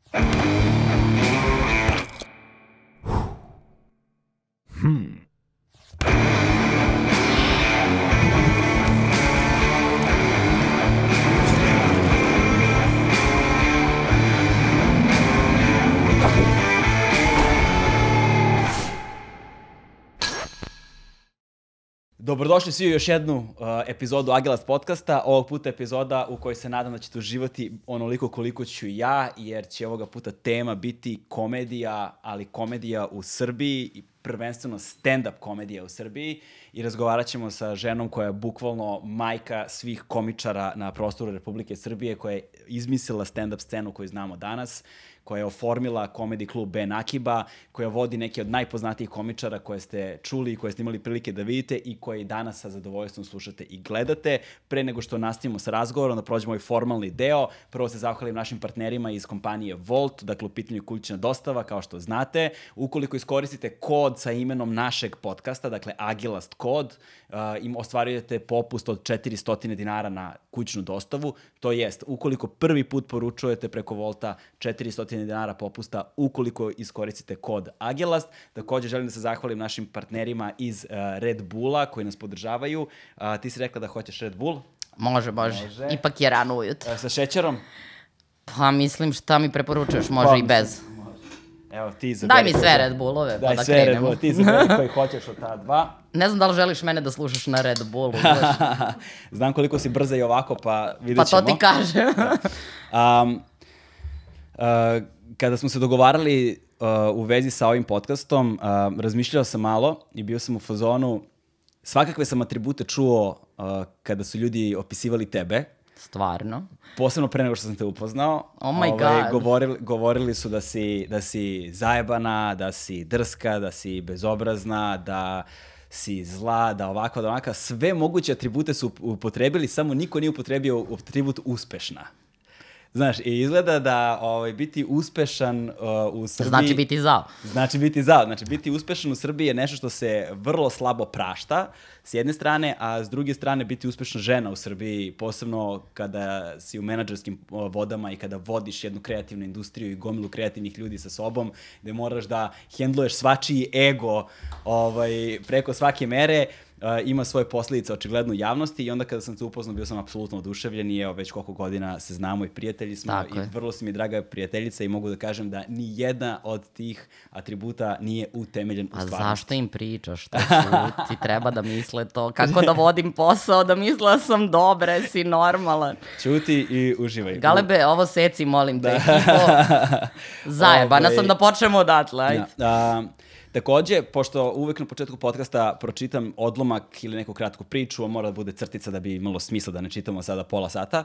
Dobrodošli svi u još jednu epizodu Agilast podcasta. Ovog puta epizoda u kojoj se nadam da ćete uživati onoliko koliko ću ja, jer će ovoga puta tema biti komedija, ali komedija u Srbiji i prvenstveno stand-up komedija u Srbiji. I razgovarat ćemo sa ženom koja je bukvalno majka svih komičara na prostoru Republike Srbije, koja je izmislila stand-up scenu koju znamo danas, koja je oformila komedi klub Ben Akiba, koja vodi neke od najpoznatijih komičara koje ste čuli i koje ste imali prilike da vidite i koje i danas sa zadovoljstvom slušate i gledate. Pre nego što nastavimo sa razgovorom, da prođemo ovaj formalni deo, prvo se zahvalim našim partnerima iz kompanije Volt, dakle u pitanju kućna dostava, kao što znate. Ukoliko iskoristite kod sa imenom našeg podcasta, dakle Agilast kod, im ostvarujete popust od 400 dinara na kućnu dostavu, to jest, ukoliko prvi put poručujete preko Volta, 400 dinara popusta ukoliko iskoristite kod Agilast. Također želim da se zahvalim našim partnerima iz Red Bulla koji nas podržavaju. Ti si rekla da hoćeš Red Bull? Može. Ipak je rano ujutro. Sa šećerom? Pa mislim šta mi preporučuješ, može i bez. Evo, ti izaberi. Daj mi sve Red Bullove, pa da sve krenemo. Red Bull, ti izaberi koji hoćeš od ta dva. Ne znam da li želiš mene da slušaš na Red Bullu. Znam koliko si brza i ovako, pa vidjet Pa ćemo. to ti kažem. Kada smo se dogovarali u vezi sa ovim podcastom, razmišljao sam malo i bio sam u fazonu, svakakve sam atribute čuo kada su ljudi opisivali tebe. Stvarno? Posebno pre nego što sam te upoznao. Oh my God. Govorili su da si zajebana, da si drska, da si bezobrazna, da si zla, da ovako, da onaka. Sve moguće atribute su upotrebili, samo niko nije upotrebio atribut uspešna. Znaš, i izgleda da biti uspešan u Srbiji... Znači biti zao. Znači biti zao. Znači biti uspešan u Srbiji je nešto što se vrlo slabo prašta, s jedne strane, a s druge strane biti uspešna žena u Srbiji, posebno kada si u menadžerskim vodama i kada vodiš jednu kreativnu industriju i gomilu kreativnih ljudi sa sobom, gde moraš da hendluješ svačiji ego preko svake mere, ima svoje posljedice očigledno u javnosti i onda kada sam te upoznao bio sam apsolutno oduševljen i već koliko godina se znamo i prijatelji smo. Tako i je. vrlo si mi draga prijateljica i mogu da kažem da ni jedna od tih atributa nije utemeljen u stvarnosti. A zašto im pričaš? Ti treba da misle to. Kako da vodim posao, da misle da sam dobra, si normalan. Ćuti i uživaj. Galebe, ovo seci, molim te. Zajebana sam da počnemo odatle, ajde. Takođe, pošto uvek na početku podcasta pročitam odlomak ili neku kratku priču, a mora da bude crtica da bi imalo smisla da ne čitamo sada pola sata,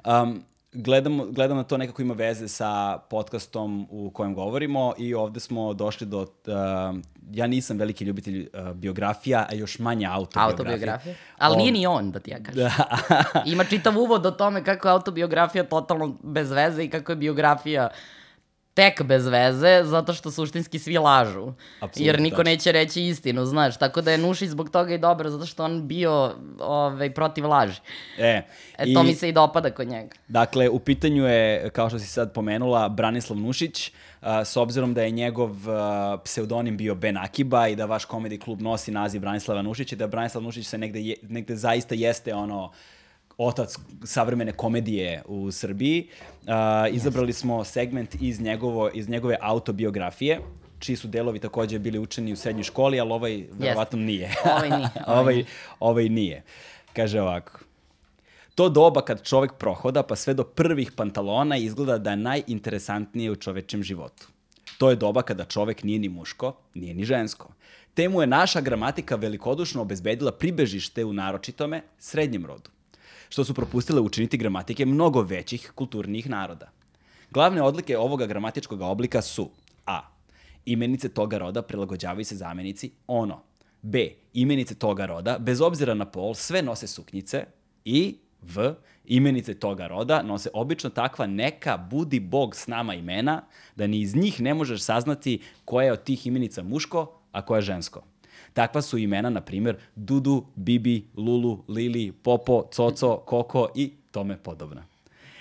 gledam na to nekako ima veze sa podcastom u kojem govorimo i ovde smo došli do... ja nisam veliki ljubitelj biografija, a još manje autobiografije. Ali nije ni on, da ti ja kažem. Ima čitav uvod o tome kako je autobiografija totalno bez veze i kako je biografija tek bez veze, zato što suštinski svi lažu. Absolutno, jer niko neće reći istinu, znaš. Tako da je Nušić zbog toga i dobro, zato što on bio protiv laži. To mi se i dopada kod njega. Dakle, u pitanju je, kao što si sad pomenula, Branislav Nušić, s obzirom da je njegov pseudonim bio Ben Akiba i da vaš komedi klub nosi naziv Branislava Nušića i da Branislav Nušić se negde zaista jeste otac savremene komedije u Srbiji. Izabrali smo segment iz njegove autobiografije, čiji su delovi takođe bili učeni u srednjoj školi, ali ovaj verovatno nije. Ovaj nije. Kaže ovako. To doba kad čovek prohoda, pa sve do prvih pantalona izgleda da je najinteresantnije u čovečijem životu. To je doba kada čovek nije ni muško, nije ni žensko. Te mu je naša gramatika velikodušno obezbedila pribežište u naročitome srednjem rodu, što su propustile učiniti gramatike mnogo većih kulturnih naroda. Glavne odlike ovoga gramatičkog oblika su a. Imenice toga roda prilagođavaju se zamenici ono. B. Imenice toga roda, bez obzira na pol, sve nose suknjice. I v. Imenice toga roda nose obično takva neka budi bog s nama imena, da ni iz njih ne možeš saznati koja je od tih imenica muško, a koja je žensko. Takva su imena, na primjer, Dudu, Bibi, Lulu, Lili, Popo, Coco, Koko i tome podobna.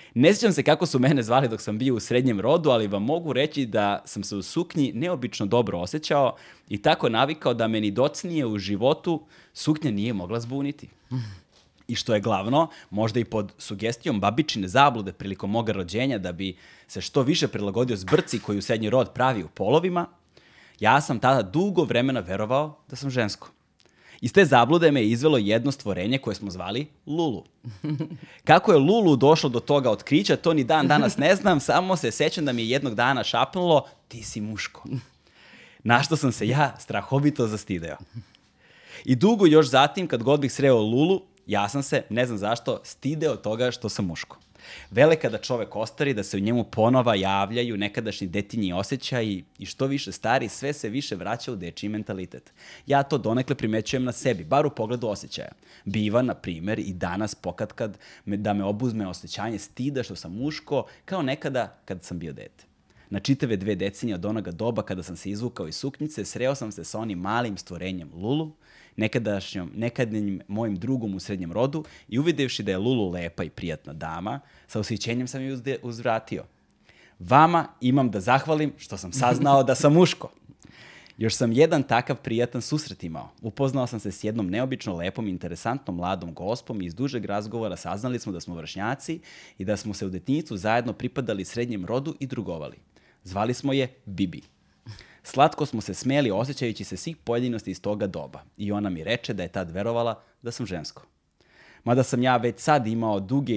Ne sjećam se kako su mene zvali dok sam bio u srednjem rodu, ali vam mogu reći da sam se u suknji neobično dobro osjećao i tako navikao da me ni docnije u životu suknja nije mogla zbuniti. I što je glavno, možda i pod sugestijom babičine zablude prilikom moga rođenja da bi se što više prilagodio zbrci koju srednji rod pravi u polovima, ja sam tada dugo vremena verovao da sam žensko. Iz te zablude me je izvelo jedno stvorenje koje smo zvali Lulu. Kako je Lulu došlo do toga otkrića, to ni dan danas ne znam, samo se sećam da mi je jednog dana šapnulo, ti si muško. Na što sam se ja strahovito zastideo. I dugo još zatim, kad god bih sreo Lulu, ja sam se, ne znam zašto, stideo toga što sam muško. Vele kada čovek ostari, da se u njemu ponova javljaju nekadašnji detinji osjećaji i što više stari, sve se više vraća u dečiji mentalitet. Ja to donekle primećujem na sebi, bar u pogledu osjećaja. Biva, na primer, i danas pokatkad da me obuzme osjećanje stida što sam muško, kao nekada kad sam bio dete. Na čitave 2 decenije od onoga doba kada sam se izvukao iz suknjice, sreo sam se sa onim malim stvorenjem Lulu, nekadašnjim mojim drugom u srednjem rodu i uvidevši da je Lulu lepa i prijatna dama, sa osjećenjem sam ju uzvratio. Vama imam da zahvalim što sam saznao da sam muško. Još sam jedan takav prijatan susret imao. Upoznao sam se s jednom neobično lepom i interesantnom mladom gospom i iz dužeg razgovora saznali smo da smo vršnjaci i da smo se u detinjstvu zajedno pripadali srednjem rodu i drugovali. Zvali smo je Bibi. Slatko smo se smeli osjećajući se svih pojedinosti iz toga doba i ona mi reče da je tad verovala da sam žensko. Mada sam ja već imao duge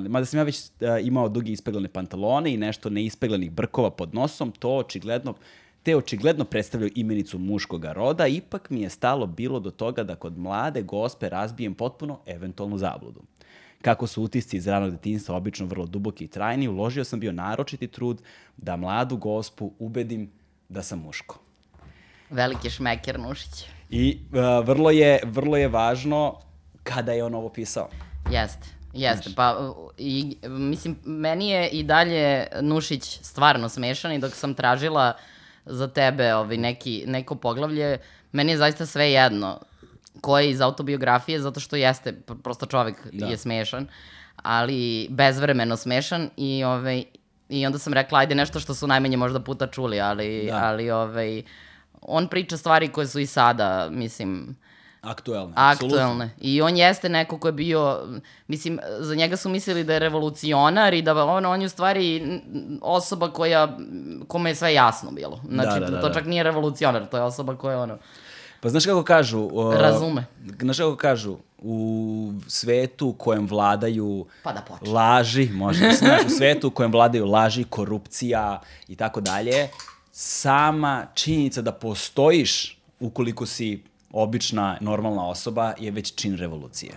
ispeglane pantalone i nešto neispeglanih brkova pod nosom, te očigledno predstavljaju imenicu muškoga roda, ipak mi je stalo bilo do toga da kod mlade gospe razbijem potpuno eventualnu zabludu. Kako su utisci iz ranog detinjstva obično vrlo duboki i trajni, uložio sam bio naročiti trud da mladu gospu ubedim da sam muško. Veliki šmeker Nušić. I vrlo je važno kada je on ovo pisao. Jeste. Pa, mislim, meni je i dalje Nušić stvarno smešan i dok sam tražila za tebe neko poglavlje, meni je zaista sve jedno ko je iz autobiografije, zato što jeste, prosto čovek je smešan, ali bezvremeno smešan i onda sam rekla, ajde nešto što su najmanje možda puta čuli, ali on priča stvari koje su i sada, mislim... Aktuelne. I on jeste neko ko je bio, mislim, za njega su mislili da je revolucionar i da on je u stvari osoba kome je sve jasno bilo. Znači, to čak nije revolucionar, to je osoba koja Pa znaš kako kažu... Razume. Znaš kako kažu, u svetu u kojem vladaju počne. Laži, možda, znaš, u svetu u kojem vladaju laži, korupcija i tako dalje, sama činjenica da postojiš ukoliko si obična, normalna osoba je već čin revolucije.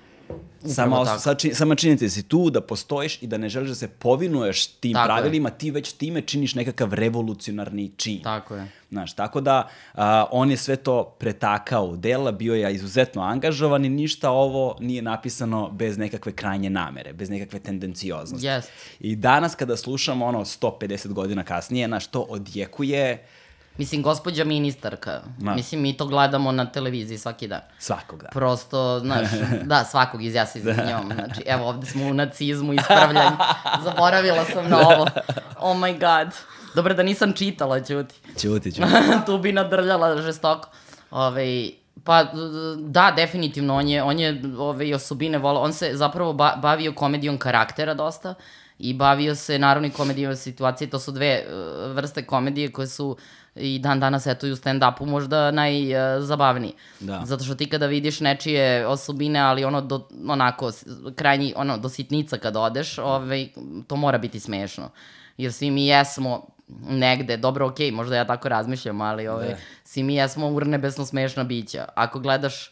Sama činjenica da si tu, da postojiš i da ne želiš da se povinuješ tim pravilima, ti već time činiš nekakav revolucionarni čin. Tako je. Znaš, tako da on je sve to pretakao u dela, bio je izuzetno angažovan i ništa ovo nije napisano bez nekakve krajnje namere, bez nekakve tendencioznosti. Yes. I danas kada slušamo 150 godina kasnije, znaš, to odjekuje... Mislim, gospođa ministarka, mislim, mi to gledamo na televiziji svaki dan. Svakog dana. Prosto, znaš, svakog izjasni za njom. Znači, evo, ovde smo u nacizmu, ispravljanju. Zaboravila sam na ovo. Oh my god. Dobro da nisam čitala, ćuti. Tu bi nadrljala žestoko. Pa, da, definitivno, on je osobine volao. On se zapravo bavio komedijom karaktera dosta i bavio se naravno i komedijom situacije. To su 2 vrste komedije koje su i dan danas, eto, i u stand-upu možda najzabavniji. Zato što ti kada vidiš nečije osobine, ali krajnji, do sitnica kad odeš, to mora biti smešno. Jer svi mi jesmo negde, dobro, okej, možda ja tako razmišljam, ali svi mi jesmo urnebesno smešna bića. Ako gledaš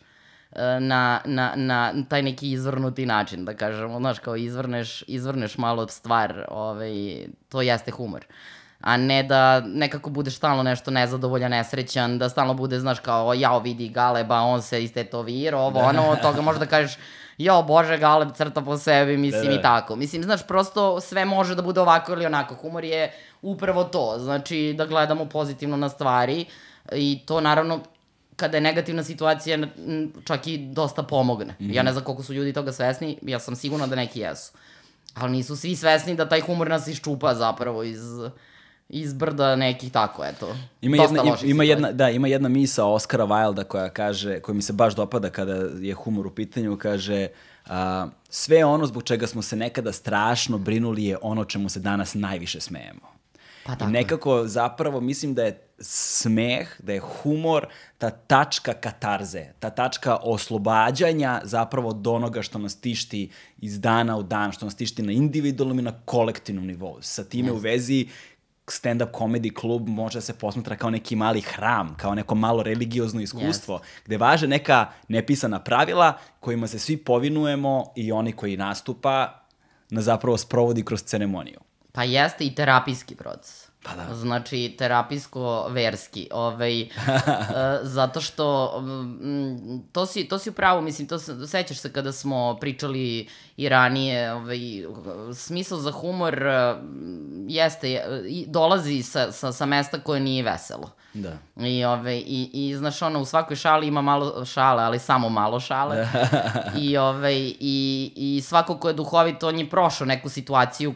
na taj neki izvrnuti način, da kažemo, znaš, kao izvrneš malo stvar, to jeste humor. A ne da nekako budeš stalno nešto nezadovoljan, nesrećan, da stalno bude, znaš, kao, jao, vidi Galeba, on se istetovirao, od toga možda kažeš, jao, bože, Galeb crta po sebi, mislim, i tako. Mislim, znaš, prosto sve može da bude ovako ili onako. Humor je upravo to, znači, da gledamo pozitivno na stvari i to, naravno, kada je negativna situacija, čak i dosta pomogne. Ja ne znam koliko su ljudi toga svesni, ja sam sigurna da neki jesu. Ali nisu svi svesni da taj humor nas iščupa zapravo iz brda nekih tako, eto. Ima jedna misa Oscara Wilda koja mi se baš dopada kada je humor u pitanju, kaže sve ono zbog čega smo se nekada strašno brinuli je ono čemu se danas najviše smejemo. I nekako zapravo mislim da je smeh, da je humor ta tačka katarze, ta tačka oslobađanja zapravo od onoga što nas tišti iz dana u dan, što nas tišti na individualnom i na kolektivnom nivou. Sa time u vezi stand-up comedy klub može da se posmatra kao neki mali hram, kao neko malo religiozno iskustvo, gde važe neka nepisana pravila kojima se svi povinujemo i oni koji nastupa nas zapravo sprovodi kroz ceremoniju. Pa jeste i terapijski proces. Pa da. Znači, terapijsko-verski. Zato što, to si upravo, mislim, sećaš se kada smo pričali i ranije, smisao za humor jeste, dolazi sa mesta koje nije veselo. Da. I znaš, u svakoj šali ima malo šale, ali samo malo šale. I svako ko je duhovit, on je prošao neku situaciju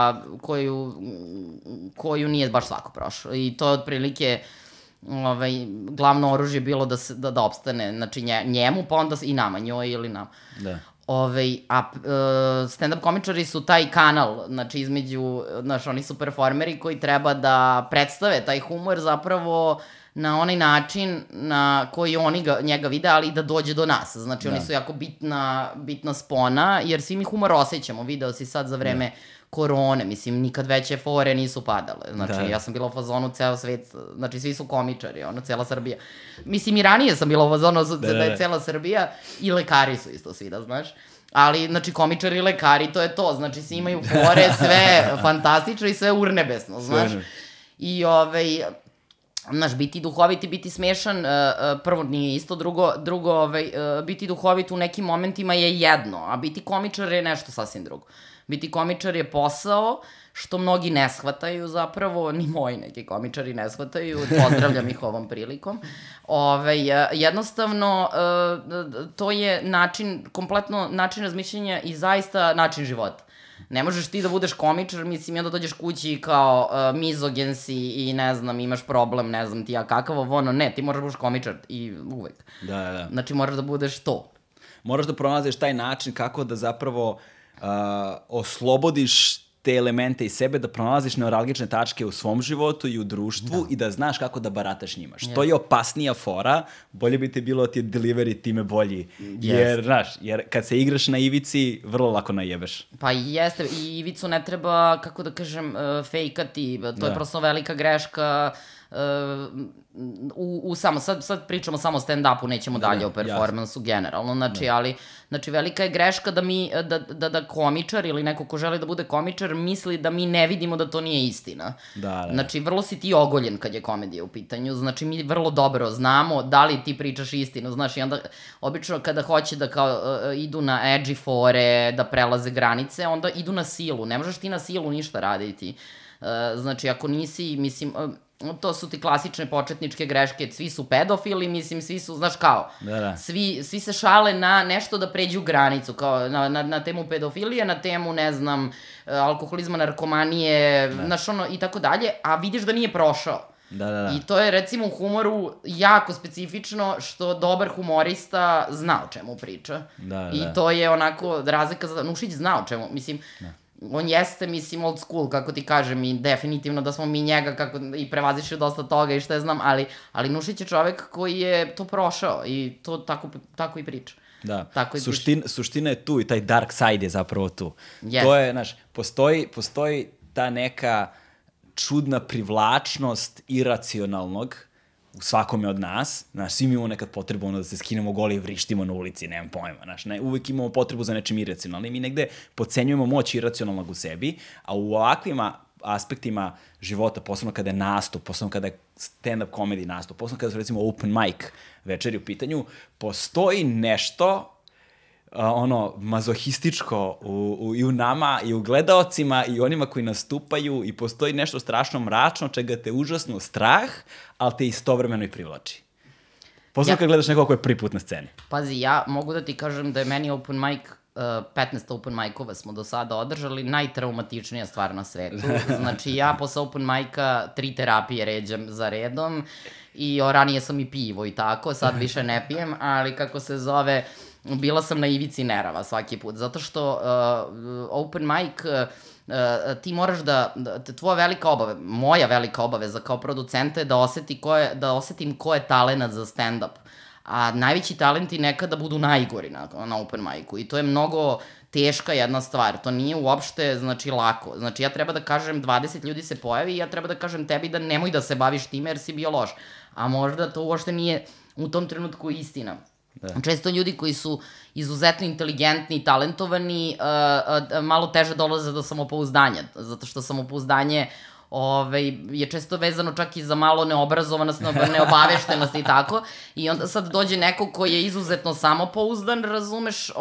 koju nije baš svako prošao. I to je otprilike glavno oružje bilo da opstane, znači njemu, pa onda i nama, njoj ili nama. Da. Stand-up komičari su taj kanal, znači između, znaš, oni su performeri koji treba da predstave taj humor zapravo na onaj način na koji oni njega vide, ali i da dođe do nas. Znači, oni su jako bitna spona, jer svi mi humor osjećamo. Video si sad za vreme korone, mislim, nikad veće fore nisu padale. Znači, ja sam bila u fazonu ceo svet, znači, svi su komičari, cela Srbija. Mislim, i ranije sam bila u fazonu da je cela Srbija i lekari su isto svi, da znaš. Ali, znači, komičari i lekari, to je to. Znači, svi imaju fore, sve fantastično i sve urnebesno, znaš. I, znaš, biti duhovit i biti smešan, prvo nije isto, drugo, biti duhovit u nekim momentima je jedno, a biti komičar je nešto sasvim drugo. Biti komičar je posao što mnogi ne shvataju zapravo, ni moji neki komičari ne shvataju, pozdravljam ih ovom prilikom. Jednostavno, to je kompletno način razmišljanja i zaista način života. Ne možeš ti da budeš komičar, mislim, i onda dođeš kući kao mizogen si i ne znam, imaš problem, ne znam ti ja kakav, ne, ti moraš da budeš komičar i uvek. Da. Znači, moraš da budeš to. Moraš da pronalaziš taj način kako da zapravo oslobodiš te elemente iz sebe, da pronalaziš neuralgične tačke u svom životu i u društvu i da znaš kako da barataš njima. Što je opasnija fora, bolje bi ti bilo ti delivery time bolji. Jer, znaš, kad se igraš na ivici, vrlo lako najebeš. Pa jeste, i ivicu ne treba, kako da kažem, fejkati, to je prosto velika greška. Sad pričamo samo o stand-upu, nećemo dalje o performansu generalno, znači velika je greška da komičar ili neko ko želi da bude komičar misli da mi ne vidimo da to nije istina. Znači vrlo si ti ogoljen kad je komedija u pitanju, znači mi vrlo dobro znamo da li ti pričaš istinu, znaš, i onda obično kada hoće da idu na edgy fore, da prelaze granice, onda idu na silu, ne možeš ti na silu ništa raditi. Znači ako nisi, mislim, to su ti klasične početničke greške, svi su pedofili, mislim, svi su, znaš kao, svi se šale na nešto da pređu granicu, kao na temu pedofilije, na temu, ne znam, alkoholizma, narkomanije, znaš ono, i tako dalje, a vidiš da nije prošao. I to je, recimo, u humoru jako specifično, što dobar humorista zna o čemu priča. I to je onako razlika, Nušić zna o čemu, mislim, on jeste, mislim, old school, kako ti kažem, i definitivno da smo mi njega i prevazišli dosta toga i što je znam, ali Nušić je čovek koji je to prošao i to tako i priča. Da, suština je tu i taj dark side je zapravo tu. To je, znaš, postoji ta neka čudna privlačnost iracionalnog u svakome od nas, znaš, svi mi imamo nekad potrebu da se skinemo goli i vrištimo na ulici, nemam pojma, znaš, uvek imamo potrebu za nečim iracionalnim i negde podcenjujemo moć iracionalnog u sebi, a u ovakvim aspektima života, posebno kada je nastup, posebno kada je stand-up comedy nastup, posebno kada su, recimo, open mic večeri u pitanju, postoji nešto mazohističko i u nama, i u gledaocima, i onima koji nastupaju, i postoji nešto strašno mračno, čega te užasno strah, ali te istovremeno i privlači. Posebno kad gledaš nekoga ko je prvi put na sceni. Pazi, ja mogu da ti kažem da je meni open mic 15 open mic-ova smo do sada održali, najtraumatičnija stvar na svetu. Znači, ja posle open mic-a 3 terapije ređam za redom i ranije sam i pivo i tako, sad više ne pijem, ali kako se zove, bila sam na ivici nerava svaki put, zato što open mic, ti moraš tvoja velika obaveza, moja velika obaveza kao producenta je da osetim ko je talenat za stand-up. A najveći talenti nekada budu najgori na open mic-u i to je mnogo teška jedna stvar, to nije uopšte, znači, lako. Znači, ja treba da kažem 20 ljudi se pojavi i ja treba da kažem tebi da nemoj da se baviš time jer si bio loš. A možda to uopšte nije u tom trenutku istina. Često ljudi koji su izuzetno inteligentni i talentovani malo teže dolaze do samopouzdanja, zato što samopouzdanje je često vezano čak i za malo neobrazovanost, neobaveštenost i tako. I onda sad dođe neko koji je izuzetno samopouzdan, razumeš,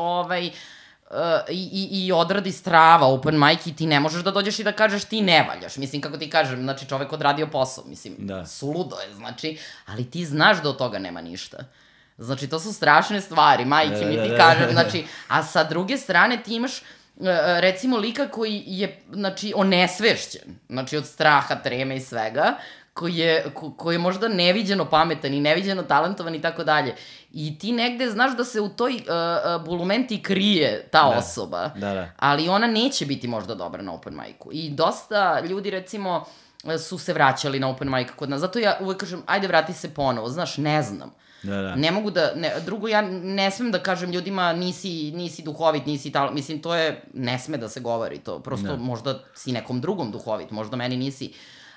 i odradi strava open mic i ti ne možeš da dođeš i da kažeš ti ne valjaš. Mislim, kako ti kažem, znači čovek odradio posao, mislim, suludo je, znači, ali ti znaš da od toga nema ništa. Znači, to su strašne stvari, majke mi ti kažem, znači, a sa druge strane ti imaš recimo lika koji je, znači, onesvešćen, znači, od straha, treme i svega, koji je možda neviđeno pametan i neviđeno talentovan i tako dalje. I ti negde znaš da se u toj bulumenti krije ta osoba, ali ona neće biti možda dobra na open mic-u. I dosta ljudi, recimo, su se vraćali na open mic kod nas. Zato ja uvek kažem, ajde vrati se ponovo, znaš, ne znam. Ne mogu da, drugo, ja ne smem da kažem ljudima nisi duhovit, nisi tal, mislim, to je, ne sme da se govori to, prosto možda si nekom drugom duhovit, možda meni nisi.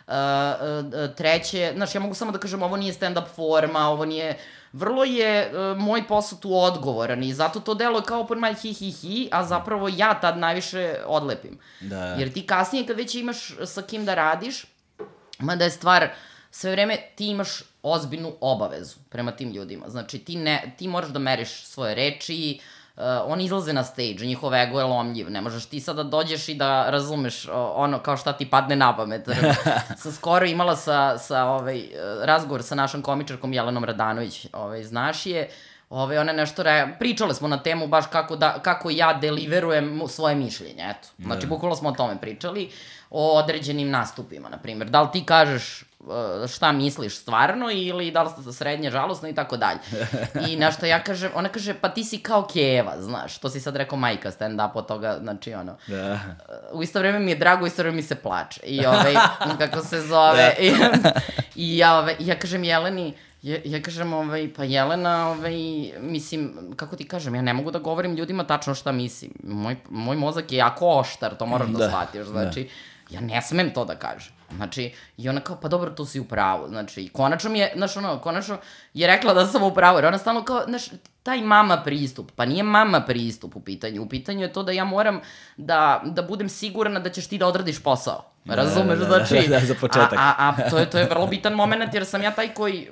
Treće, znaš, ja mogu samo da kažem, ovo nije stand-up forma, ovo nije, vrlo je moj posao tu odgovoran i zato to deluje kao open mic hi, a zapravo ja tad najviše odlepim. Jer ti kasnije kad već imaš sa kim da radiš, mada je stvar, sve vreme ti imaš ozbiljnu obavezu prema tim ljudima. Znači, ti moraš da meriš svoje reči, oni izlaze na stage, njihov ego je lomljiv, ne možeš ti sad da dođeš i da razumeš ono kao šta ti padne na pamet. Sam skoro imala razgovor sa našom komičarkom Jelenom Radanović, znaš je, ona nešto, pričale smo na temu baš kako ja deliverujem svoje mišljenje, eto. Znači, bukvalno smo o tome pričali, o određenim nastupima, na primjer. Da li ti kažeš šta misliš stvarno ili da li ste srednje žalosno i tako dalje. I na što ja kažem, ona kaže, pa ti si kao Keva, znaš, to si sad rekao majka stand-up od toga, znači ono, u isto vreme mi je drago, u isto vreme mi se plače. I kako se zove, i ja kažem Jeleni, ja kažem, pa Jelena, mislim, kako ti kažem, ja ne mogu da govorim ljudima tačno šta mislim. Moj mozak je jako oštar, to moraš da shvatiš, znači, ja ne smem to da kažem. Znači, i ona kao, pa dobro, tu si u pravu. Znači, konačno mi je, znaš, konačno je rekla da sam u pravu, jer ona stalno kao, znaš, taj mama pristup, pa nije mama pristup u pitanju je to da ja moram da budem sigurna da ćeš ti da odradiš posao. Razumeš, znači, za početak. A to je vrlo bitan moment, jer sam ja taj koji,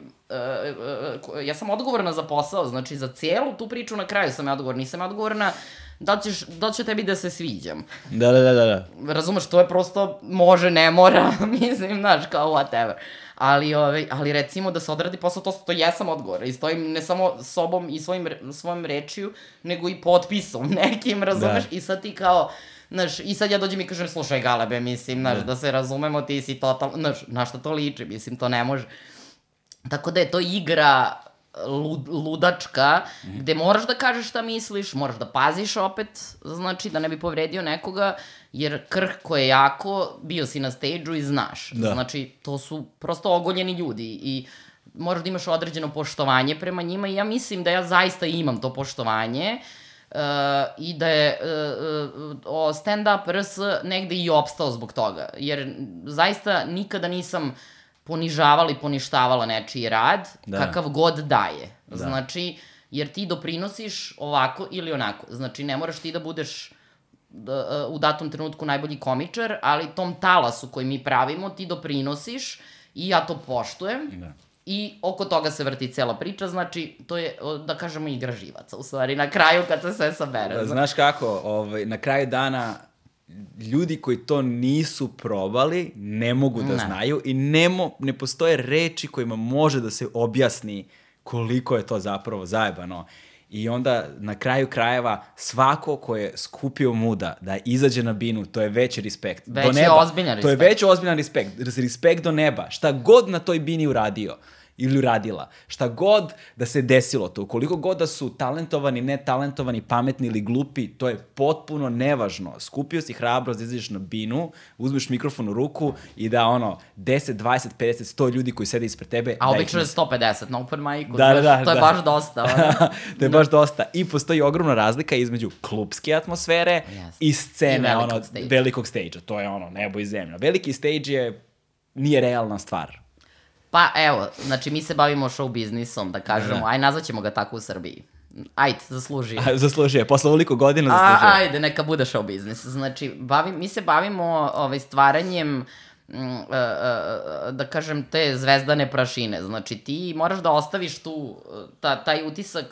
ja sam odgovorna za posao, znači, za cijelu tu priču na kraju sam ja odgovorna, nisam odgovorna da li će tebi da se sviđam. Da. Razumeš, to je prosto može, ne mora, mislim, znaš, kao whatever. Ali recimo da se odradi posao, to jesam odgovor. I stojim ne samo sobom i svojim rečiju, nego i potpisom nekim, razumeš? I sad ti kao, znaš, i sad ja dođem i kažem, slušaj Galebe, mislim, znaš, da se razumemo, ti si totalno, znaš, na šta to liči, mislim, to ne može. Tako da je to igra ludačka, gde moraš da kažeš šta misliš, moraš da paziš opet, znači da ne bi povredio nekoga, jer krhko je jako, bio si na stage-u i znaš. Znači, to su prosto ogoljeni ljudi i moraš da imaš određeno poštovanje prema njima i ja mislim da ja zaista imam to poštovanje i da je stand-up RS negde i opstao zbog toga, jer zaista nikada nisam ponižavala i poništavala nečiji rad, kakav god daje. Znači, jer ti doprinosiš ovako ili onako. Znači, ne moraš ti da budeš u datom trenutku najbolji komičar, ali tom talasu koji mi pravimo ti doprinosiš i ja to poštujem. I oko toga se vrti cela priča, znači, to je, da kažemo, igra živaca, u stvari, na kraju kad se sve sabere. Znaš kako, na kraju dana ljudi koji to nisu probali ne mogu da znaju i ne postoje reči kojima može da se objasni koliko je to zapravo zajebano. I onda na kraju krajeva svako ko je skupio muda da izađe na binu, to je veći respekt. Već je ozbiljan respekt. To je već ozbiljan respekt. Respekt do neba. Šta god na toj bini uradio ili uradila. Šta god da se desilo to, koliko god da su talentovani, netalentovani, pametni ili glupi, to je potpuno nevažno. Skupio si hrabrost da izađeš na binu, uzmeš mikrofon u ruku i da 10, 20, 50, 100 ljudi koji sede ispred tebe... A obično je 150 na open micu, to je baš dosta. To je baš dosta. I postoji ogromna razlika između klupske atmosfere i scene velikog stage-a. To je nebo i zemlja. Veliki stage nije realna stvar. Pa evo, znači mi se bavimo show biznisom, da kažemo, aj nazvaćemo ga tako u Srbiji. Ajde, zaslužio. Zaslužio, posle ovoliko godina zaslužio. Ajde, neka bude show biznis. Znači, mi se bavimo stvaranjem, da kažem, te zvezdane prašine. Znači, ti moraš da ostaviš tu, taj utisak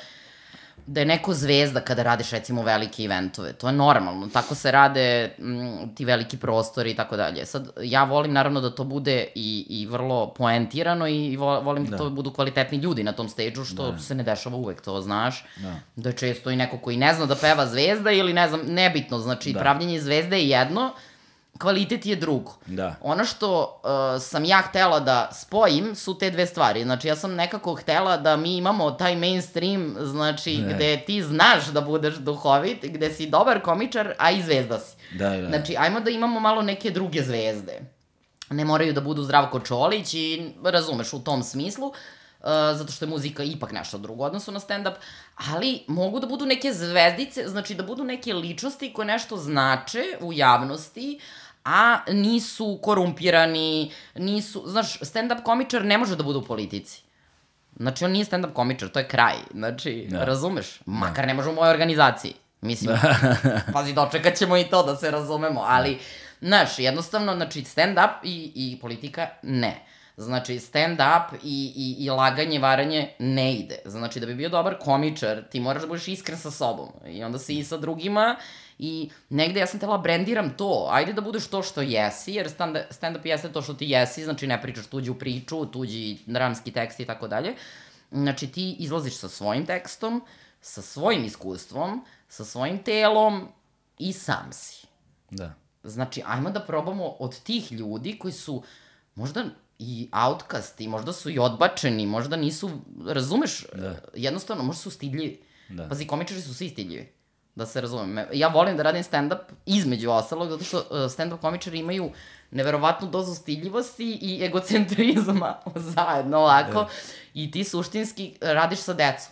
da je neko zvezda kada radiš, recimo, velike eventove. To je normalno. Tako se rade ti veliki prostori i tako dalje. Sad, ja volim, naravno, da to bude i vrlo poentirano i volim da to budu kvalitetni ljudi na tom stage-u, što se ne dešava uvek, to znaš. Da je često i neko koji ne zna da peva zvezda ili, ne znam, nebitno. Znači, pravljenje zvezde je jedno, kvalitet je drugo. Ono što sam ja htela da spojim su te dve stvari. Znači, ja sam nekako htela da mi imamo taj mainstream, znači, gde ti znaš da budeš duhovit, gde si dobar komičar, a i zvezda si. Znači, ajmo da imamo malo neke druge zvezde. Ne moraju da budu Zdravko Čolić i razumeš u tom smislu, zato što je muzika ipak nešto drugo odnosu na stand-up, ali mogu da budu neke zvezdice, znači da budu neke ličnosti koje nešto znače u javnosti, a nisu korumpirani, znaš, stand-up komičar ne može da bude u politici. Znači, on nije stand-up komičar, to je kraj. Znači, razumeš? Makar ne može u mojoj organizaciji. Mislim, pazi, dočekat ćemo i to da se razumemo, ali, znaš, jednostavno, znači, stand-up i politika ne. Znači, stand-up i laganje, varanje ne ide. Znači, da bi bio dobar komičar, ti moraš da budeš iskren sa sobom. I onda si i sa drugima i negde ja sam tela brendiram to. Ajde da budeš to što jesi, jer stand-up jeste to što ti jesi, znači ne pričaš tuđu priču, tuđi dramski tekst i tako dalje. Znači, ti izlaziš sa svojim tekstom, sa svojim iskustvom, sa svojim telom i sam si. Znači, ajmo da probamo od tih ljudi koji su možda i outcasti, možda su i odbačeni, možda nisu, razumeš, jednostavno, možda su stidljivi. Pazi, komičari su svi stidljivi, da se razumem. Ja volim da radim stand-up između ostalog, zato što stand-up komičari imaju neverovatnu dozu stidljivosti i egocentrizma zajedno ovako i ti suštinski radiš sa decom.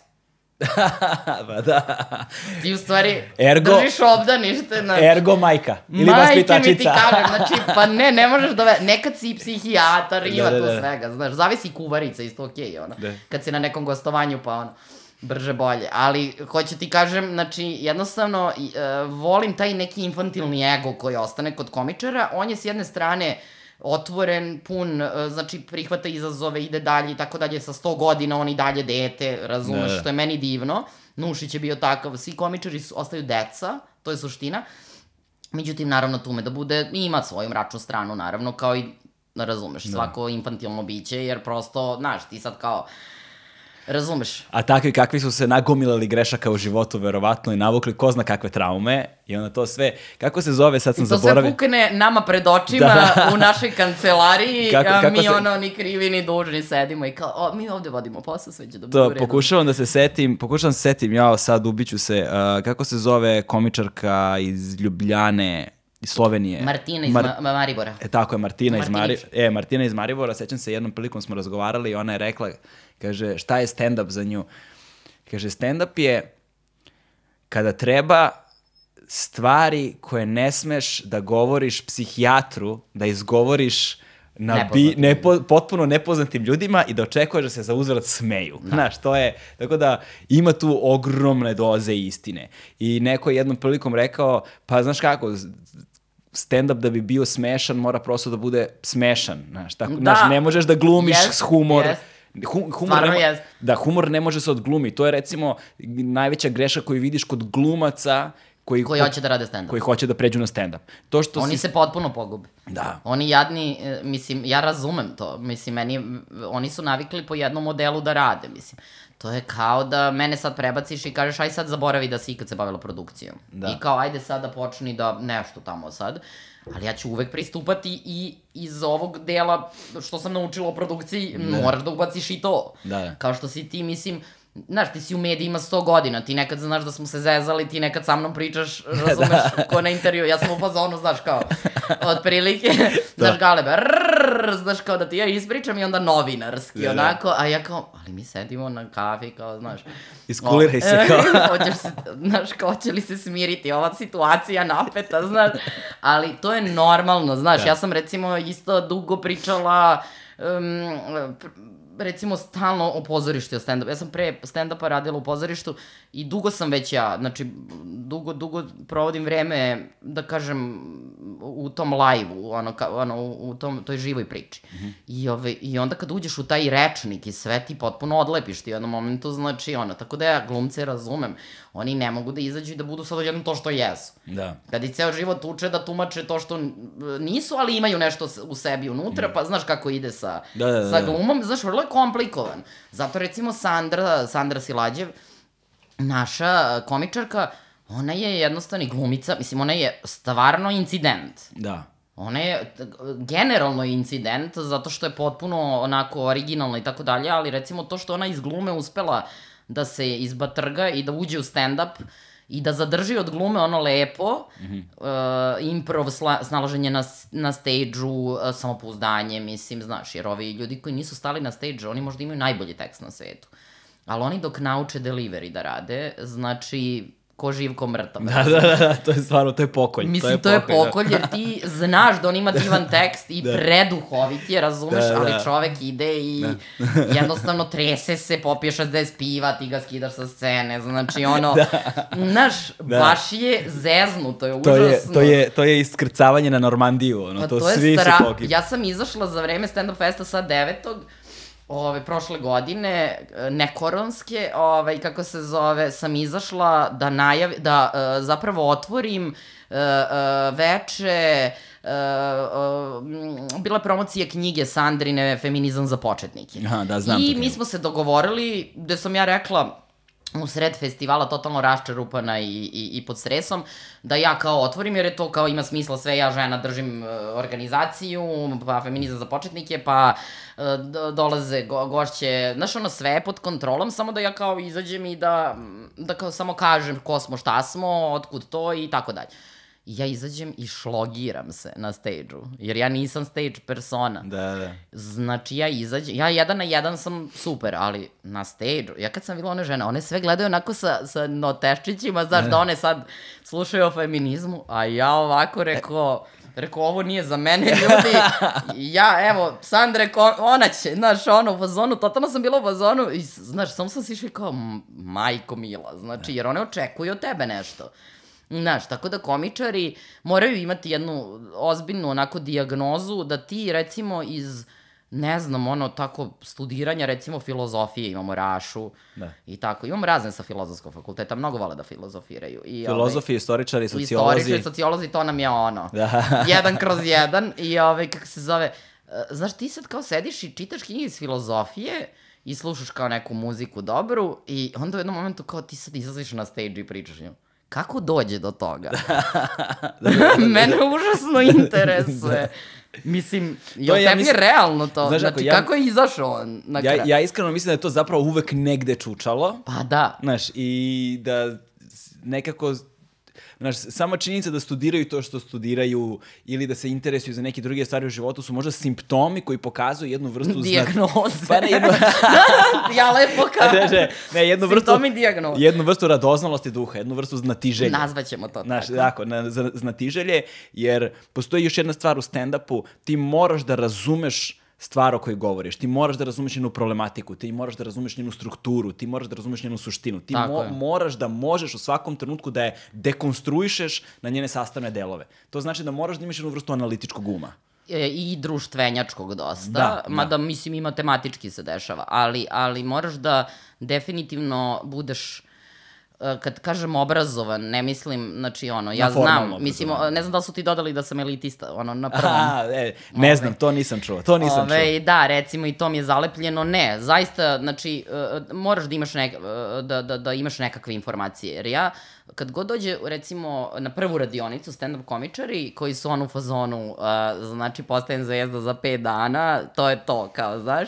Pa da. Ti u stvari držiš obdanište. Ergo majka. Ili vaspitačica. Majke mi ti kažem, znači, pa ne možeš da... Nekad si i psihijatar, ima tu svega, znaš. Zavisi i kuvarica, isto okej, ono. Kad si na nekom gostovanju, pa ono, brže bolje. Ali, hoću ti kažem, znači, jednostavno, volim taj neki infantilni ego koji ostane kod komičara. On je s jedne strane otvoren, pun, znači prihvata izazove, ide dalje i tako dalje, sa 100 godina on i dalje dete, razumeš, što je meni divno. Nušić je bio takav, svi komičari ostaju deca, to je suština. Međutim, naravno, tu me da bude, ima svoju mračnu stranu, naravno, kao i, razumeš, svako infantilno biće, jer prosto, znaš, ti sad kao... Razumeš. A takvi kakvi su se nagomilali grešaka u životu, verovatno, i navukli ko zna kakve traume, i onda to sve, kako se zove, sad sam zaboravio. I to sve pukne nama pred očima u našoj kancelariji, a mi ono ni krivi ni dužni sedimo i kao, mi ovde vodimo posao, sve će da bude u redu. Pokušavam da se setim, ja sad ubiću se, kako se zove komičarka iz Ljubljane, iz Slovenije. Martina iz Maribora. Tako je, Martina iz Maribora, sećam se, jednom prilikom smo razgovarali i ona je rekla, kaže, šta je stand-up za nju? Kaže, stand-up je kada treba stvari koje ne smeš da govoriš psihijatru, da izgovoriš na potpuno nepoznatim ljudima i da očekuješ da se za uzvrat smeju. Znaš, to je, tako da ima tu ogromne doze istine. I neko je jednom prilikom rekao, pa znaš kako, stand-up da bi bio smešan mora prosto da bude smešan. Znaš, ne možeš da glumiš s humor. Humor ne može se odglumi. To je recimo najveća greška koju vidiš kod glumaca Koji hoće da rade stand-up. Koji hoće da pređu na stand-up. Oni se potpuno pogube. Da. Oni jadni, mislim, ja razumem to. Mislim, oni su navikli po jednom modelu da rade, mislim. To je kao da mene sad prebaciš i kažeš, aj sad zaboravi da si ikad se bavila produkcijom. Da. I kao, ajde sad da počni da nešto tamo sad. Ali ja ću uvek pristupati i iz ovog dela što sam naučila o produkciji, moraš da ubaciš i to. Da. Kao što si ti, mislim, znaš, ti si u medijima 100 godina, ti nekad znaš da smo se zezali, ti nekad sa mnom pričaš, razumeš, ko na intervju, ja sam u fazonu, znaš, kao, otprilike, znaš, Galebe, znaš, kao da ti ja ispričam i onda novinarski, onako, a ja kao, ali mi sedimo na kafi, kao, znaš. Iskuliraj se, kao. Hoćeš se, znaš, kao, će li se smiriti, ova situacija napeta, znaš, ali to je normalno, znaš, ja sam, recimo, isto dugo pričala, recimo stalno o pozorištu, o stand-upu. Ja sam pre stand-upa radila u pozorištu i dugo sam već znači, dugo provodim vreme, da kažem, u tom live-u, u toj živoj priči. I onda kad uđeš u taj rečnik i sve, ti potpuno odlepiš ti u jednom momentu, znači, tako da ja glumce razumem. Oni ne mogu da izađu i da budu sad odjednom to što jesu. Da. Kad i ceo život uče da tumače to što nisu, ali imaju nešto u sebi unutra, pa znaš kako ide sa glumom, znaš, vrlo je komplikovan. Zato recimo Sandra Silađev, naša komičarka, ona je jednostavno glumica, mislim, ona je stvarno incident. Da. Ona je generalno incident, zato što je potpuno onako originalna i tako dalje, ali recimo to što ona iz glume uspela da se izbatrga i da uđe u stand-up i da zadrži od glume ono lepo, improv, snalaženje na stage-u, samopouzdanje, mislim, znaš, jer ovi ljudi koji nisu stali na stage, oni možda imaju najbolji tekst na svetu. Ali oni dok nauče delivery da rade, znači, ko živ, ko mrtav. Da, to je stvarno, to je pokolj. Mislim, to je pokolj, jer ti znaš da on ima divan tekst i preduhovit je, razumeš, ali čovek ide i jednostavno trese se, popije 60 piva, ti ga skidaš sa scene, znači ono, znaš, baš je zeznu, to je užasno. To je iskrcavanje na Normandiju, ono, to svi se pokiju. Ja sam izašla za vreme stand-up festa sa 9. prošle godine, nekoronske, kako se zove, sam izašla da zapravo otvorim veče, bila promocija knjige Sandrine Feminizam za početnike. Da, znam to. I mi smo se dogovorili, gde sam ja rekla, u sred festivala, totalno raščerupana i pod stresom, da ja kao otvorim, jer je to kao ima smisla, sve ja žena držim organizaciju, pa feminizam za početnike, pa dolaze gošće, znaš, ono sve pod kontrolom, samo da ja kao izađem i da kao samo kažem ko smo, šta smo, otkud to i tako dalje. Ja izađem i šlogiram se na stage-u, jer ja nisam stage persona. Da. Znači, ja izađem, ja 1 na 1 sam super, ali na stage-u, ja kad sam videla one žene, one sve gledaju onako sa noteščićima, znaš, da one sad slušaju o feminizmu, a ja ovako rekao, ovo nije za mene, ljudi, ja, evo, Sandre, ona će, znaš, ono, u fazonu, totalno sam bila u fazonu, i, znaš, samo sam si išla kao, majko mila, znači, jer one očekuju od tebe nešto. Znaš, tako da komičari moraju imati jednu ozbiljnu onako dijagnozu da ti recimo iz, ne znam, ono tako studiranja recimo filozofije, imamo Rašu i tako, imamo razne sa filozofskog fakulteta, mnogo vole da filozofiraju. Filozofi, istoričari, sociolozi. Istoričari, sociolozi, to nam je ono, 1/1 i kako se zove, znaš, ti sad kao sediš i čitaš knjige iz filozofije i slušaš kao neku muziku dobru i onda u jednom momentu kao ti sad izlaziš na stage i pričaš njom. Kako dođe do toga? Mene užasno interesuje. Mislim, tebi je realno to? Znači, kako je izašao na kraju? Ja iskreno mislim da je to zapravo uvek negde čučalo. Pa da. Znaš, i da nekako... Znaš, sama činjenica da studiraju to što studiraju ili da se interesuju za neke druge stvari u životu su možda simptomi koji pokazuju jednu vrstu... Dijagnoze. Pa ne, ja lepo kažem. Simptomi dijagnoze. Jednu vrstu radoznalosti duha, jednu vrstu znatiželje. Nazvaćemo to tako. Tako, znatiželje, jer postoji još jedna stvar u stand-upu, ti moraš da razumeš stvar o kojoj govoriš, ti moraš da razumeš njenu problematiku, ti moraš da razumeš njenu strukturu, ti moraš da razumeš njenu suštinu, ti moraš da možeš u svakom trenutku da je dekonstruišeš na njene sastavne delove. To znači da moraš da imaš jednu vrstu analitičkog uma. I društvenjačkog dosta, mada mislim i matematički se dešava, ali moraš da definitivno budeš kad kažem obrazovan, ne mislim, znači ja znam, mislim, ne znam da li su ti dodali da sam elitista, na prvom. Ne znam, to nisam čuo, Da, recimo i to mi je zalepljeno, ne, zaista, znači, moraš da imaš nekakve informacije, jer ja, kad god dođe, recimo, na prvu radionicu stand-up komičari, koji su u fazonu, znači, postajem zvezda za 5 dana, to je to, kao, znaš,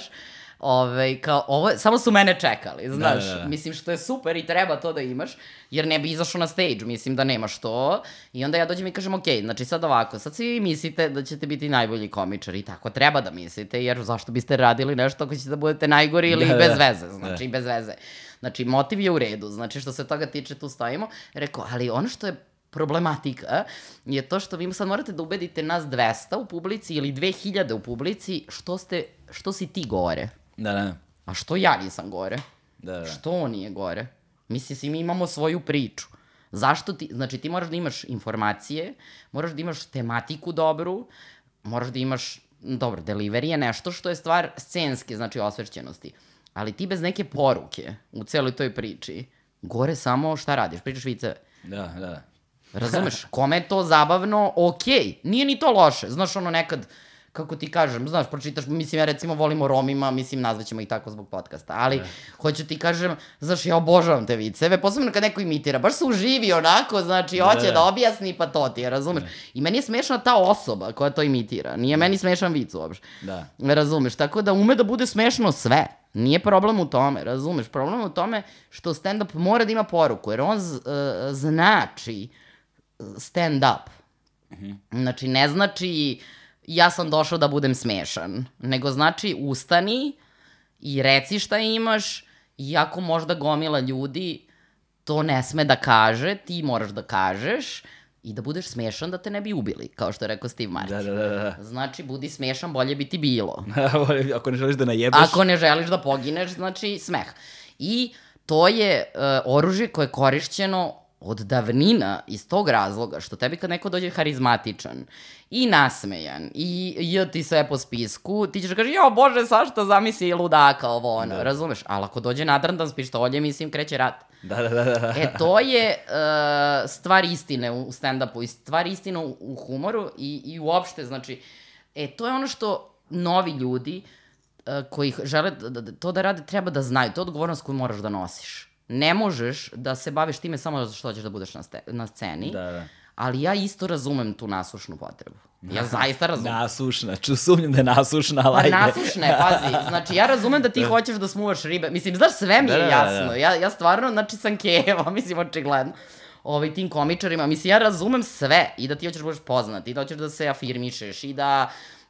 samo su mene čekali, znaš, mislim što je super i treba to da imaš, jer ne bi izašao na stage, mislim da nemaš to, i onda ja dođem i kažem, ok, znači sad ovako, sad svi mislite da ćete biti najbolji komičar i tako treba da mislite, jer zašto biste radili nešto ako ćete da budete najgori ili bez veze, znači bez veze. Znači, motiv je u redu, znači što se toga tiče tu stojimo, rekao, ali ono što je problematika je to što vi sad morate da ubedite nas 200 u publici ili 2000 u publici, što si ti gore. Da. A što ja nisam gore? Da. Što on nije gore? Mislim, svi mi imamo svoju priču. Zašto ti, znači ti moraš da imaš informacije, moraš da imaš tematiku dobru, moraš da imaš, dobro, delivery je nešto što je stvar scenske, znači osvećenosti. Ali ti bez neke poruke u celoj toj priči, gore samo šta radiš, pričaš viceve. Da. Razumeš, kome je to zabavno, okej, nije ni to loše, znaš nekad, kako ti kažem, znaš, pročitaš, mislim, ja recimo volim o Romima, mislim, nazvaćemo ih tako zbog podcasta, ali hoću ti kažem, znaš, ja obožavam te viceve, posebno kad neko imitira, baš se uživi onako, znači, hoće da objasni, pa to ti je, razumeš? I meni je smešna ta osoba koja to imitira, nije meni smešan vic uopšte, razumeš, tako da ume da bude smešno sve, nije problem u tome, razumeš, problem u tome što stand-up mora da ima poruku, jer on znači stand-up, znači, ne znači ja sam došao da budem smešan, nego znači ustani i reci šta imaš, iako možda gomila ljudi to ne sme da kaže, ti moraš da kažeš i da budeš smešan da te ne bi ubili, kao što je rekao Steve Martin. Da. Znači, budi smešan, bolje bi ti bilo. Ako ne želiš da najebeš. Ako ne želiš da pogineš, znači smeh. I to je oružje koje je korišćeno od davnina iz tog razloga što tebi kad neko dođe harizmatičan i nasmejan i ti sve po spisku, ti ćeš da kažeš, jo bože, Sašta, zamisli ludaka, ovo ono, razumeš? Ali ako dođe nadrandan s pištoljem, mislim, kreće rat. Da. To je stvar istine u stand-upu i stvar istine u humoru i uopšte, znači, to je ono što novi ljudi koji žele to da rade treba da znaju, to je odgovornost koju moraš da nosiš. Ne možeš da se baviš time samo što ćeš da budeš na sceni, ali ja isto razumem tu nasušnu potrebu. Ja zaista razumem. Nasušna, sumnjam da je nasušna, ali ajde. Pa nasušna je, pazi, znači ja razumem da ti hoćeš da smuvaš ribe, mislim, znaš, sve mi je jasno, ja stvarno, znači, sam keva, mislim, očigledno, tim komičarima, mislim, ja razumem sve i da ti hoćeš da budeš poznat i da hoćeš da se afirmišeš i da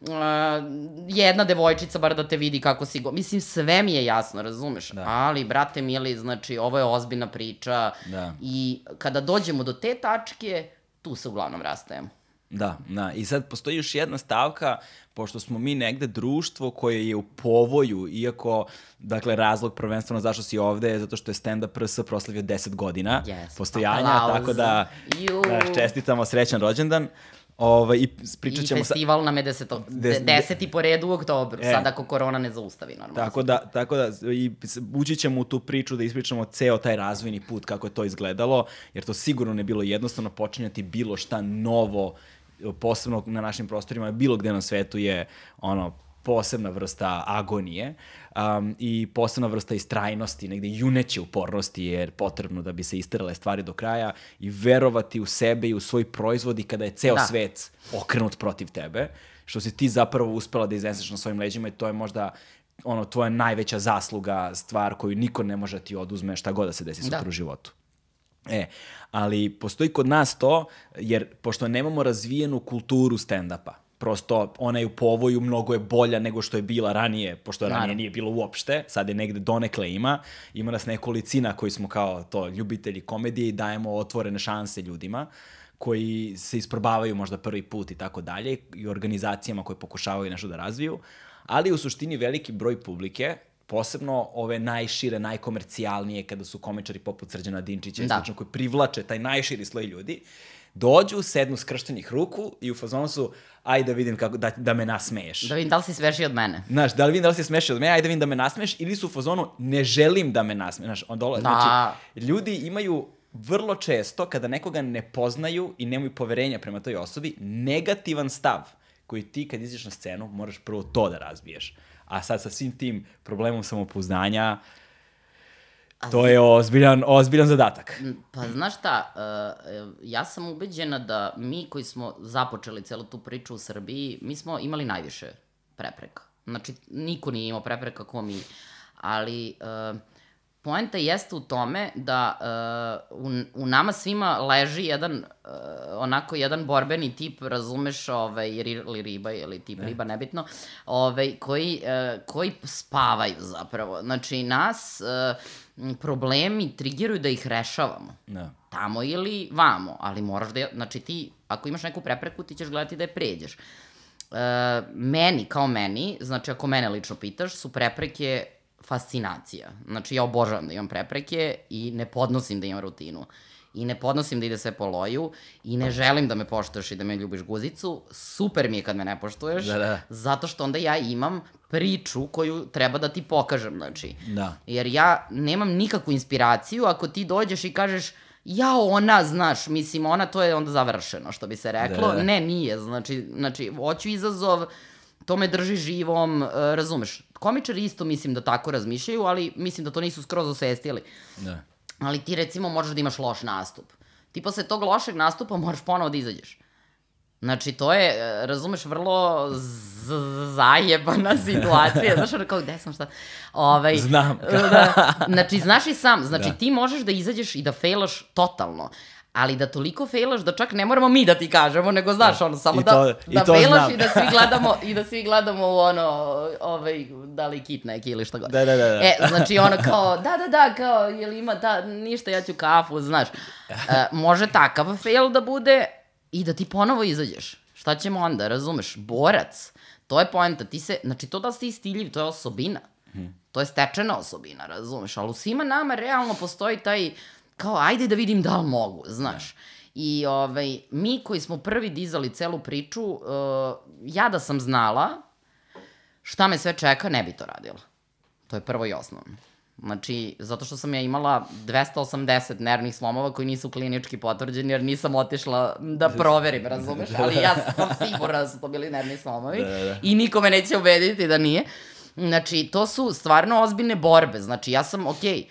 jedna devojčica bar da te vidi kako si mislim, sve mi je jasno, razumeš, ali, brate mili, znači, ovo je ozbiljna priča i kada dođemo do te tačke, tu se uglavnom rastajemo. Da, i sad postoji još jedna stavka, pošto smo mi negde društvo koje je u povoju, iako, dakle, razlog prvenstveno zašto si ovde je zato što je stand-up RS proslavio 10 godina postojanja, tako da čestitamo srećan rođendan. I festival nam je 10. po redu u oktobru, sad ako korona ne zaustavi normalno. Tako da ući ćemo u tu priču da ispričamo ceo taj razvojni put kako je to izgledalo, jer to sigurno ne bilo jednostavno počinjati bilo šta novo, posebno na našim prostorima, bilo gde na svetu je posebna vrsta agonije i posebna vrsta istrajnosti, negde juneće upornosti je potrebno da bi se isterale stvari do kraja i verovati u sebe i u svoj proizvod i kada je ceo svet okrenut protiv tebe, što si ti zapravo uspela da izneseš na svojim leđima i to je možda tvoja najveća zasluga, stvar koju niko ne može ti oduzme šta god da se desi sutra u životu. Ali postoji kod nas to, jer pošto nemamo razvijenu kulturu stand-upa, prosto ona je u povoju, mnogo je bolja nego što je bila ranije, pošto ranije nije bilo uopšte, sad je negde donekle ima nas nekolicina koji smo kao to ljubitelji komedije i dajemo otvorene šanse ljudima koji se isprobavaju možda prvi put i tako dalje i organizacijama koje pokušavaju nešto da razviju, ali u suštini veliki broj publike, posebno ove najšire, najkomercijalnije kada su komičari poput Srđana Dinčića i slično koji privlače taj najširi sloj ljudi, Dođu, sednu skrštenih ruku i u fazonu su, ajde da vidim kako, da me nasmeješ. Da vidim da li si smešiji od mene. Znaš, da li vidim da li si smešiji od mene, ajde da vidim da me nasmeješ, ili su u fazonu, ne želim da me nasmeješ. Znaš, znači, ljudi imaju vrlo često, kada nekoga ne poznaju i nemaju poverenja prema toj osobi, negativan stav koji ti kad izađeš na scenu moraš prvo to da razbiješ. A sad sa svim tim problemom samopouzdanja, to je ozbiljan zadatak. Pa znaš šta, ja sam ubeđena da mi koji smo započeli celu tu priču u Srbiji, mi smo imali najviše prepreka. Znači, niko nije imao prepreka ko mi. Ali poenta jeste u tome da u nama svima leži jedan borbeni tip, razumeš, ili riba, ili tip riba, nebitno, koji spavaju zapravo. Znači, nas problemi trigeruju da ih rešavamo. Tamo ili vamo, ali moraš da, znači ti, ako imaš neku prepreku, ti ćeš gledati da je pređeš. Meni, znači ako mene lično pitaš, su prepreke fascinacija. Znači, ja obožavam da imam prepreke i ne podnosim da imam rutinu. I ne podnosim da ide sve po loju i ne želim da me poštuješ i da me ljubiš guzicu. Super mi je kad me ne poštuješ, zato što onda ja imam priču koju treba da ti pokažem, znači. Jer ja nemam nikakvu inspiraciju ako ti dođeš i kažeš ona, znaš, mislim, ona, to je onda završeno, što bi se reklo. Ne, nije, znači, hoću izazov, to me drži živom, razumeš. Komičari isto mislim da tako razmišljaju, ali mislim da to nisu skroz osvestili. Ali ti recimo možeš da imaš loš nastup. Ti posle tog lošeg nastupa moraš ponovo da izađeš. Znači to je, razumeš, vrlo zajebana situacija. Znaš ono kao, gde sam, šta? Znam. Znači, znaš i sam, znači ti možeš da izađeš i da fejlaš totalno. Ali da toliko fejlaš da čak ne moramo mi da ti kažemo, nego znaš, ono, samo da fejlaš i da svi gledamo u da li kit neki ili šta god. Znači ono kao, kao, jel ima ništa, ja ću kafu, znaš. Može takav fail da bude i da ti ponovo izađeš. Šta ćemo onda, razumeš? Borac. To je poenta. Znači to da si stiljiv, to je osobina. To je stečena osobina, razumeš? Ali u svima nama realno postoji taj kao, ajde da vidim da li mogu, znaš. I mi koji smo prvi dizali celu priču, ja da sam znala šta me sve čeka, ne bi to radila. To je prvo i osnovno. Znači, zato što sam ja imala 280 nervnih slomova koji nisu klinički potvrđeni, jer nisam otišla da proverim, razumeš? Ali ja sam sigurna da su to bili nervni slomovi i niko me neće ubediti da nije. Znači, to su stvarno ozbiljne borbe. Znači, ja sam, okej,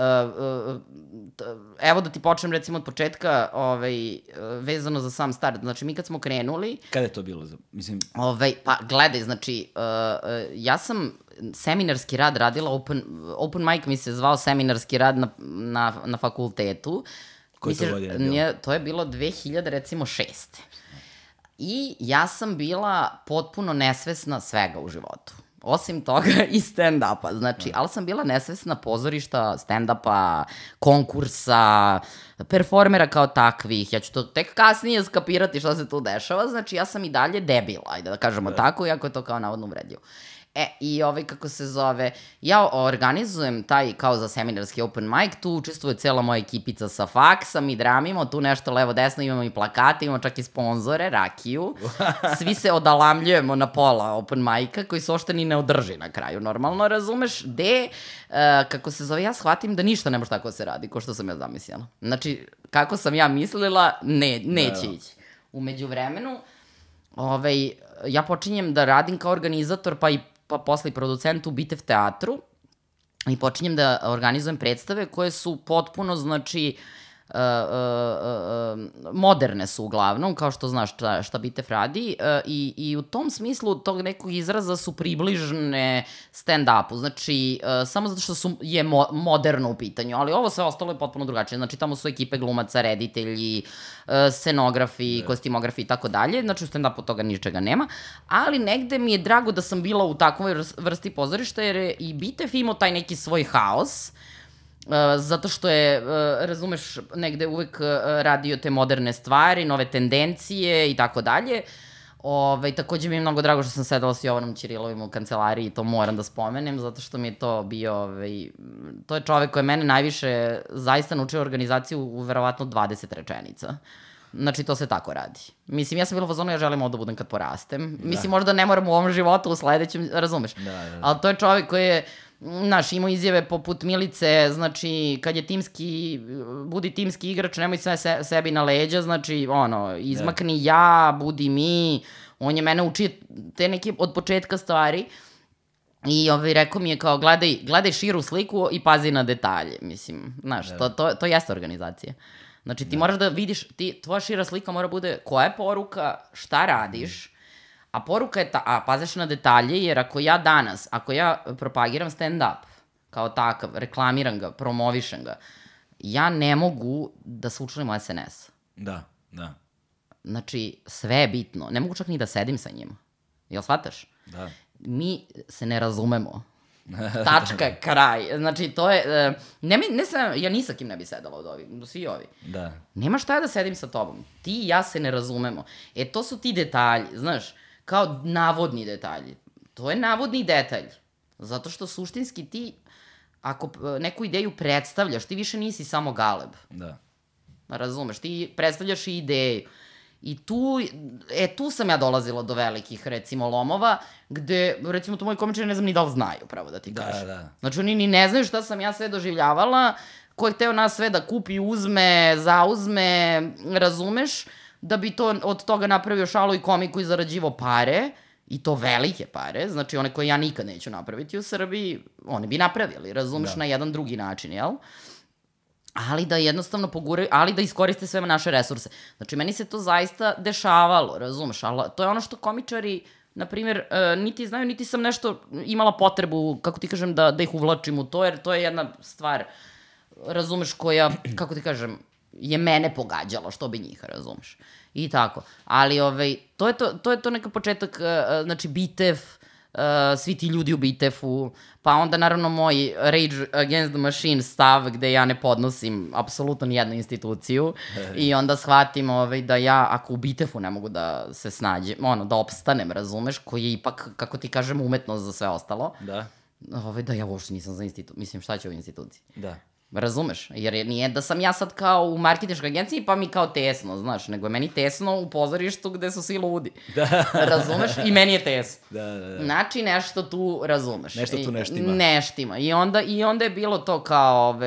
evo da ti počnem recimo od početka vezano za sam start. Znači mi kad smo krenuli... Kada je to bilo? Mislim... Pa gledaj, znači ja sam seminarski rad radila, open mic mi se zvao seminarski rad na fakultetu. Koje to godine je bilo? To je bilo 2006. I ja sam bila potpuno nesvesna svega u životu. Osim toga i stand-upa, znači, ali sam bila nesvesna pozorišta, stand-upa, konkursa, performera kao takvih, ja ću to tek kasnije skapirati šta se tu dešava, znači ja sam i dalje debila, ajde da kažemo tako, iako je to kao navodno uvredljivo. I kako se zove, ja organizujem taj kao za seminarski open mic, tu učestvuje cela moja ekipica sa faksa, mi dramimo, tu nešto levo desno, imamo i plakate, imamo čak i sponzore, rakiju, svi se odalamljujemo na pola open mic-a koji se uopšte ni ne održi na kraju, normalno, razumeš, kako se zove, ja shvatim da ništa ne može tako se radi, ko što sam ja zamislila. Znači, kako sam ja mislila, neće ići. U međuvremenu, ja počinjem da radim kao organizator, pa posle i producent u Bitev teatru i počinjem da organizujem predstave koje su potpuno, znači, moderne su uglavnom, kao što znaš šta Bitev radi, i u tom smislu tog nekog izraza su približne stand-upu, znači samo zato što je moderno u pitanju, ali ovo sve ostalo je potpuno drugačije, znači tamo su ekipe glumaca, reditelji, scenografi, kostimografi i tako dalje, znači u stand-upu toga ničega nema, ali negde mi je drago da sam bila u takvoj vrsti pozorišta, jer je i Bitev imao taj neki svoj haos, zato što je, razumeš, negde uvek radio te moderne stvari, nove tendencije i tako dalje. Takođe mi je mnogo drago što sam sedala s Jovanom Ćirilovim u kancelariji, to moram da spomenem, zato što mi je to bio, to je čovek koji je mene najviše zaista naučio organizaciju u verovatno 20 rečenica. Znači, to se tako radi. Mislim, ja sam bila u fazonu, ja želim ovo da budem kad porastem. Mislim, možda ne moram u ovom životu, u sledećem, razumeš? Ali to je čovjek koji je, znaš, imao izjave poput Milice, znači, kad je budi timski igrač, nemoj sve sebi na leđa, znači, izmakni ja, budi mi. On je mene učio te neke od početka stvari. I rekao mi je kao, gledaj širu sliku i pazi na detalje, mislim, znaš, to jeste organizacija. Znači, ti moraš da vidiš, tvoja šira slika mora bude koja je poruka, šta radiš, a poruka je paziš na detalje, jer ako ja propagiram stand-up, kao takav, reklamiram ga, promovišem ga, ja ne mogu da se učlanim u SNS. Da. Znači, sve je bitno, ne mogu čak ni da sedim sa njima, jel shvataš? Da. Mi se ne razumemo. Tačka, kraj. Znači, to je... ja ni sa kim ne bi sedala od ovih, svi ovi. Da. Nema šta da sedim sa tobom. Ti i ja se ne razumemo. To su ti detalji, znaš, kao navodni detalji. To je navodni detalj. Zato što suštinski ti, ako neku ideju predstavljaš, ti više nisi samo galeb. Da. Razumeš, ti predstavljaš i ideju. I tu sam ja dolazila do velikih, recimo, lomova, gde, recimo, to moji komičari ne znam ni da li znaju, pravo da ti kažem. Da. Znači, oni ni ne znaju šta sam ja sve doživljavala, ko je hteo nas sve da kupi, uzme, zauzme, razumeš, da bi to od toga napravio šalu i komiku i zarađivo pare, i to velike pare, znači one koje ja nikad neću napraviti u Srbiji, oni bi napravili, razumeš, na jedan drugi način, jel? Ali da jednostavno poguraju, ali da iskoriste sve naše resurse. Znači, meni se to zaista dešavalo, razumeš, ali to je ono što komičari, na primjer, niti znaju, niti sam nešto imala potrebu, kako ti kažem, da ih uvlačim u to, jer to je jedna stvar, razumeš, koja, kako ti kažem, je mene pogađala, što bi njih, razumeš. I tako. Ali, to je to neka početak, znači, Bitev, svi ti ljudi u Bitefu, pa onda naravno moj Rage Against the Machine stav gde ja ne podnosim apsolutno nijednu instituciju i onda shvatim da ja ako u Bitefu ne mogu da se snađem, da opstanem, razumeš, koji je ipak, kako ti kažem, umetnost za sve ostalo, da ja uopšte nisam za instituciju, mislim šta će u instituciji. Da. Razumeš? Jer nije da sam ja sad kao u marketinškoj agenciji pa mi kao tesno, znaš, nego je meni tesno u pozorištu gde su svi ludi. Razumeš? I meni je tesno. Znači nešto tu razumeš. Nešto tu neštima. Neštima. I onda je bilo to kao,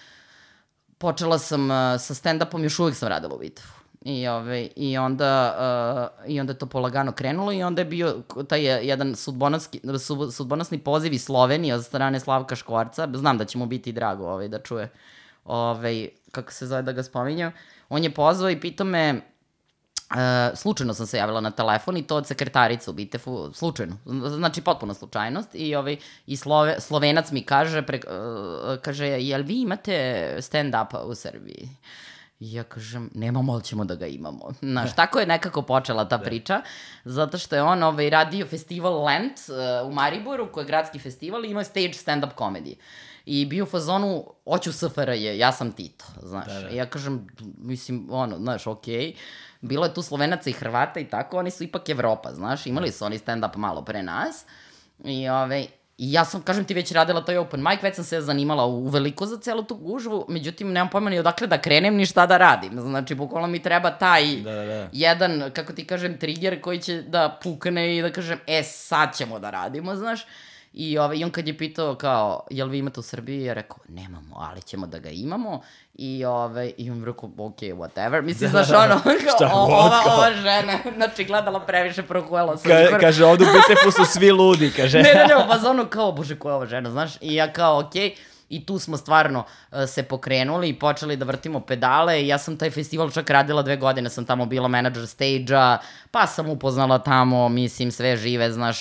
počela sam sa stand-upom, još uvijek sam radila u Bitefu. I onda je to polagano krenulo i onda je bio taj jedan sudbonosni poziv iz Slovenije od strane Slavka Škvarca. Znam da će mu biti drago da čuje kako se zove da ga spominjam. On je pozvao i pitao me, slučajno sam se javila na telefon i to od sekretarice u Bitefu, slučajno, znači potpuna slučajnost i Slovenac mi kaže, jel vi imate stand-up u Srbiji? I ja kažem, nemamo, ali ćemo da ga imamo. Znaš, tako je nekako počela ta priča, zato što je on radio festival Lent u Mariboru, koji je gradski festival i imao je stage stand-up komedije. I bio u fazonu, hoću SFRJ, ja sam Tito, znaš. I ja kažem, mislim, znaš, okej. Bilo je tu Slovenaca i Hrvata i tako, oni su ipak Evropa, znaš, imali su oni stand-up malo pre nas. I ja sam, kažem ti, već radila taj open mic, već sam se zanimala uveliko za celu tu gužvu, međutim, nemam pojma ni odakle da krenem, ni šta da radim. Znači, bukvalno mi treba taj jedan, kako ti kažem, trigger koji će da pukne i da kažem, sad ćemo da radimo, znaš. I on kad je pitao kao, jel vi imate u Srbiji, ja rekao, nemamo, ali ćemo da ga imamo. I on rekao, ok, whatever. Mislim, znaš, ova žena, znači, gledala previše Prohuela. Kaže, ovdje u Bitefu su svi ludi, kaže. Ne, pa za ono kao, bože, ko je ova žena, znaš. I ja kao, ok, i tu smo stvarno se pokrenuli i počeli da vrtimo pedale i ja sam taj festival čak radila 2 godine, sam tamo bila menadžer stage-a, pa sam upoznala tamo, mislim, sve žive, znaš,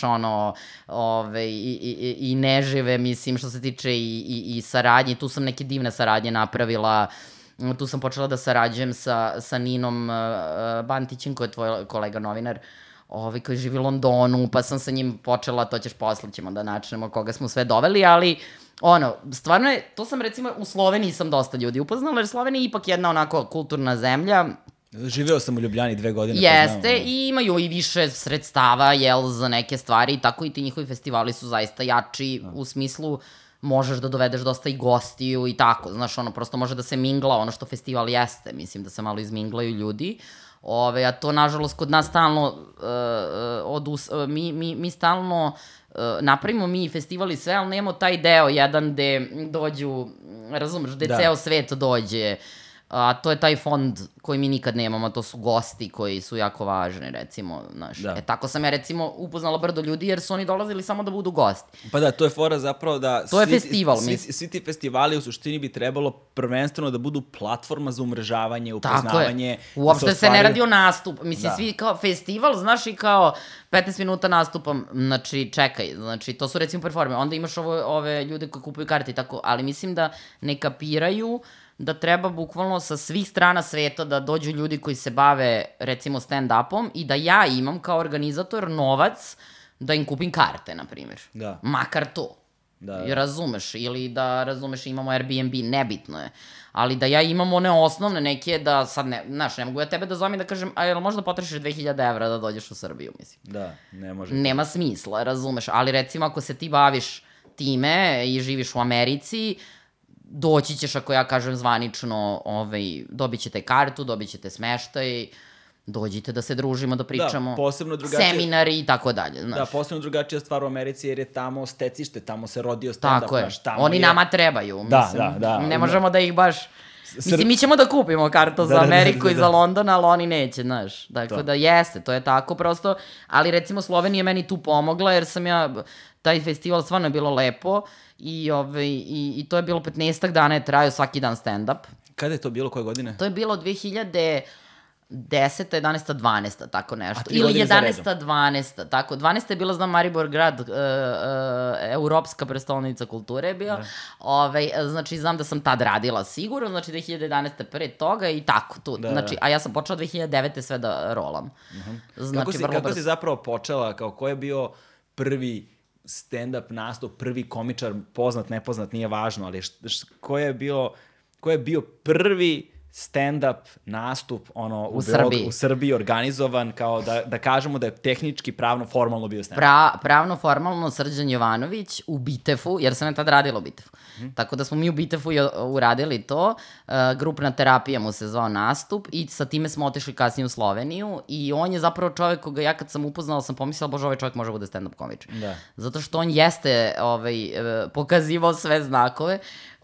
i nežive, mislim, što se tiče i saradnje, tu sam neke divne saradnje napravila, tu sam počela da sarađujem sa Ninom Bantićem, koji je tvoj kolega novinar, koji živi u Londonu, pa sam sa njim počela, to ćeš posle, ćemo da načnemo koga smo sve doveli, ali stvarno je, to sam recimo u Sloveniji sam dosta ljudi upoznala, jer Slovenija je ipak jedna onako kulturna zemlja. Živeo sam u Ljubljani 2 godine. Jeste, i imaju i više sredstava, za neke stvari i tako i ti njihovi festivali su zaista jači u smislu možeš da dovedeš dosta i gostiju i tako, znaš, ono, prosto može da se mingla ono što festival jeste, mislim da se malo izminglaju ljudi, a to, nažalost, kod nas stalno, mi stalno napravimo mi festival i sve, ali nemamo taj deo jedan gde dođu, razumeš, gde ceo svet dođe, a to je taj fond koji mi nikad nemamo, to su gosti koji su jako važni, recimo, znaš. Tako sam ja, recimo, upoznala brdo ljudi, jer su oni dolazili samo da budu gosti. Pa da, to je fora zapravo da... To je festival, mislim. Svi ti festivali u suštini bi trebalo prvenstveno da budu platforma za umrežavanje, upoznavanje. Tako je. Uopšte se ne radi o nastup. Mislim, svi kao festival, znaš, i kao 15 minuta nastupam, znači, čekaj, znači, to su, recimo, performe. Onda imaš ove ljude koji kupuju karte i tako, ali mislim da ne kapiraju da treba bukvalno sa svih strana sveta da dođu ljudi koji se bave, recimo, stand-upom i da ja imam kao organizator novac da im kupim karte, na primjer. Da. Makar to. I razumeš, ili da, razumeš, imamo Airbnb, nebitno je. Ali da ja imam one osnovne neke da sad ne, znaš, ne mogu ja tebe da zovem i da kažem, a jel možda potrošiš 2000 evra da dođeš u Srbiju, mislim. Da, ne može. Nema smisla, razumeš, ali recimo ako se ti baviš time i živiš u Americi, doći ćeš, ako ja kažem zvanično, dobit ćete kartu, dobit ćete smeštaj, dođite da se družimo, da pričamo, seminari i tako dalje. Da, posebno drugačija stvar u Americi, jer je tamo stecište, tamo se rodio stand-up. Tako je, oni nama trebaju, mislim, ne možemo da ih baš... Mislim, mi ćemo da kupimo kartu za Ameriku i za London, ali oni neće, znaš. Dakle, da jeste, to je tako prosto, ali recimo Slovenija meni tu pomogla, jer sam ja, taj festival stvarno je bilo lepo i to je bilo 15 dana je trajao svaki dan stand-up. Kada je to bilo, koje godine? To je bilo 2010. 11. 12. tako nešto. Ili 11. 12. tako. 12. je bila, znam, Maribor grad, evropska prestolnica kulture je bio. Znači, znam da sam tad radila sigurno, znači 2011. pre toga i tako tu. Znači, a ja sam počela 2009. sve da rolam. Kako si zapravo počela, kao ko je bio prvi stand-up nastup, prvi komičar, poznat, nepoznat, nije važno, ali ko je bio prvi stand-up nastup u Srbiji organizovan, kao da kažemo da je tehnički, pravno, formalno bio stand-up. Pravno, formalno Srđan Jovanović u Bitefu, jer sam ja tad radila u Bitefu. Tako da smo mi u Bitefu uradili to, grupna terapija mu se zvao nastup i sa time smo otišli kasnije u Sloveniju i on je zapravo čovek koga ja kad sam upoznala sam pomislila, bože, ovaj čovek može bude stand-up komičar. Zato što on jeste pokazivao sve znakove,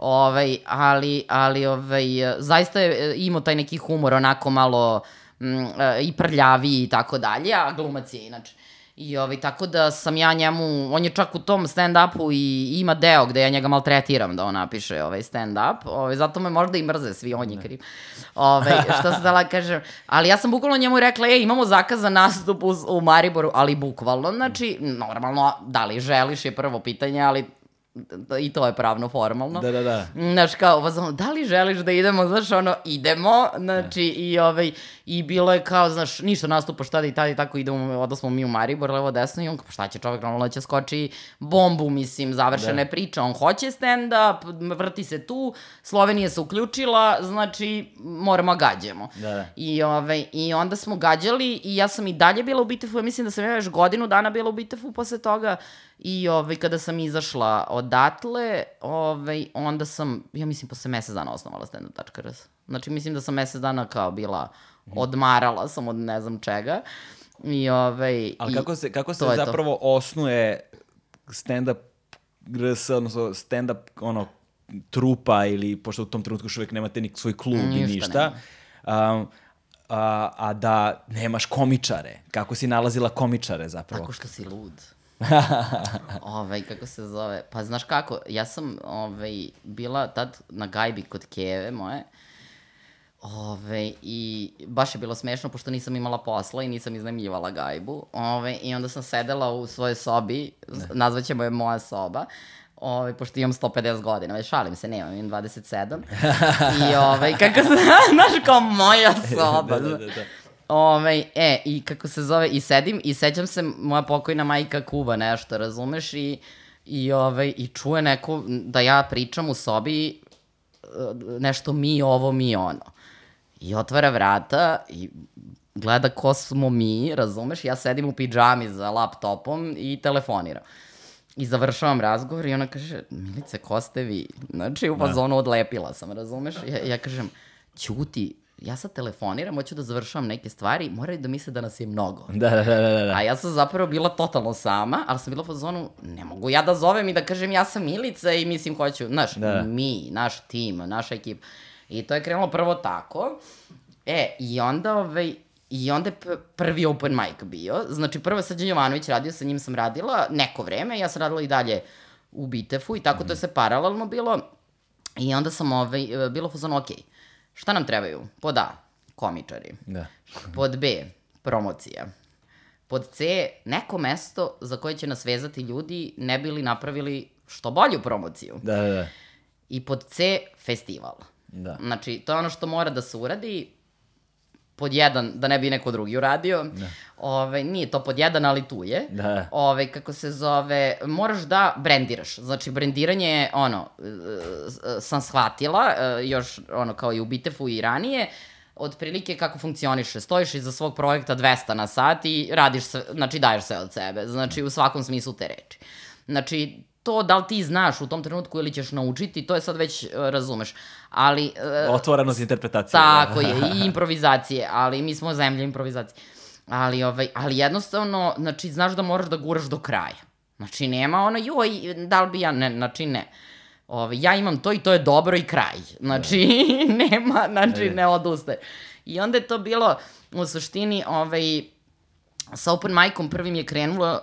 ali zaista je imao taj neki humor, onako malo i prljaviji i tako dalje, a glumac je inače. I tako da sam ja njemu, on je čak u tom stand-upu i ima deo gde ja njega maltretiram da on napiše stand-up, zato me možda i mrze svi, on je kriv. Što se dala kažem, ali ja sam bukvalno njemu rekla, imamo zakaz za nastup u Mariboru, ali bukvalno, znači, normalno, da li želiš je prvo pitanje, ali i to je pravno formalno. Da. Znaš, kao, da li želiš da idemo, znaš, idemo, znači, i bilo je kao, znaš, ništa nastupaš tada i tada i tako idemo, odnosmo mi u Maribor, levo desno i on, pa šta će čovek, normalno će skoči bombu, mislim, završena je priča, on hoće stand-up, vrti se tu, Slovenija se uključila, znači, moramo gađamo. I onda smo gađali i ja sam i dalje bila u Bitefu, ja mislim da sam ja još godinu dana bila u Bitefu posle toga i kada sam izašla odatle, onda sam, ja mislim, posle mesec dana osnovala stand-up.rs. Znači, mislim da sam mesec dana kao bila, odmarala sam od ne znam čega. Ali kako se zapravo osnuje stand-up.rs, odnosno stand-up, trupa ili, pošto u tom trenutku još uvijek nemate ni svoj klub i ništa, a da nemaš komičare? Kako si nalazila komičare zapravo? Tako što si lud. Kako se zove, pa znaš kako, ja sam bila tad na gajbi kod Keve moje i baš je bilo smešno pošto nisam imala posla i nisam iznajmljivala gajbu i onda sam sedela u svojoj sobi, nazvaćemo je moja soba, pošto imam 150 godina, već šalim se, nemam, imam 27 i kako se, znaš, kao moja soba. I kako se zove, i sedim i sećam se, moja pokojna majka kuva nešto, razumeš, i čuje neko da ja pričam u sobi nešto mi ovo, mi ono. I otvara vrata i gleda ko smo mi, razumeš, ja sedim u pidžami za laptopom i telefoniram. I završavam razgovor i ona kaže, Milice, ko ste vi? Znači, u fazonu odlepila sam, razumeš? Ja kažem, ćuti, ja sad telefoniram, hoću da završavam neke stvari, moraju da misle da nas je mnogo. Da. A ja sam zapravo bila totalno sama, ali sam bila u fazonu, ne mogu ja da zovem i da kažem ja sam Milica i mislim hoću, znaš, mi, naš tim, naša ekipa. I to je krenulo prvo tako. I onda je prvi open mic bio. Znači, prvo je Srđan Jovanović radio, sa njim sam radila neko vreme, ja sam radila i dalje u Bitefu i tako to je se paralelno bilo. I onda sam bilo fazon, ok, šta nam trebaju? Pod A, komičari. Pod B, promocija. Pod C, neko mesto za koje će nas vezati ljudi ne bi li napravili što bolju promociju. Da. I pod C, festival. Znači, to je ono što mora da se uradi. Pod jedan, da ne bi neko drugi uradio. Nije to pod jedan, ali tu je. Kako se zove, moraš da brendiraš. Znači, brendiranje je, sam shvatila, još, kao i u Bitefu i ranije, otprilike kako funkcioniše. Stojiš iza svog projekta 200 na sat i radiš sve, znači, daješ sve od sebe. Znači, u svakom smislu te reči. Znači, to da li ti znaš u tom trenutku ili ćeš naučiti, to je sad već, razumeš. Ali... Otvorenost interpretacije. Tako je, i improvizacije, ali mi smo zemlja improvizacije. Ali jednostavno, znači, znaš da moraš da guraš do kraja. Znači, nema joj, da li bi ja, ne, znači, ne. Ja imam to i to je dobro i kraj. Znači, nema, znači, ne odustaje. I onda je to bilo, u suštini, sa open mic-om prvim je krenulo,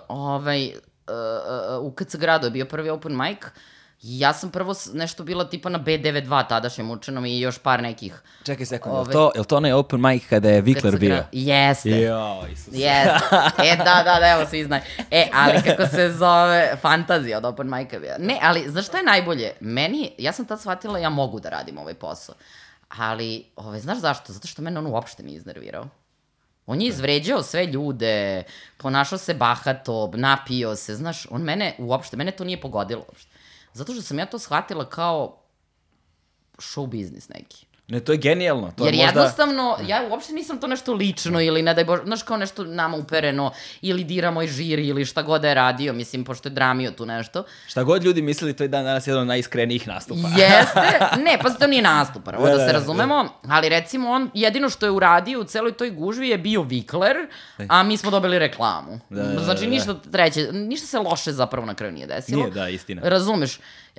u KC Gradu je bio prvi open mic. Ja sam prvo nešto bila tipa na B92 tadašnjem učenom i još par nekih... Čekaj sekund, je li to onaj open mic kada je Vikler bio? Jeste. Jo, Isus. Jeste. Da, evo svi znaju. Ali kako se zove, fantazija od open mic-a bio. Ne, ali znaš šta je najbolje? Ja sam tad shvatila ja mogu da radim ovaj posao. Ali, znaš zašto? Zato što mene on uopšte nije iznervirao. On je izvređao sve ljude, ponašao se bahato, napio se, znaš, mene to nije pogodilo uopšte. Zato što sam ja to shvatila kao show biznis neki. Ne, to je genijalno. Jer jednostavno, ja uopšte nisam to nešto lično ili ne daj Bože, znaš, kao nešto nama upereno ili dira moj žiri ili šta god da je radio, mislim, pošto je dramio tu nešto. Šta god ljudi mislili, to je danas jedan od najiskrenijih nastupa. Jeste, ne, pa to nije nastup, prvo da se razumemo, ali recimo on jedino što je uradio u celoj toj gužvi je bio Vikler, a mi smo dobili reklamu. Znači, ništa treće, ništa se loše zapravo na kraju nije desilo. Nije, da, istina. Razumeš?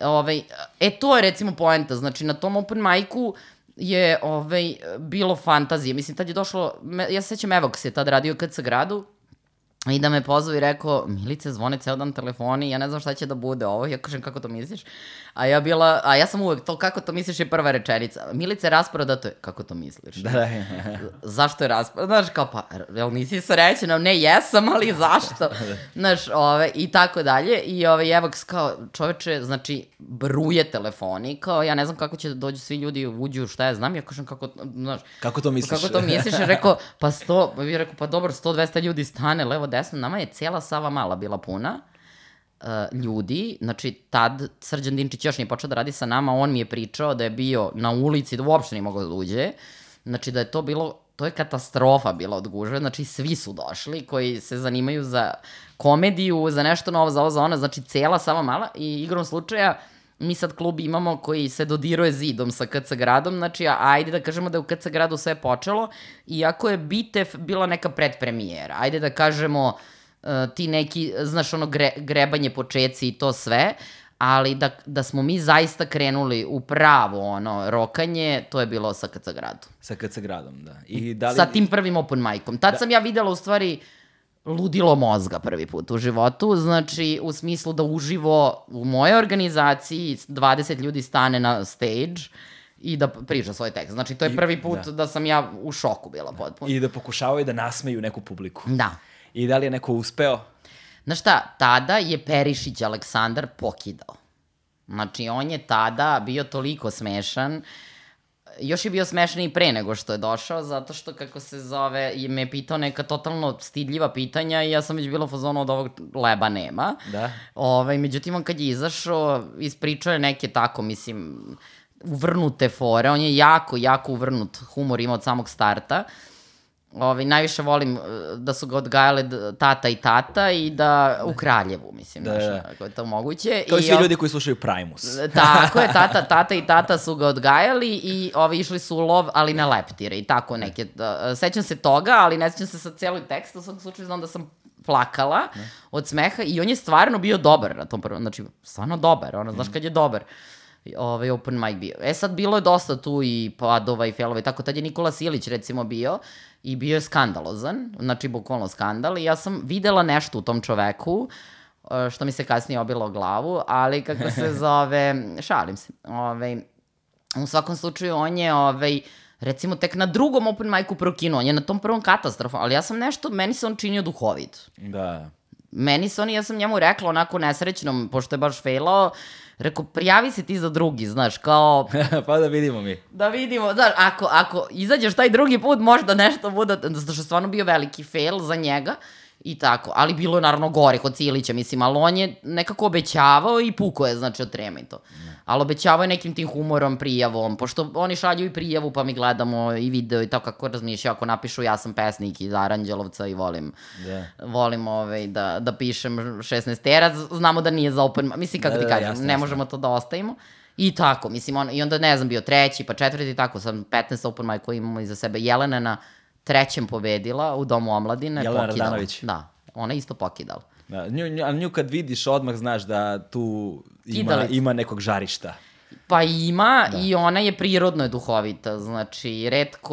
To je recimo poenta, znači na tom open mic-u je bilo fantazije. Mislim, tad je došlo, ja se sećam Evox je tad radio KC Gradu i da me pozvao i rekao, Milice, zvone ceo dan telefoni, ja ne znam šta će da bude ovo. Ja kažem, kako to misliš? A ja sam uvek, to kako to misliš je prva rečenica. Milice, rasprodato je, kako to misliš? Zašto je rasprodato? Znaš, kao, pa, jel nisi srećena? Ne, jesam, ali zašto? Znaš, i tako dalje. I Evox kao, čoveče, znači, bruje telefoni, kao, ja ne znam kako će da dođu svi ljudi, uđu, šta ja znam, ja kažem, kako, znaš, kako to misliš? Kako to misliš? Ja rekao, pa dobro, 100-200 ljudi stane, levo, desno, nama je cijela Sava Mala bila puna ljudi, znači tad Srđan Dinčić još nije počeo da radi sa nama, on mi je pričao da je bio na ulici, da uopšte nije mogao da uđe, znači da je to bilo, to je katastrofa bila od gužve, znači svi su došli koji se zanimaju za komediju, za nešto novo, za ovo, za ono, znači cijela Sava Mala i igrom slučaja mi sad klub imamo koji se dodiruje zidom sa KC Gradom, znači ajde da kažemo da je u KC Gradu sve počelo, iako je Bitef bila neka predpremijera, ajde da kažemo ti neki, znaš, grebanje počeci i to sve, ali da smo mi zaista krenuli u pravo rokanje, to je bilo sa KC Gradu. Sa KC Gradom, da. Sa tim prvim open mic-om. Tad sam ja videla u stvari ludilo mozga prvi put u životu, znači u smislu da uživo u mojoj organizaciji 20 ljudi stane na stage i da priča svoj tekst. Znači to je prvi put da sam ja u šoku bila potpuno. I da pokušavaju da nasmeju neku publiku. Da. I da li je neko uspeo? Znaš šta, tada je Perišić Aleksandar pokidao. Znači on je tada bio toliko smešan, još je bio smešan i pre nego što je došao, zato što, kako se zove, me je pitao neka totalno stidljiva pitanja i ja sam već bila u fazonu od ovog leba nema. Da. Međutim, on kad je izašao, ispričao je neke tako, mislim, uvrnute fore. On je jako, jako uvrnut humor imao od samog starta. najviše volim da su ga odgajale tata i tata i da u Kraljevu, mislim, ako je to moguće. Kao i svi ljudi koji slušaju Primus. Tako je, tata i tata su ga odgajali i išli su u lov, ali na leptire i tako neke. Sećam se toga, ali ne sećam se sa cijeloj tekstu, u svakom slučaju znam da sam plakala od smeha i on je stvarno bio dobar na tom prvom, znači stvarno dobar, znaš kad je dobar. Open mic bio. Sad bilo je dosta tu i padova i failova i tako, tad je Nikola Silić recimo bio i bio je skandalozan, znači bukvalno skandal i ja sam videla nešto u tom čoveku, što mi se kasnije obilo glavu, ali kako se zove, šalim se, u svakom slučaju on je, recimo tek na drugom open micu prokinuo, on je na tom prvom katastrofa, ali ja sam nešto, meni se on činio duhovit. Da. Meni se on, ja sam njemu rekla onako nesrećnom, pošto je baš failao, rekao, prijavi se ti za drugi, znaš, kao... Pa da vidimo mi. Da vidimo, znaš, ako izađeš taj drugi put, možda nešto bude, zato što je stvarno bio veliki fail za njega i tako, ali bilo je naravno gore kod Cilića, mislim, ali on je nekako obećavao i pukao je, znači, od trema i to. Ali obećavao je nekim tim humorom, prijavom, pošto oni šalju i prijavu, pa mi gledamo i video i tako kako razmišljaju, ako napišu ja sam pesnik iz Aranđelovca i volim da pišem 16-terac, znamo da nije za open, mislim, kako ti kažem, ne možemo to da ostavimo. I tako, mislim, i onda, ne znam, bio treći, pa četvrti i tako, sam 15 open mic koji imamo iza sebe. Jelena na trećem pobedila u Domu omladine. Jelena Radanović. Da, ona isto pokidala. Da, nju kad vidiš odmah znaš da tu ima nekog žarišta. Pa ima i ona je prirodno duhovita, znači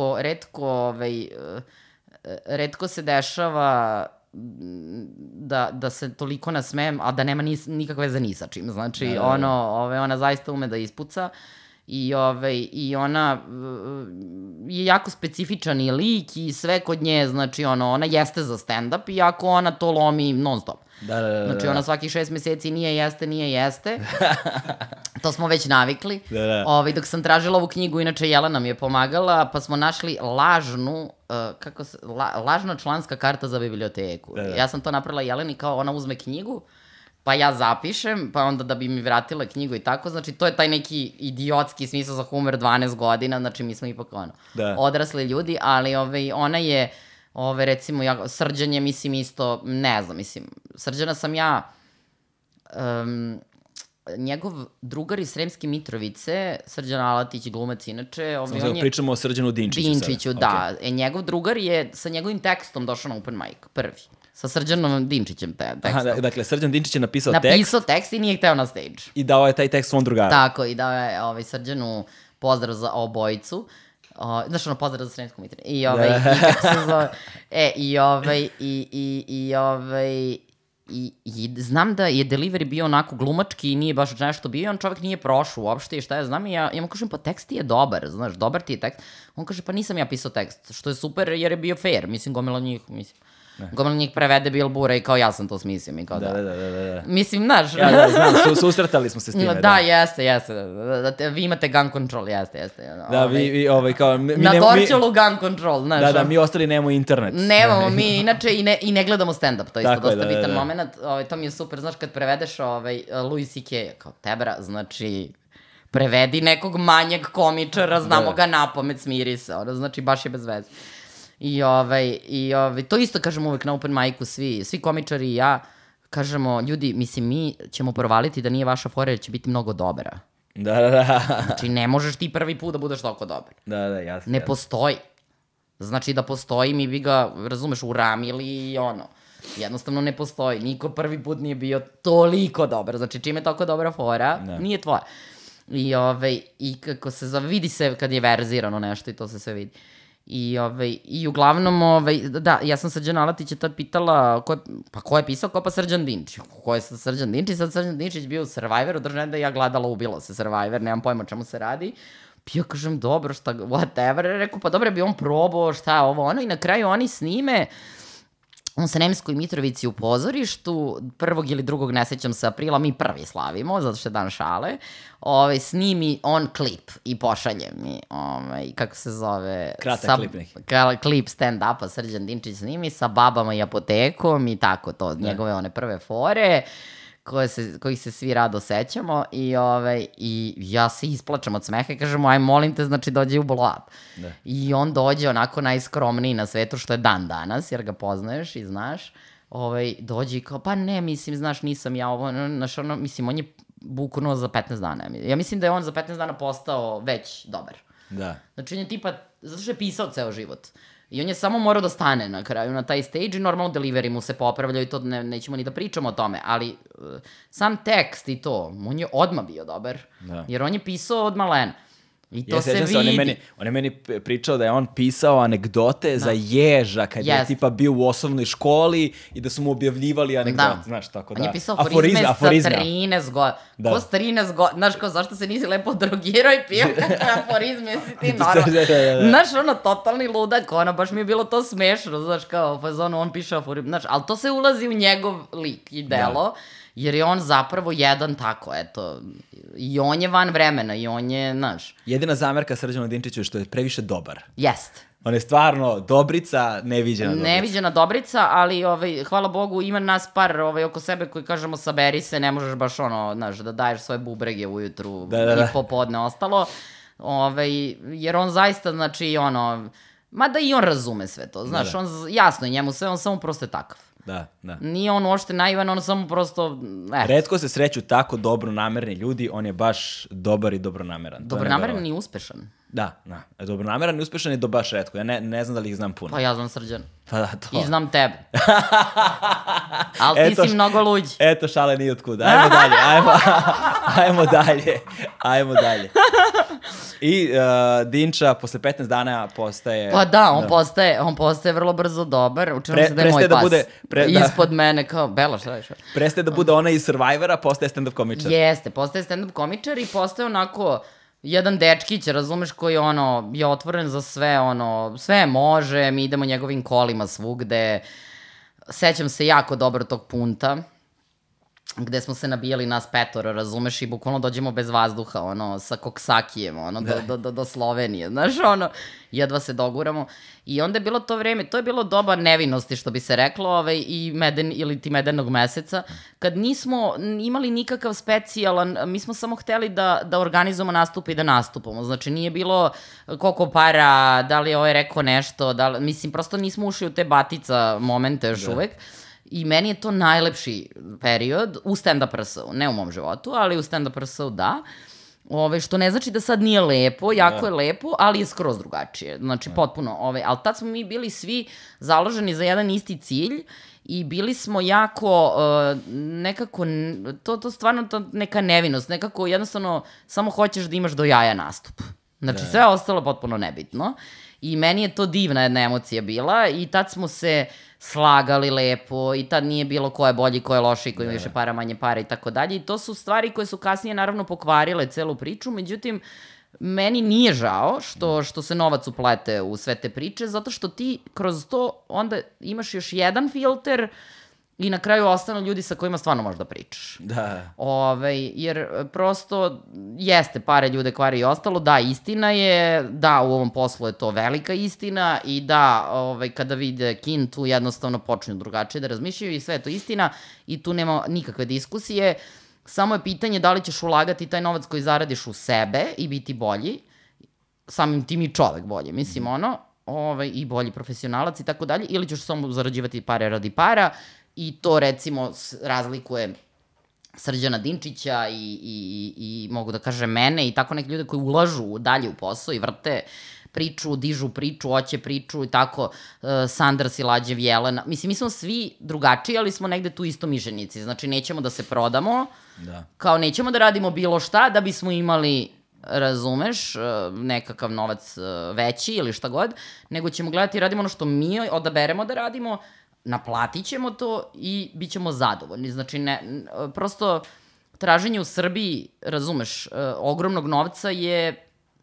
retko se dešava da se toliko nasmejem, a da nema nikakve veze ni sa čim, znači ona zaista ume da ispuca. I ona je jako specifičan i lik i sve kod nje, znači ona jeste za stand-up, iako ona to lomi non stop. Znači ona svakih 6 meseci nije jeste. To smo već navikli. Dok sam tražila ovu knjigu, inače Jelena mi je pomagala, pa smo našli lažna članska karta za biblioteku. Ja sam to napravila Jeleni, kao ona uzme knjigu, pa ja zapišem, pa onda da bi mi vratila knjigu i tako, znači to je taj neki idiotski smisao za humor 12 godina, znači mi smo ipak odrasli ljudi, ali ona je, recimo, Srđan je, mislim, isto, ne znam, mislim, Srđana sam ja, njegov drugar iz Sremske Mitrovice, Srđan Alatić, glumac inače, pričamo o Srđanu Dinčiću. Dinčiću, da, njegov drugar je sa njegovim tekstom došao na open mic, prvi. Sa Srđanom Dinčićem tekstom. Dakle, Srđan Dinčić je napisao tekst. Napisao tekst i nije hteo na stage. I dao je taj tekst svom drugaru. Tako, i dao je Srđanu pozdrav za obojicu. Znaš, pozdrav za Sremsku Mitrovicu. I kako se zove. I znam da je delivery bio onako glumački i nije baš nešto bio, on čovjek nije prošao uopšte i šta ja znam i ja mu kažem, pa tekst ti je dobar, znaš, dobar ti je tekst. On kaže, pa nisam ja pisao tekst, što je super jer je bio fair, mislim, gomila njih prevede Bil Bura i kao ja sam to smislio. Da. Mislim, znaš. Ja, znam, susretali smo se s time. Da, jeste. Vi imate gun control, jeste. Da, vi kao... Na Dorčelu gun control, znaš. Da, mi ostali nemamo internet. Nemamo mi, inače, i ne gledamo stand-up, to je isto dosta bitan moment. To mi je super, znaš, kad prevedeš Louis C.K. kao Tebra, znači... Prevedi nekog manjeg komičara, znamo ga napamet, smiri se, znači baš je bez veze. I to isto kažem uvek na open micu, svi komičari i ja kažemo, ljudi, mislim, mi ćemo provaliti da nije vaša fora jer će biti mnogo dobra. Da. Znači, ne možeš ti prvi put da budeš toliko dobar. Da, jasno. Ne postoji. Znači, da postoji, mi bi ga, razumeš, uramili i jednostavno ne postoji. Niko prvi put nije bio toliko dobar. Znači, čim je toliko dobra fora, nije tvoja. I kako se zove, vidi se kad je verzirano nešto i to se sve vidi. I uglavnom, da, ja sam Srđana Alatića tad pitala, ko je pisao, pa Srđan Dinčić. Ko je Srđan Dinčić? Sad Srđan Dinčić bio u Survivoru, držane da ja gledala, ubilo se Survivor, nemam pojma o čemu se radi. Ja kažem, dobro, šta, whatever, rekao, pa dobro bi on probao, šta, i na kraju oni snime, on sa Sremskoj Mitrovici u pozorištu, 1. ili 2. ne sećam se aprila, mi prvi slavimo, zato što je dan šale, snimi on klip i pošalje mi, kako se zove... Kratak klip neki. Klip stand-upa Srđan Dinčić snimi sa babama i apotekom i tako to, njegove one prve fore, kojih se svi rado sećamo i ja se isplačam od smeha i kažem, aj molim te, znači dođe u blow up. Da. I on dođe onako najskromniji na svetu, što je dan danas, jer ga poznaješ i znaš, dođe i kao, pa ne, mislim, znaš, nisam ja ovo, znaš, ono, mislim, on je buknuo za 15 dana. Ja mislim da je on za 15 dana postao već dobar. Da. Znači, on je tipa, zato što je pisao ceo život. I on je samo morao da stane na kraju na taj stage i normalno delivery mu se popravljaju i to nećemo ni da pričamo o tome, ali sam tekst i to, on je odmah bio dobar, jer on je pisao od malena. I to se vidi. On je meni pričao da je on pisao anegdote za ježa kad je tipa bio u osnovnoj školi i da su mu objavljivali anegdote, znaš, tako da. On je pisao aforizme sa 13 godina. Ko s 13 godina? Znaš, kao zašto se nisi lepo drogirao i pio kakve aforizme, si ti normalno. Znaš, ono, totalni ludak, ono, baš mi je bilo to smešno, znaš, kao, on piše aforizme, znaš, ali to se ulazi u njegov lik i delo. Jer je on zapravo jedan tako, eto, i on je van vremena, i on je, znaš... Jedina zamerka Srđanu Dinčiću je što je previše dobar. Jest. On je stvarno dobrica, neviđena dobrica. Neviđena dobrica, ali, hvala Bogu, ima nas par oko sebe koji kažemo saberi se, ne možeš baš ono, znaš, da daješ svoje bubrege ujutru i popodne ostalo, jer on zaista, znači, ono, mada i on razume sve to, znaš, on, jasno je njemu sve, on samo prosto je takav. Da. Nije on uopšte naivan, on samo prosto... Retko se sreću tako dobronamerni ljudi, on je baš dobar i dobronameran. Dobronameran i uspešan. Da. Dobronameran i uspešan je baš retko. Ja ne znam da li ih znam puno. Pa ja znam Srđan. Pa da, to. I znam tebe. Ali ti si mnogo luđi. Eto, šale nije otkuda. Ajmo dalje. I Dinča posle 15 dana postaje... Pa da, on postaje vrlo brzo dobar. Učinilo se da je moj pas. Ispod mene kao, Bela, šta radiš? Prestaje da bude ona iz Survivora, postaje stand-up komičar. Jeste, postaje stand-up komičar i postaje onako... jedan dečkić, razumeš, koji je otvoren za sve, sve može, mi idemo njegovim kolima svugde. Sećam se jako dobro tog punta, gde smo se nabijali nas 5, razumeš, i bukvalno dođemo bez vazduha, sa koksakijem, do Slovenije, znaš, jedva se doguramo. I onda je bilo to vreme, to je bilo doba nevinosti, što bi se reklo, ili ti medenog meseca, kad nismo imali nikakav specijalan, mi smo samo hteli da organizujemo nastup i da nastupamo, znači nije bilo koliko para, da li je rekao nešto, mislim, prosto nismo ušli u te batica momente još uvek. I meni je to najlepši period u stand-up RS-u, ne u mom životu, ali u stand-up RS-u da. Što ne znači da sad nije lepo, jako je lepo, ali je skroz drugačije. Znači, potpuno. Ali tad smo mi bili svi založeni za jedan isti cilj i bili smo jako nekako, to stvarno neka nevinost, nekako jednostavno samo hoćeš da imaš do jaja nastup. Znači, sve ostalo potpuno nebitno. I meni je to divna jedna emocija bila i tad smo se slagali lepo i tad nije bilo ko je bolji, ko je loši, ko ima više para, manje para i tako dalje. I to su stvari koje su kasnije naravno pokvarile celu priču, međutim, meni nije žao što se novac uplete u sve te priče, zato što ti kroz to onda imaš još jedan filter i na kraju ostanu ljudi sa kojima stvarno možeš da pričaš. Da. Jer prosto jeste pare ljude kvari i ostalo, da, istina je, da, u ovom poslu je to velika istina i da, kada vide kintu jednostavno počinju drugačije da razmišljaju i sve je to istina i tu nema nikakve diskusije, samo je pitanje da li ćeš ulagati taj novac koji zaradiš u sebe i biti bolji, samim tim i čovek bolji, mislim i bolji profesionalac i tako dalje, ili ćeš samo zarađivati pare radi para. I to, recimo, razlikuje Srđana Dinčića i mogu da kažem mene i tako neke ljude koji ulažu dalje u posao i vrte priču, dižu priču, hoće priču i tako, Sandra Silađev, Jelena. Mislim, mi smo svi drugačiji, ali smo negde tu isto mišljenici. Znači, nećemo da se prodamo, kao nećemo da radimo bilo šta da bismo imali, razumeš, nekakav novac veći ili šta god, nego ćemo gledati i radimo ono što mi odaberemo da radimo, naplatit ćemo to i bit ćemo zadovoljni. Znači, prosto traženje u Srbiji, razumeš, ogromnog novca je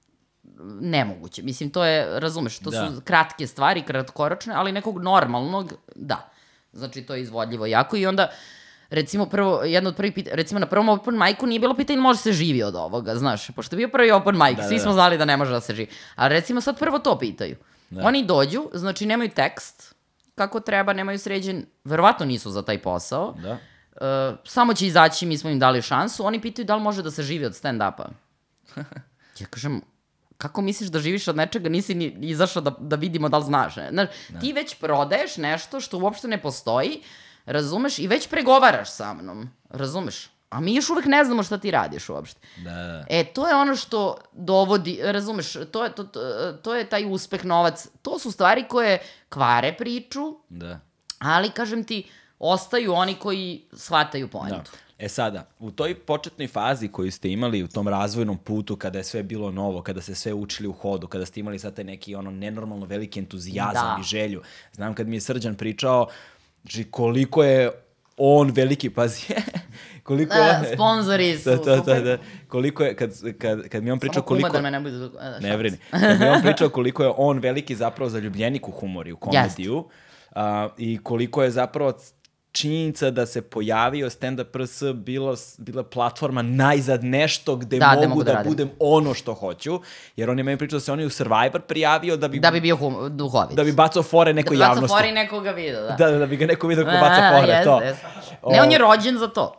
nemoguće. Mislim, to je, razumeš, to su kratke stvari, kratkoročne, ali nekog normalnog, da. Znači, to je izvodljivo jako i onda, recimo, jedno od prvih pitanja, recimo na prvom open mic-u nije bilo pitanje može se živi od ovoga, znaš, pošto je bio prvi open mic, svi smo znali da ne može da se živi. Ali recimo sad prvo to pitaju. Oni dođu, znači nemaju tekst, kako treba, nemaju sređen, verovatno nisu za taj posao. samo će izaći, mi smo im dali šansu, oni pitaju da li može da se živi od stand-upa. Ja kažem, kako misliš da živiš od nečega, nisi ni izašao da vidimo da li znaš. Znaš, ti već prodaješ nešto što uopšte ne postoji, razumeš, i već pregovaraš sa mnom, razumeš? A mi još uvek ne znamo šta ti radiš uopšte. Da. To je ono što dovodi, razumeš, to je taj uspeh, novac. To su stvari koje kvare priču, ali, kažem ti, ostaju oni koji shvataju poentu. Sada, u toj početnoj fazi koju ste imali u tom razvojnom putu, kada je sve bilo novo, kada ste sve učili u hodu, kada ste imali sad taj neki nenormalno veliki entuzijazam i želju. Znam kad mi je Srđan pričao, koliko je on veliki, pazi, koliko je... Sponzori su, super. Koliko je, kad mi on pričao koliko... Samo kuma da me ne bude... Ne brini. Kad mi on pričao koliko je on veliki zapravo zaljubljenik u humor i u komediju, i koliko je zapravo činjenica da se pojavio Stand Up RS bila platforma najzad nešto gde mogu da budem ono što hoću, jer on je meni pričao da se on je u Survivor prijavio da bi bio duhovit. Da bi bacao fore nekoj javnosti. Da bi bacao fore i nekoga vidio, Da bi ga neko vidio ko baca fore, to. Ne, on je rođen za to.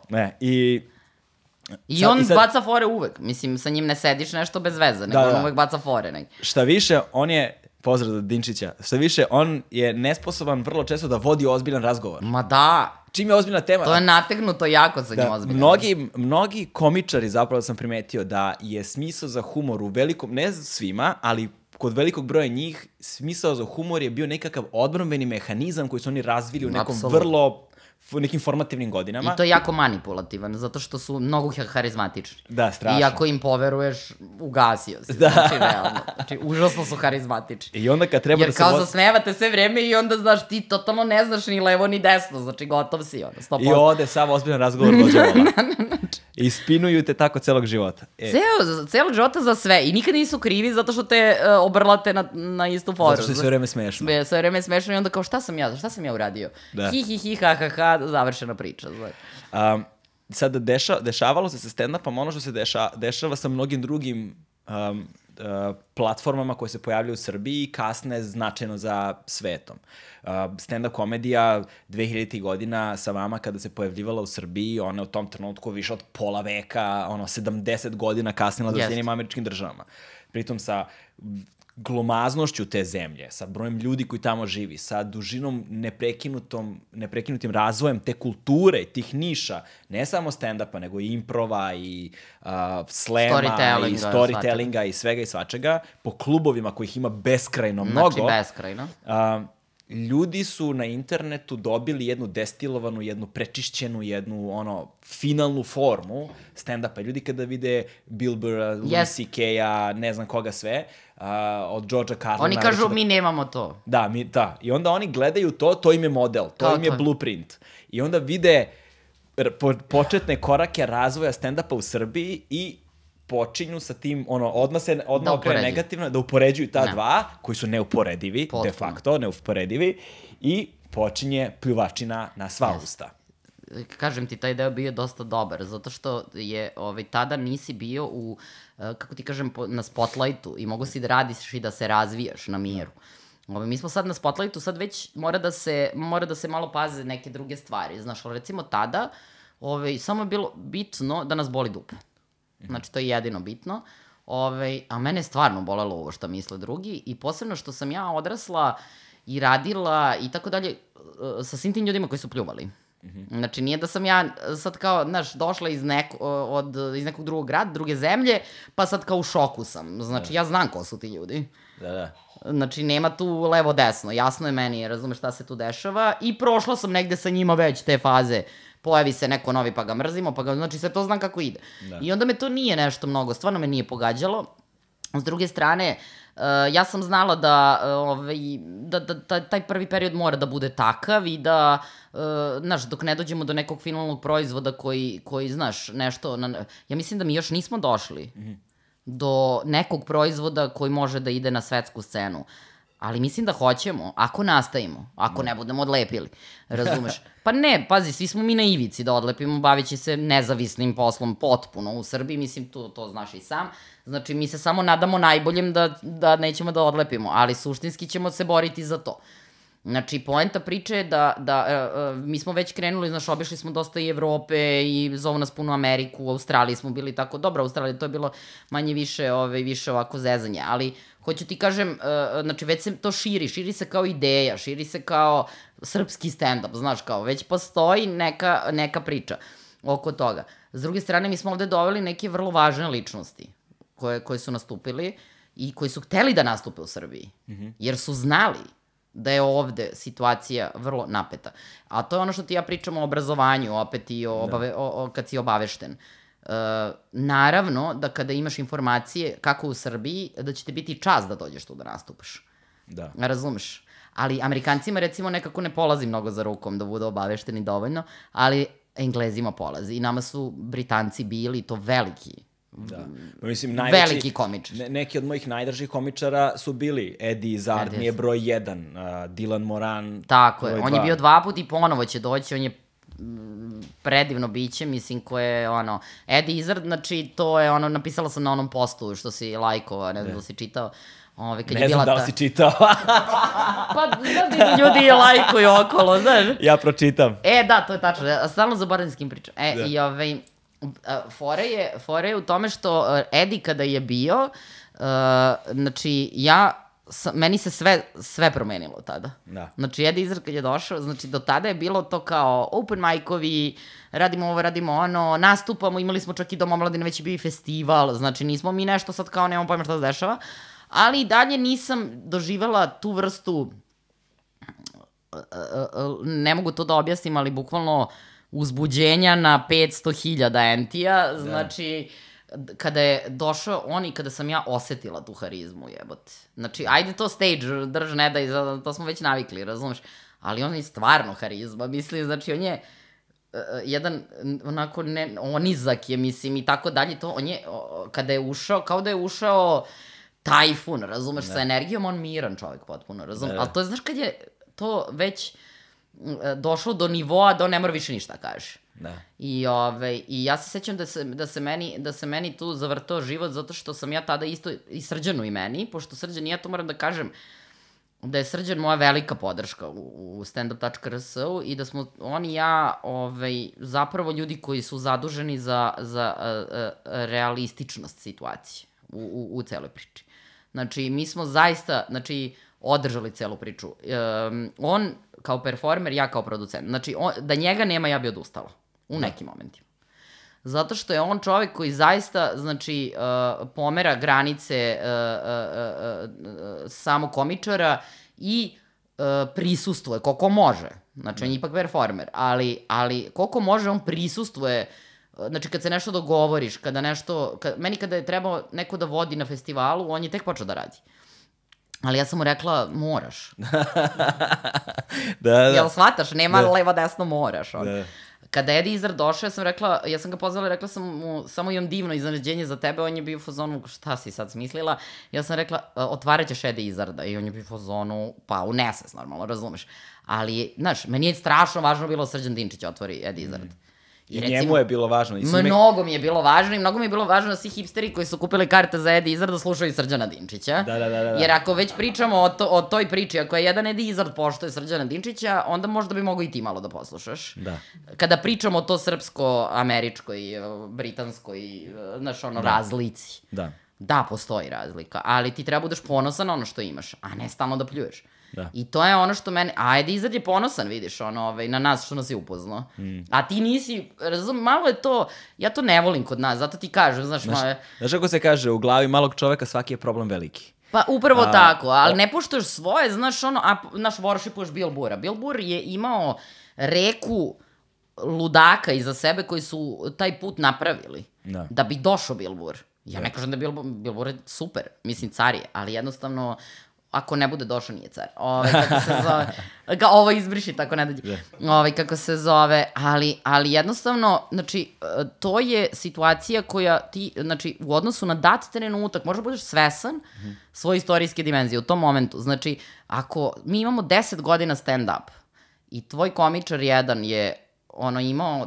I on baca fore uvek. Mislim, sa njim ne sediš nešto bez veze, nego on uvek baca fore. Šta više, on je... Pozdrav za Dinčića. Šta više, on je nesposoban vrlo često da vodi ozbiljan razgovor. Ma da. Čim je ozbiljna tema... To je nategnuto jako sa njim ozbiljno. Mnogi komičari, zapravo sam primetio, da je smisao za humor u velikom, ne svima, ali kod velikog broja njih, smisao za humor je bio nekakav odbrambeni mehanizam koji su oni razvili u nekom nekim formativnim godinama. I to je jako manipulativan, zato što su mnogo harizmatični. Da, strašno. I ako im poveruješ, ugasio si. Znači, realno. Znači, užasno su harizmatični. I onda kad treba jer kao zasmevate sve vreme i onda, znaš, ti totalno ne znaš ni levo ni desno, znači gotov si, 100%. I ode sam ozbiljan razgovor dođe vola. I spinuju te tako celog života. Celog života za sve. I nikad nisu krivi zato što te obrlate na istu foru. Zato što je sve vreme smešno. Sve vreme smešno i onda kao šta sam ja uradio? Hi, ha, završena priča. Sad, dešavalo se sa stand-upom ono što se dešava sa mnogim drugim platformama koje se pojavljaju u Srbiji i kasne značajno za svetom. Stand-up komedija 2000. godina sa vama kada se pojavljivala u Srbiji, ona je u tom trenutku više od pola veka, 70 godina kasnila za Sjedinjenim Američkim Državama. Pritom sa glomaznošću te zemlje, sa brojem ljudi koji tamo živi, sa dužinom neprekinutim razvojem te kulture, tih niša, ne samo stand-upa, nego i improva i slema i storytellinga i svega i svačega, po klubovima kojih ima beskrajno mnogo. Znači beskrajno. Ljudi su na internetu dobili jednu destilovanu, jednu prečišćenu, jednu finalnu formu stand-upa. Ljudi kada vide Bill Burra, Louis C.K.-a, ne znam koga sve, od Georgea Carlina. Oni kažu mi nemamo to. Da. I onda oni gledaju to im je model, to im je blueprint. I onda vide početne korake razvoja stand-upa u Srbiji i počinju sa tim, odmah okrene negativno, da upoređuju ta dva, koji su neuporedivi, de facto, neuporedivi, i počinje pljuvačina na sva usta. Kažem ti, taj deo bio dosta dobar, zato što je tada nisi bio u, kako ti kažem, na spotlightu i mogu si da radiš i da se razvijaš na miru. Mi smo sad na spotlightu, sad već mora da se malo paze neke druge stvari. Znaš, recimo tada, samo je bilo bitno da nas boli dupe. Znači, to je jedino bitno. A mene je stvarno bolelo ovo što misle drugi i posebno što sam ja odrasla i radila i tako dalje sa svim tim ljudima koji su pljuvali. Znači, nije da sam ja sad kao, znaš, došla iz nekog drugog grada, druge zemlje, pa sad kao u šoku sam. Znači, ja znam ko su ti ljudi. Da. Znači, nema tu levo-desno. Jasno je meni, razumeš šta se tu dešava i prošla sam negde sa njima već te faze. Pojavi se neko novi pa ga mrzimo, znači sve to znam kako ide. I onda me to nije nešto mnogo, stvarno me nije pogađalo. S druge strane, ja sam znala da taj prvi period mora da bude takav i da, znaš, dok ne dođemo do nekog finalnog proizvoda koji znaš, nešto, ja mislim da mi još nismo došli do nekog proizvoda koji može da ide na svetsku scenu. Ali mislim da hoćemo, ako nastavimo, ako ne budemo odlepili, razumeš? Pa ne, pazi, svi smo mi na ivici da odlepimo, bavići se nezavisnim poslom potpuno u Srbiji, mislim, to znaš i sam. Znači, mi se samo nadamo najboljem da nećemo da odlepimo, ali suštinski ćemo se boriti za to. Znači, poenta priče je da mi smo već krenuli, znaš, obišli smo dosta i Evrope i zovu nas puno Ameriku, u Australiji smo bili tako, dobro, Australiji to je bilo manje više ovako zezanje, ali hoću ti kažem, znači, već se to širi se kao ideja, širi se kao srpski stand-up, znaš, kao, već postoji neka priča oko toga. S druge strane, mi smo ovde doveli neke vrlo važne ličnosti koje su nastupili i koji su hteli da nastupe u Srbiji, jer su znali da je ovde situacija vrlo napeta. A to je ono što ti ja pričam o obrazovanju, opet i kad si obavešten. Naravno da kada imaš informacije, kako u Srbiji, da će ti biti čast da dođeš tu da nastupaš. Da. Razumeš? Ali Amerikancima recimo nekako ne polazi mnogo za rukom da budu obavešteni dovoljno, ali Englezima polazi. I nama su Britanci bili to veliki. Da. Mislim, veliki komičar. Neki od mojih najdražih komičara su bili Eddie Izzard, nije broj 1, Dylan Moran. Tako je, on je bio 2 puta i ponovo će doći, on je predivno biće, mislim, koje Eddie Izzard, znači, to je napisala sam na onom postu što si lajkovao, ne znam da si čitao. Ne znam da li si čitao. Pa, znaš, ljudi lajkuju okolo, znaš. Ja pročitam. Da, to je tačno, stalno zaboravim s kim pričam. I fora je u tome što Eddie kada je bio, znači, meni se sve promenilo tada. Da. Znači, Eddie Izzard kad je došao, znači, do tada je bilo to kao open mic-ovi, radimo ovo, radimo ono, nastupamo, imali smo čak i Dom omladine, već je bio i festival, znači, nismo mi nešto sad kao nemamo pojma šta se dešava, ali i dalje nisam doživela tu vrstu, ne mogu to da objasnim, ali bukvalno uzbuđenja na 500.000 entija, znači, kada je došao on i kada sam ja osetila tu harizmu, jebote. Znači, ajde to stage, drž, ne daj, to smo već navikli, razumeš? Ali on je stvarno harizma, mislim, znači, on je jedan, onako, onizak je, mislim, i tako dalje, to, on je, kada je ušao, kao da je ušao tajfun, razumeš, sa energijom, on miran čovjek potpuno, razumeš? Ali to je, znaš, kad je to već došlo do nivoa da on ne mora više ništa kaže. Da. I ja se sećam da se meni tu zavrtao život zato što sam ja tada isto i Srđanu i meni, pošto Srđan i ja to moram da kažem da je Srđan moja velika podrška u standup.rs-u i da smo on i ja zapravo ljudi koji su zaduženi za realističnost situacije u celoj priči. Znači, mi smo zaista, znači, održali celu priču. On kao performer, ja kao producent. Znači, da njega nema, ja bi odustala. U nekim momentima. Zato što je on čovjek koji zaista, znači, pomera granice samo komičara i prisustvuje, koliko može. Znači, on je ipak performer, ali koliko može, on prisustvuje. Znači, kad se nešto dogovoriš, meni kada je trebao neko da vodi na festivalu, on je tek počeo da radi. Ali ja sam mu rekla, moraš. Jel shvataš? Nema levo, desno, moraš. Kada je Eddie Izzard došao, ja sam ga pozvala i rekla sam mu, samo imam divno iznenađenje za tebe, on je bio u fazonu, šta si sad smislila? Ja sam rekla, otvarat ćeš Eddie Izzarda i on je bio u fazonu, pa u nesvest normalno, razumeš. Ali, znaš, meni je strašno važno bilo Srđan Dinčić otvori Eddie Izzard. I njemu je bilo važno. Mnogo mi je bilo važno i mnogo mi je bilo važno da svi hipsteri koji su kupili karte za Eddie Izzard da slušaju Srđana Dinčića. Da. Jer ako već pričamo o toj priči, ako je jedan Eddie Izzard poštuje Srđana Dinčića, onda možda bi mogo i ti malo da poslušaš. Da. Kada pričamo o to srpsko-američkoj, britanskoj, znaš, razlici. Da, postoji razlika, ali ti treba budeš ponosan na ono što imaš, a ne stalno da pljuješ. Da. I to je ono što mene, a Eddie Izzard je ponosan, vidiš, na nas što nas je upoznao. A ti nisi, razum, malo je to, ja to ne volim kod nas, zato ti kažem, znaš, Znaš kako se kaže, u glavi malog čoveka svaki je problem veliki. Pa upravo tako, ali ne poštuješ svoje, znaš, naš worshipuješ Bill Burra. Bill Burr je imao reku ludaka iza sebe koji su taj put napravili, da bi došao Bill Burr. Ja ne kažem da je Bill Burr super, mislim car je, ali jednostavno, ako ne bude došao, nije car. Kako se zove, ovo izbriši, tako ne dođe. Kako se zove, ali jednostavno, znači, to je situacija koja ti, znači, u odnosu na dat trenutak, možda budeš svesan svoje istorijske dimenzije u tom momentu. Znači, ako mi imamo 10 godina stand-up i tvoj komičar jedan je imao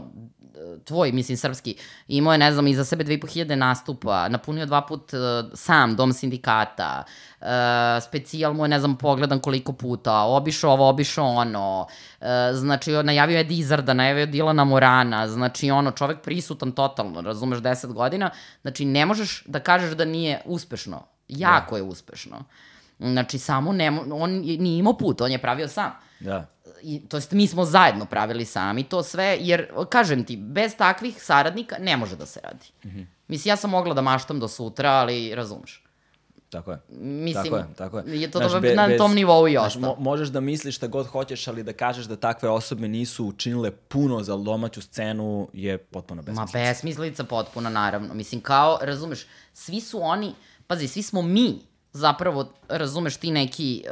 tvoj, mislim, srpski, imao je, ne znam, iza sebe 2500 nastupa, napunio 2 put sam Dom sindikata, specijal mu je, ne znam, pogledan koliko puta, obišao ovo, obišao ono, znači, najavio je Dizarda, najavio je Dilana Morana, znači, ono, čovek prisutan totalno, razumeš, 10 godina, znači, ne možeš da kažeš da nije uspešno, jako je uspešno. Znači, samo on nije imao put, on je pravio sam. Da. To jest, mi smo zajedno pravili sami to sve, jer, kažem ti, bez takvih saradnika ne može da se radi. Mislim, ja sam mogla da maštam do sutra, ali razumeš. Tako je. Mislim, tako je. Je to na tom nivou i ostalo. Možeš da misliš šta god hoćeš, ali da kažeš da takve osobe nisu učinile puno za domaću scenu je potpuno besmislica. Ma besmislica potpuno, naravno. Mislim, kao, razumeš, svi su oni, pazi, svi smo mi, zapravo, razumeš, ti neki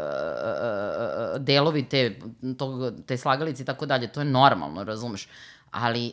delovi te slagalice i tako dalje, to je normalno, razumeš, ali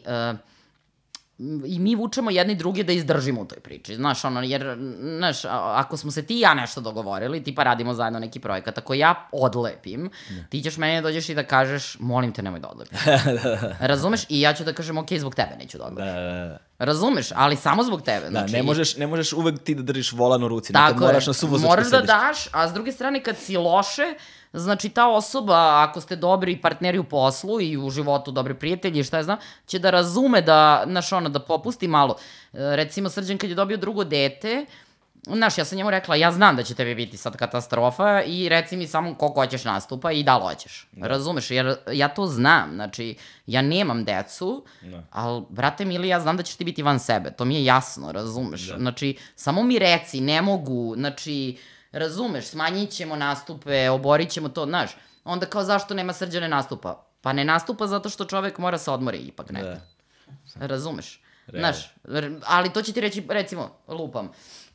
i mi vučemo jedni drugi da izdržimo u toj priči, znaš, ono, jer, znaš, ako smo se ti i ja nešto dogovorili, tipa radimo zajedno neki projekat, ako ja odlepim, ti ćeš meni dođeš i da kažeš, molim te, nemoj da odlepim. Razumeš? I ja ću da kažem, ok, zbog tebe neću da odlepim. Razumeš? Ali samo zbog tebe. Da, ne možeš uvek ti da držiš volan u ruci, nekad moraš na suvozačko sedište. Moraš da daš, a s druge strane, kad si loše, znači, ta osoba, ako ste dobri partneri u poslu i u životu, dobri prijatelji, šta je znam, će da razume da, znaš, ono, da popusti malo. Recimo, Srđan kad je dobio drugo dete, znaš, ja sam njemu rekla, ja znam da će tebi biti sad katastrofa i reci mi samo koliko hoćeš nastupa i da li hoćeš. Razumeš, jer ja to znam, znači, ja nemam decu, ali, brate mili, ja znam da ćeš ti biti van sebe, to mi je jasno, razumeš. Znači, samo mi reci, ne mogu, znači, razumeš, smanjit ćemo nastupe, oborit ćemo to, znaš, onda kao zašto nema Srđane nastupa? Pa ne nastupa zato što čovek mora se odmori ipak nekad. Razumeš? Znaš, ali to će ti reći, recimo, lupam,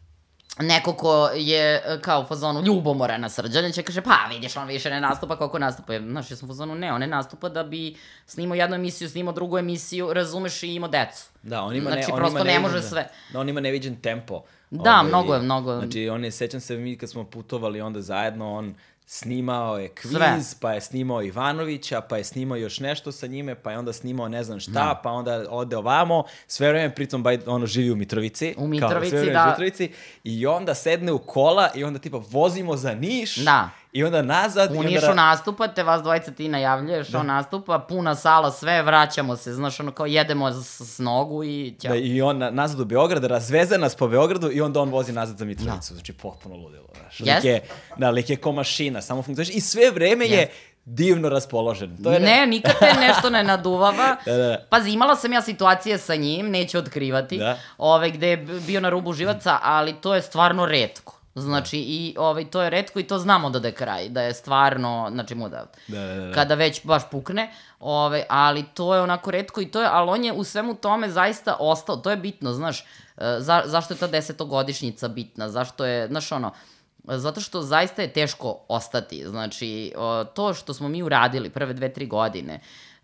neko ko je kao u fazonu ljubomora na Srđane će kaže, pa vidiš, on više ne nastupa koliko nastupa. Znaš, ja sam u fazonu, ne, on ne nastupa da bi snimao jednu emisiju, snimao drugu emisiju, razumeš, i imao decu. Da, on ima znači, prosto ne može sve. Da, on ima neviđen tempo. Da, mnogo je. Znači, sećam se mi kad smo putovali onda zajedno, on snimao je kviz, pa je snimao Ivanovića, pa je snimao još nešto sa njime, pa je onda snimao ne znam šta, pa onda ode ovamo, sve vreme, pritom ono živi u Mitrovici. U Mitrovici, da. I onda sedne u kola i onda tipa vozimo za Niš. Da. I onda nazad. U Nišu nastupate, vas dvojica ti najavljuješ, on nastupa, puna sala, sve, vraćamo se, znaš, ono kao jedemo s nogu i ćao. Da, i on nazad u Beograd, razveze nas po Beogradu i onda on vozi nazad za Mitrovicu, znači potpuno ludilo, znaš. Lik je ko mašina, samo funkcioniš i sve vreme je divno raspoložen. Ne, nikad te nešto ne naduvava. Pazi, imala sam ja situacije sa njim, neću otkrivati, gde je bio na rubu živaca, ali to je stvarno retko. Znači, i to je retko i to znam onda da je kraj, da je stvarno, znači muda, kada već baš pukne, ali to je onako retko i to je, ali on je u svemu tome zaista ostao, to je bitno, znaš, zašto je ta 10-godišnjica bitna, zašto je, znaš ono, zato što zaista je teško ostati, znači, to što smo mi uradili prve 2-3 godine,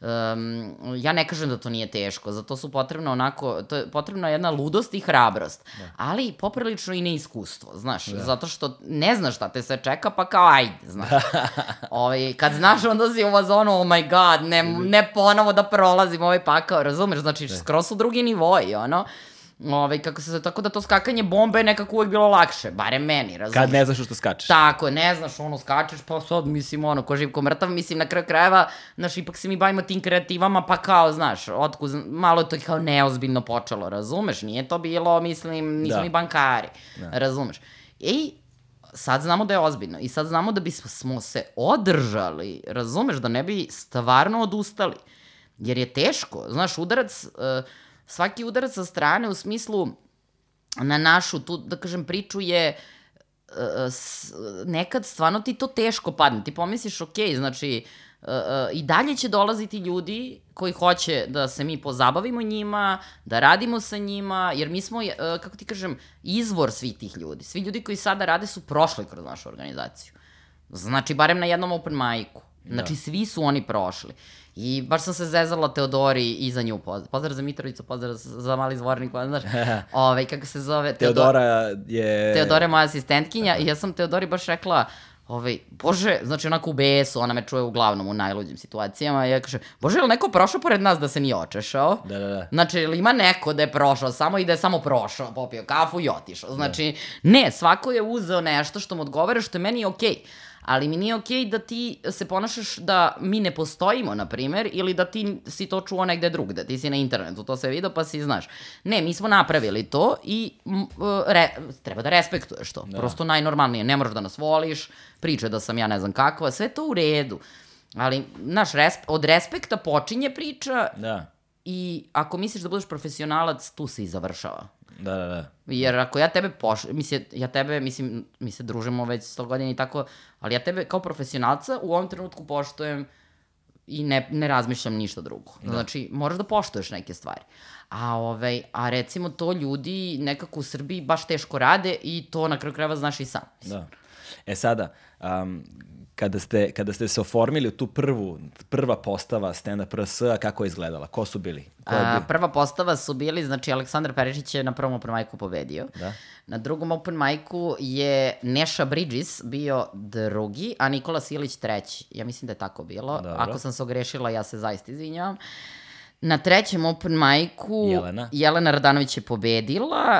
ja ne kažem da to nije teško, zato su potrebno onako, to je potrebna jedna ludost i hrabrost, ali poprilično i neiskustvo, znaš, zato što ne znaš šta te sve čeka, pa kao ajde, znaš. Kad znaš, onda si u fazonu, oh my god, ne ponovo da prolazim ovaj pakao, razumeš, znači, skroz su drugi nivoji, ono. Tako da to skakanje bombe je nekako uvek bilo lakše, barem meni, razumiješ? Kad ne znaš što skačeš. Tako, ne znaš, skačeš, pa sad, mislim, ko živ, ko mrtav, mislim, na kraju krajeva, znaš, ipak se mi bavimo tim kreativama, pa kao, znaš, malo je to kao neozbiljno počelo, razumeš? Nije to bilo, mislim, nismo ni bankari, razumeš? I sad znamo da je ozbiljno i sad znamo da bismo se održali, razumeš, da ne bi stvarno odustali, jer je teško, znaš, udarac... Svaki udarac sa strane u smislu na našu, tu da kažem, priču je nekad stvarno ti to teško padne. Ti pomisliš, ok, znači i dalje će dolaziti ljudi koji hoće da se mi pozabavimo njima, da radimo sa njima, jer mi smo, kako ti kažem, izvor svih tih ljudi. Svi ljudi koji sada rade su prošli kroz našu organizaciju. Znači, barem na jednom open mic-u. Znači, svi su oni prošli. I baš sam se zezala Teodori i za nju. Pozdrav za Mitrovicu, pozdrav za mali zvornik, znaš, kako se zove? Teodora je... Teodora je moja asistentkinja i ja sam Teodori baš rekla, Bože, znači onako u besu, ona me čuje uglavnom u najluđim situacijama i ja kažem, Bože, je li neko prošao pored nas da se nije očešao? Da. Znači, ili ima neko da je prošao samo i da je samo prošao, popio kafu i otišao? Znači, ne, svako je uzeo nešto što mu odgovara, što je meni okej. Ali mi nije okej da ti se ponašaš da mi ne postojimo, na primer, ili da ti si to čuo negde drugde, ti si na internetu, to se vidio pa si znaš. Ne, mi smo napravili to i treba da respektuješ to. Prosto najnormalnije, ne moraš da nas voliš, priče da sam ja ne znam kakva, sve to u redu. Ali, znaš, od respekta počinje priča i ako misliš da budeš profesionalac, tu se i završava. Da. Jer ako ja tebe mi se družimo već 100 godina i tako, ali ja tebe kao profesionalca u ovom trenutku poštujem i ne razmišljam ništa drugo. Znači, moraš da poštuješ neke stvari. A recimo to ljudi nekako u Srbiji baš teško rade i to na kraju krajeva znaš i sam. Da. Sada, kada ste se oformili u tu prva postava stand-up RS, kako je izgledala? Ko su bili? Prva postava su bili, znači Aleksandar Perišić je na prvom open micu pobedio. Da. Na drugom open micu je Neša Bridges bio drugi, a Nikola Silić treći. Ja mislim da je tako bilo. Dobro. Ako sam se ogrešila, ja se zaista izvinjavam. Na trećem open micu Jelena Radanović je pobedila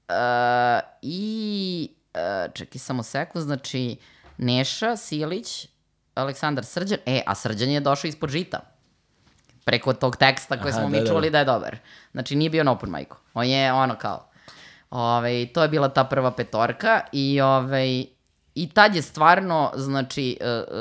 i čekaj samo sekund, znači Neša, Silić, Aleksandar, Srđan. A Srđan je došao ispod žita. Preko tog teksta koji smo mi čuli da je dobar. Znači nije bio na open micu. On je ono kao... to je bila ta prva petorka i tad je stvarno, znači,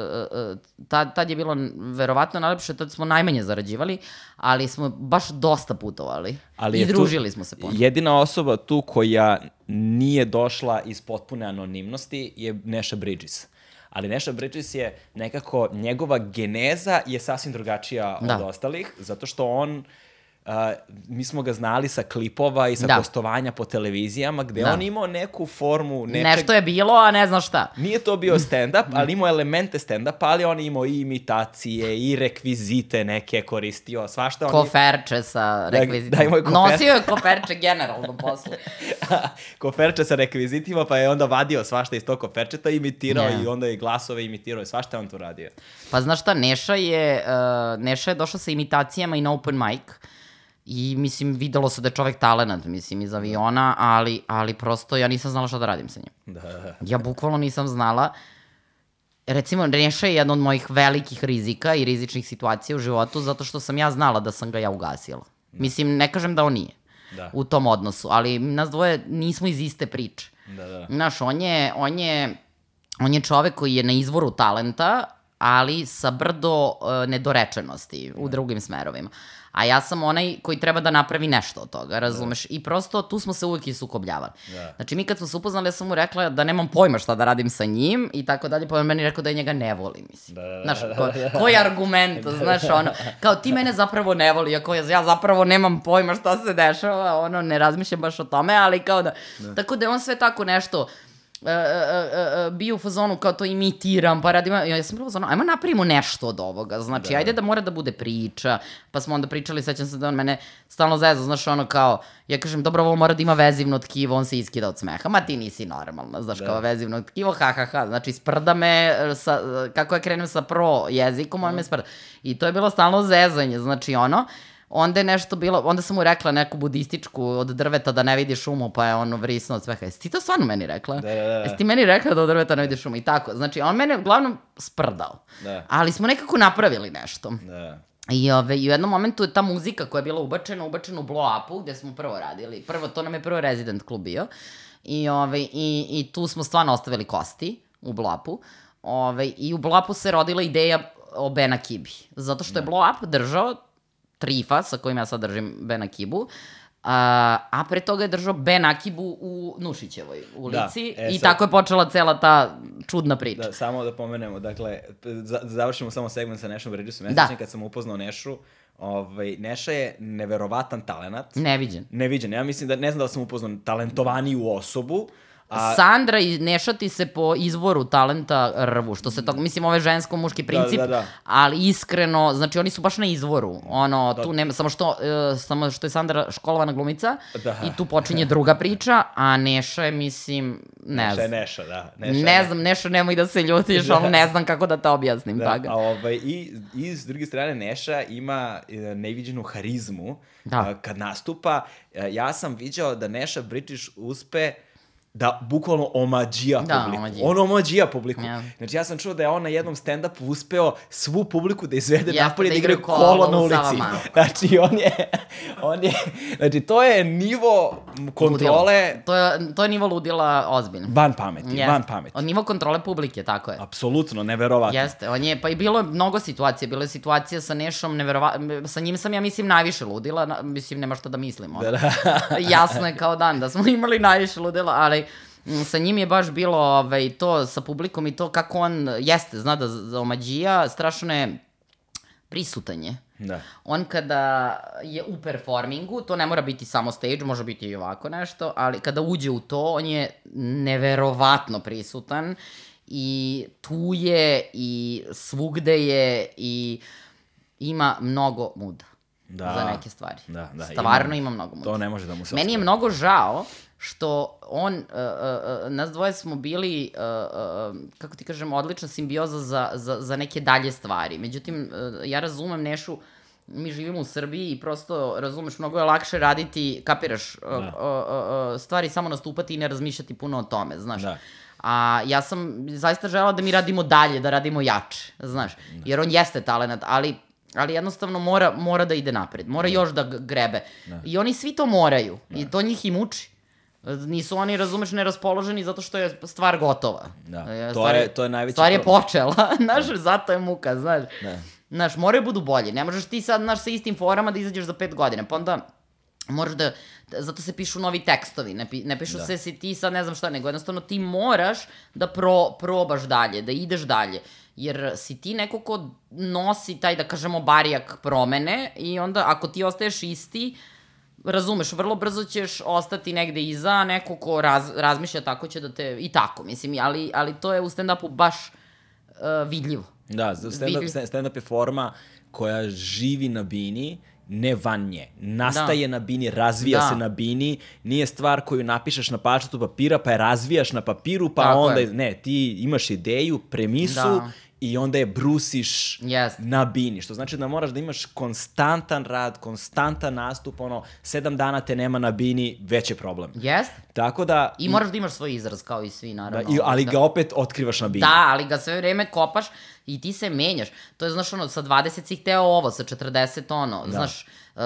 tad je bilo verovatno najlepše, tad smo najmanje zarađivali, ali smo baš dosta putovali i družili smo se puno. Jedina osoba tu koja nije došla iz potpune anonimnosti je Neša Bridges. Ali Neša Bridges je nekako, njegova geneza je sasvim drugačija od ostalih, zato što on... mi smo ga znali sa klipova i sa gostovanja po televizijama, gde on imao neku formu nečeg... Nešto je bilo, a ne znam šta. Nije to bio stand-up, ali imao elemente stand-upa, ali on imao i imitacije, i rekvizite neke koristio, svašta on... Koferče sa rekvizitima. Nosio je koferče generalno posle. Koferče sa rekvizitima, pa je onda vadio svašta iz tog koferčeta, imitirao i onda je glasove imitirao i svašta on to radio. Pa znaš šta, Neša je došla sa imitacijama i na open mic. I, mislim, videlo se da je čovek talenat, mislim, iz aviona, ali prosto ja nisam znala šta da radim sa njim. Ja bukvalno nisam znala. Recimo, Neša je jedan od mojih velikih rizika i rizičnih situacija u životu, zato što sam ja znala da sam ga ja ugasila. Mislim, ne kažem da on nije u tom odnosu, ali nas dvoje nismo iz iste priče. Znaš, on je čovek koji je na izvoru talenta, ali sa brdo nedorečenosti u drugim smerovima. A ja sam onaj koji treba da napravi nešto od toga, razumeš? I prosto tu smo se uvijek i sukobljavali. Znači, mi kad smo se upoznali, ja sam mu rekla da nemam pojma šta da radim sa njim i tako dalje, pa on meni rekao da je njega ne voli, mislim. Znaš, koji argument, znaš, ono, kao ti mene zapravo ne voli, ako ja zapravo nemam pojma šta se dešava, ono, ne razmišljam baš o tome, ali kao da, tako da je on sve tako nešto... bio u fazonu kao to imitiram, pa radim, ja sam bila u fazonu, ajmo napravimo nešto od ovoga, znači, ajde da mora da bude priča, pa smo onda pričali, sećam se da on mene stalno zezao, znaš, ono kao, ja kažem, dobro, ovo mora da ima vezivno tkivo, on se iskida od smeha, ma ti nisi normalna, znaš, kao vezivno tkivo, znači, sprda me, kako ja krenem sa pro jezikom, on me sprda, i to je bilo stalno zezanje, znači, ono, onda je nešto bilo, onda sam mu rekla neku budističku od drveta da ne vidi šumu, pa je ono vrisno od sveha. Jesi ti to stvarno meni rekla? Jesi ti meni rekla da od drveta ne vidi šumu? I tako. Znači, on mene uglavnom sprdao. Ali smo nekako napravili nešto. I u jednom momentu je ta muzika koja je bila ubačena u Blow Upu, gde smo prvo radili. To nam je prvo Resident klub bio. I tu smo stvarno ostavili kosti u Blow Upu. I u Blow Upu se rodila ideja o Ben Akibi. Zato što je Blow Up držao Trifa, sa kojim ja sad držim Ben Akibu, a pre toga je držao Ben Akibu u Nušićevoj ulici i tako je počela cela ta čudna priča. Da, samo da pomenemo, dakle, završimo samo segment sa Nešom Bridgesom. Ja sećam kad sam upoznao Nešu, Neša je neverovatan talenat. Neviđen. Ja mislim da, ne znam da sam upoznao talentovaniju osobu, Sandra i Neša ti se po izvoru talenta rvu, što se toga, mislim, ovo je žensko-muški princip, ali iskreno, znači oni su baš na izvoru, tu nema, samo što je Sandra školovana glumica i tu počinje druga priča, a Neša je, mislim, ne znam. Neša, da. Ne znam, Neša, nemoj da se ljutiš, ali ne znam kako da te objasnim. I s druge strane, Neša ima neviđenu harizmu kad nastupa. Ja sam viđao da Neša British uspe da bukvalno omađija publiku. On omađija publiku. Znači, ja sam čuo da je on na jednom stand-upu uspeo svu publiku da izvede napolje da igraju kolo na ulici. Znači, znači, to je nivo kontrole... To je nivo ludila ozbiljno. Van pameti. Nivo kontrole publike, tako je. Apsolutno, neverovatno. Jeste, pa i bilo je mnogo situacija. Bilo je situacija sa Nešom, sa njim sam, ja mislim, najviše ludila. Mislim, nema šta da mislim. Jasno je kao dan da smo imali najviše ludila, ali sa njim je baš bilo to sa publikom i to kako on jeste, zna da omađija, strašno je prisutanje. On kada je u performingu, to ne mora biti samo stage, može biti i ovako nešto, ali kada uđe u to, on je neverovatno prisutan i tu je i svugde je i ima mnogo muda za neke stvari. Stvarno ima mnogo muda. To ne može da mu se Meni je mnogo žao što on, nas dvoje smo bili, kako ti kažem, odlična simbioza za neke dalje stvari. Međutim, ja razumem Nešu, mi živimo u Srbiji i prosto, razumeš, mnogo je lakše raditi, kapiraš, stvari samo nastupati i ne razmišljati puno o tome, znaš. A ja sam zaista želela da mi radimo dalje, da radimo jače, znaš. Jer on jeste talenat, ali jednostavno mora da ide napred, mora još da grebe. I oni svi to moraju i to njih i muči. Nisu oni, razumeš, neraspoloženi zato što je stvar gotova. To je najveći... Stvar je počela, znaš, zato je muka, znaš. Znaš, moraju budu bolji. Ne možeš ti sad, znaš, sa istim forama da izađeš za 5 godina, pa onda moraš da... Zato se pišu novi tekstovi, ne pišu se si ti sad ne znam šta, nego jednostavno ti moraš da probaš dalje, da ideš dalje. Jer si ti neko ko nosi taj, da kažemo, barijak promene i onda ako ti ostaješ isti, razumeš, vrlo brzo ćeš ostati negde iza, neko ko razmišlja tako će da te, i tako, mislim, ali to je u stand-upu baš vidljivo. Da, stand-up je forma koja živi na bini, ne van nje. Nastaje na bini, razvija se na bini, nije stvar koju napišeš na parčetu papira, pa je razvijaš na papiru, pa onda, ne, ti imaš ideju, premisu i onda je brusiš na bini. Što znači da moraš da imaš konstantan rad, konstantan nastup, 7 dana te nema na bini, već je problem. Jeste. Tako da... I moraš da imaš svoj izraz, kao i svi, naravno. Ali ga opet otkrivaš na bini. Da, ali ga sve vreme kopaš i ti se menjaš. To je, znaš, sa 20 si hteo ovo, sa 40 znaš,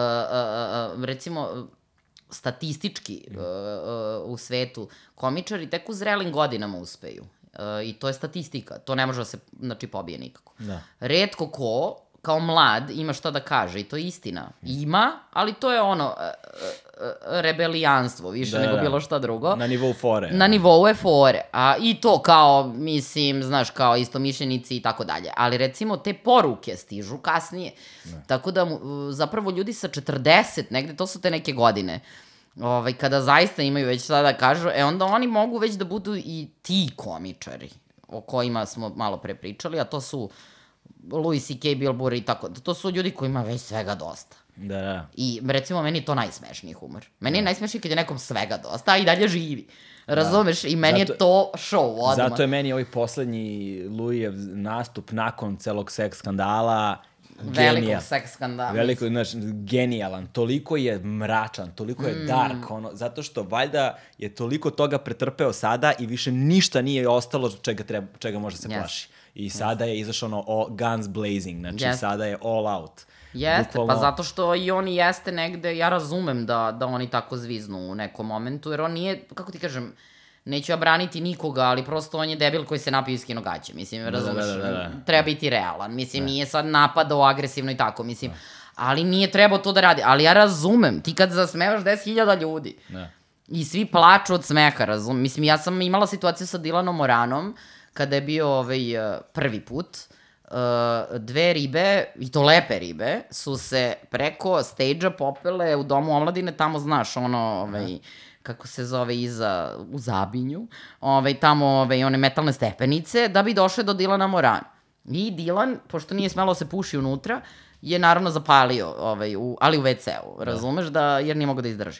recimo, statistički u svetu, komičari tek u zrelim godinama uspeju. I to je statistika, to ne može da se, znači, pobije nikako. Retko ko, kao mlad, ima šta da kaže i to je istina. Ima, ali to je rebelijanstvo, više nego bilo šta drugo. Na nivou fore. Na nivou je fore. I to kao, mislim, znaš, kao istomišljenici i tako dalje. Ali recimo te poruke stižu kasnije. Tako da zapravo ljudi sa 40, negde, to su te neke godine, kada zaista imaju već šta da kažu, onda oni mogu već da budu i ti komičari o kojima smo malo pre pričali, a to su Louis C.K. Bill Burr i tako. To su ljudi koji ima već svega dosta. Da. I recimo meni je to najsmešniji humor. Meni je najsmešniji kad je nekom svega dosta, a i dalje živi. Razumeš? I meni je to show odmah. Zato je meni ovaj poslednji Louisjev nastup nakon celog seks skandala velikog seks skandala. Veliko, znači, genijalan. Toliko je mračan, toliko je dark, zato što valjda je toliko toga pretrpeo sada i više ništa nije ostalo čega može se plaši. I sada je izašao guns blazing, znači sada je all out. Jeste, pa zato što i oni jeste negde, ja razumem da oni tako zviznu u nekom momentu, jer on nije, kako ti kažem, neću ja braniti nikoga, ali prosto on je debil koji se napio iz kinogaće, mislim, razumeš, treba biti realan, mislim, nije sad napadao agresivno i tako, mislim, ali nije trebao to da radi, ali ja razumem, ti kad zasmevaš 10.000 ljudi i svi plaču od smeha, razumem, mislim, ja sam imala situaciju sa Dylanom Moranom, kada je bio prvi put, dve ribe, i to lepe ribe, su se preko stage-a popele u domu omladine, tamo znaš, ono, kako se zove, u Zabinju, tamo one metalne stepenice, da bi došle do Dilana Morana. I Dilan, pošto nije smelo se puši unutra, je naravno zapalio, ali u WC-u, razumeš, jer nije mogo da izdrži.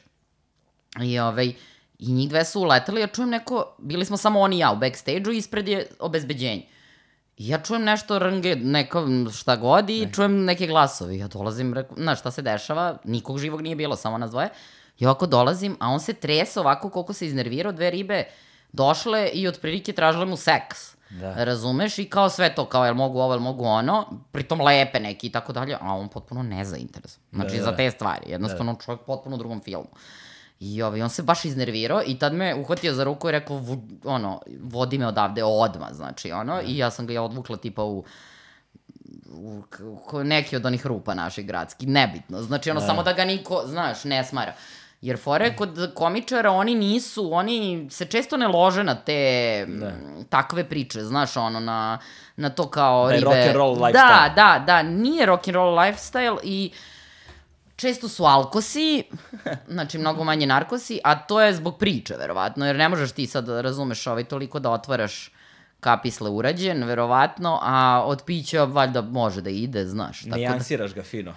I njih dve su uletali, ja čujem bili smo samo on i ja u backstage-u, ispred je obezbeđenje. I ja čujem nešto rnge, šta god, i čujem neke glasovi. Ja dolazim, znaš, šta se dešava, nikog živog nije bilo, samo nas dvoje. I ovako dolazim, a on se trese ovako koliko se iznervirao, dve ribe došle i otprilike tražile mu seks. Razumeš? I kao sve to, kao jel mogu ovo, jel mogu ono, pritom lepe neki i tako dalje, a on potpuno nezainteresovan. Znači za te stvari, jednostavno čovjek potpuno u drugom filmu. I on se baš iznervirao i tad me uhvatio za ruku i rekao, vodi me odavde odmah, znači, i ja sam ga odvukla tipa u neki od onih rupa naših gradskih, nebitno, znači, samo da ga niko, znaš, ne smara. Jer fore kod komičara, oni se često ne lože na te takve priče, znaš, na to kao ribe. Rock'n'roll lifestyle. Da, nije rock'n'roll lifestyle i često su alkosi, znači mnogo manje narkosi, a to je zbog priče, verovatno, jer ne možeš ti sad, razumeš, toliko da otvaraš kapisle urađen, verovatno, a od pića valjda može da ide, znaš. Nijansiraš ga fino.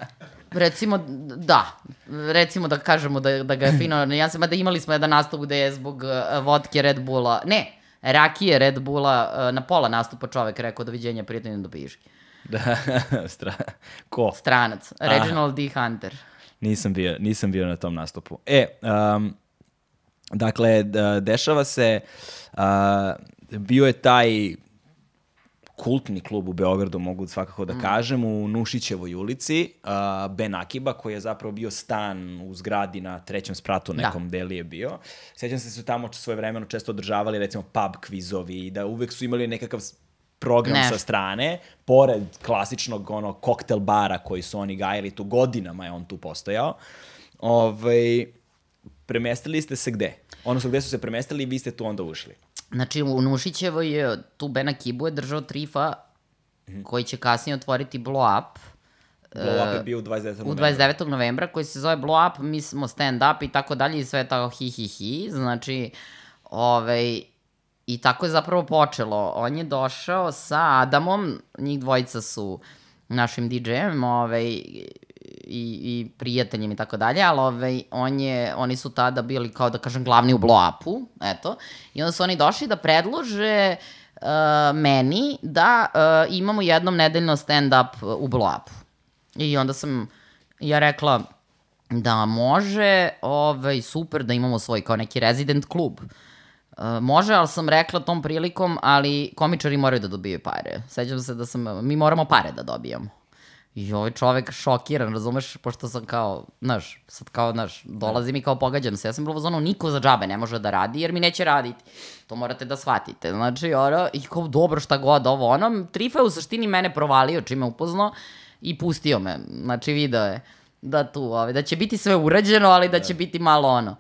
Recimo da kažemo da ga je fino nijansiramo, mada imali smo jedan nastup gde je zbog vodke Red Bulla, rakije Red Bulla, na pola nastupa čovek rekao doviđenja, prijateljno do piški. Ko? Stranac, Reginald D. Hunter. Nisam bio na tom nastupu. Dakle, dešava se, bio je taj kultni klub u Beogradu, mogu svakako da kažem, u Nušićevoj ulici, Ben Akiba, koji je zapravo bio stan u zgradi na 3. spratu, nekom deli je bio. Sjećam se su tamo svoje vremeno često održavali, recimo, pub kvizovi, da uvek su imali nekakav program sa strane, pored klasičnog koktel bara koji su oni gajili tu, godinama je on tu postojao. Premestili ste se gde? Odnosno, gde su se premestili i vi ste tu onda ušli? Znači, u Nušićevoj je tu Ben Akibu je držao Trifa, koji će kasnije otvoriti Blow Up. Blow Up je bio u 29. novembra. U 29. novembra, koji se zove Blow Up, mi smo stand up i tako dalje i sve tako hi, znači, i tako je zapravo počelo. On je došao sa Adamom, njih dvojica su našim DJ-em, i prijateljem i tako dalje, ali oni su tada bili, kao da kažem, glavni u blow-upu, eto, i onda su oni došli da predlože meni da imamo jednom nedeljno stand-up u blow-upu. I onda sam ja rekla da može, super, da imamo svoj kao neki resident klub. Može, ali sam rekla tom prilikom, ali komičari moraju da dobijaju pare. Sećam se da mi moramo pare da dobijamo. I ovaj čovek šokiran, razumeš, pošto sam dolazim i kao pogađam se. Ja sam bila u zonu, niko za džabe ne može da radi, jer mi neće raditi. To morate da shvatite. Znači, i kao, dobro, šta god, Trifa je u suštini mene provalio čime upoznao i pustio me. Znači, video je da će biti sve urađeno, ali da će biti malo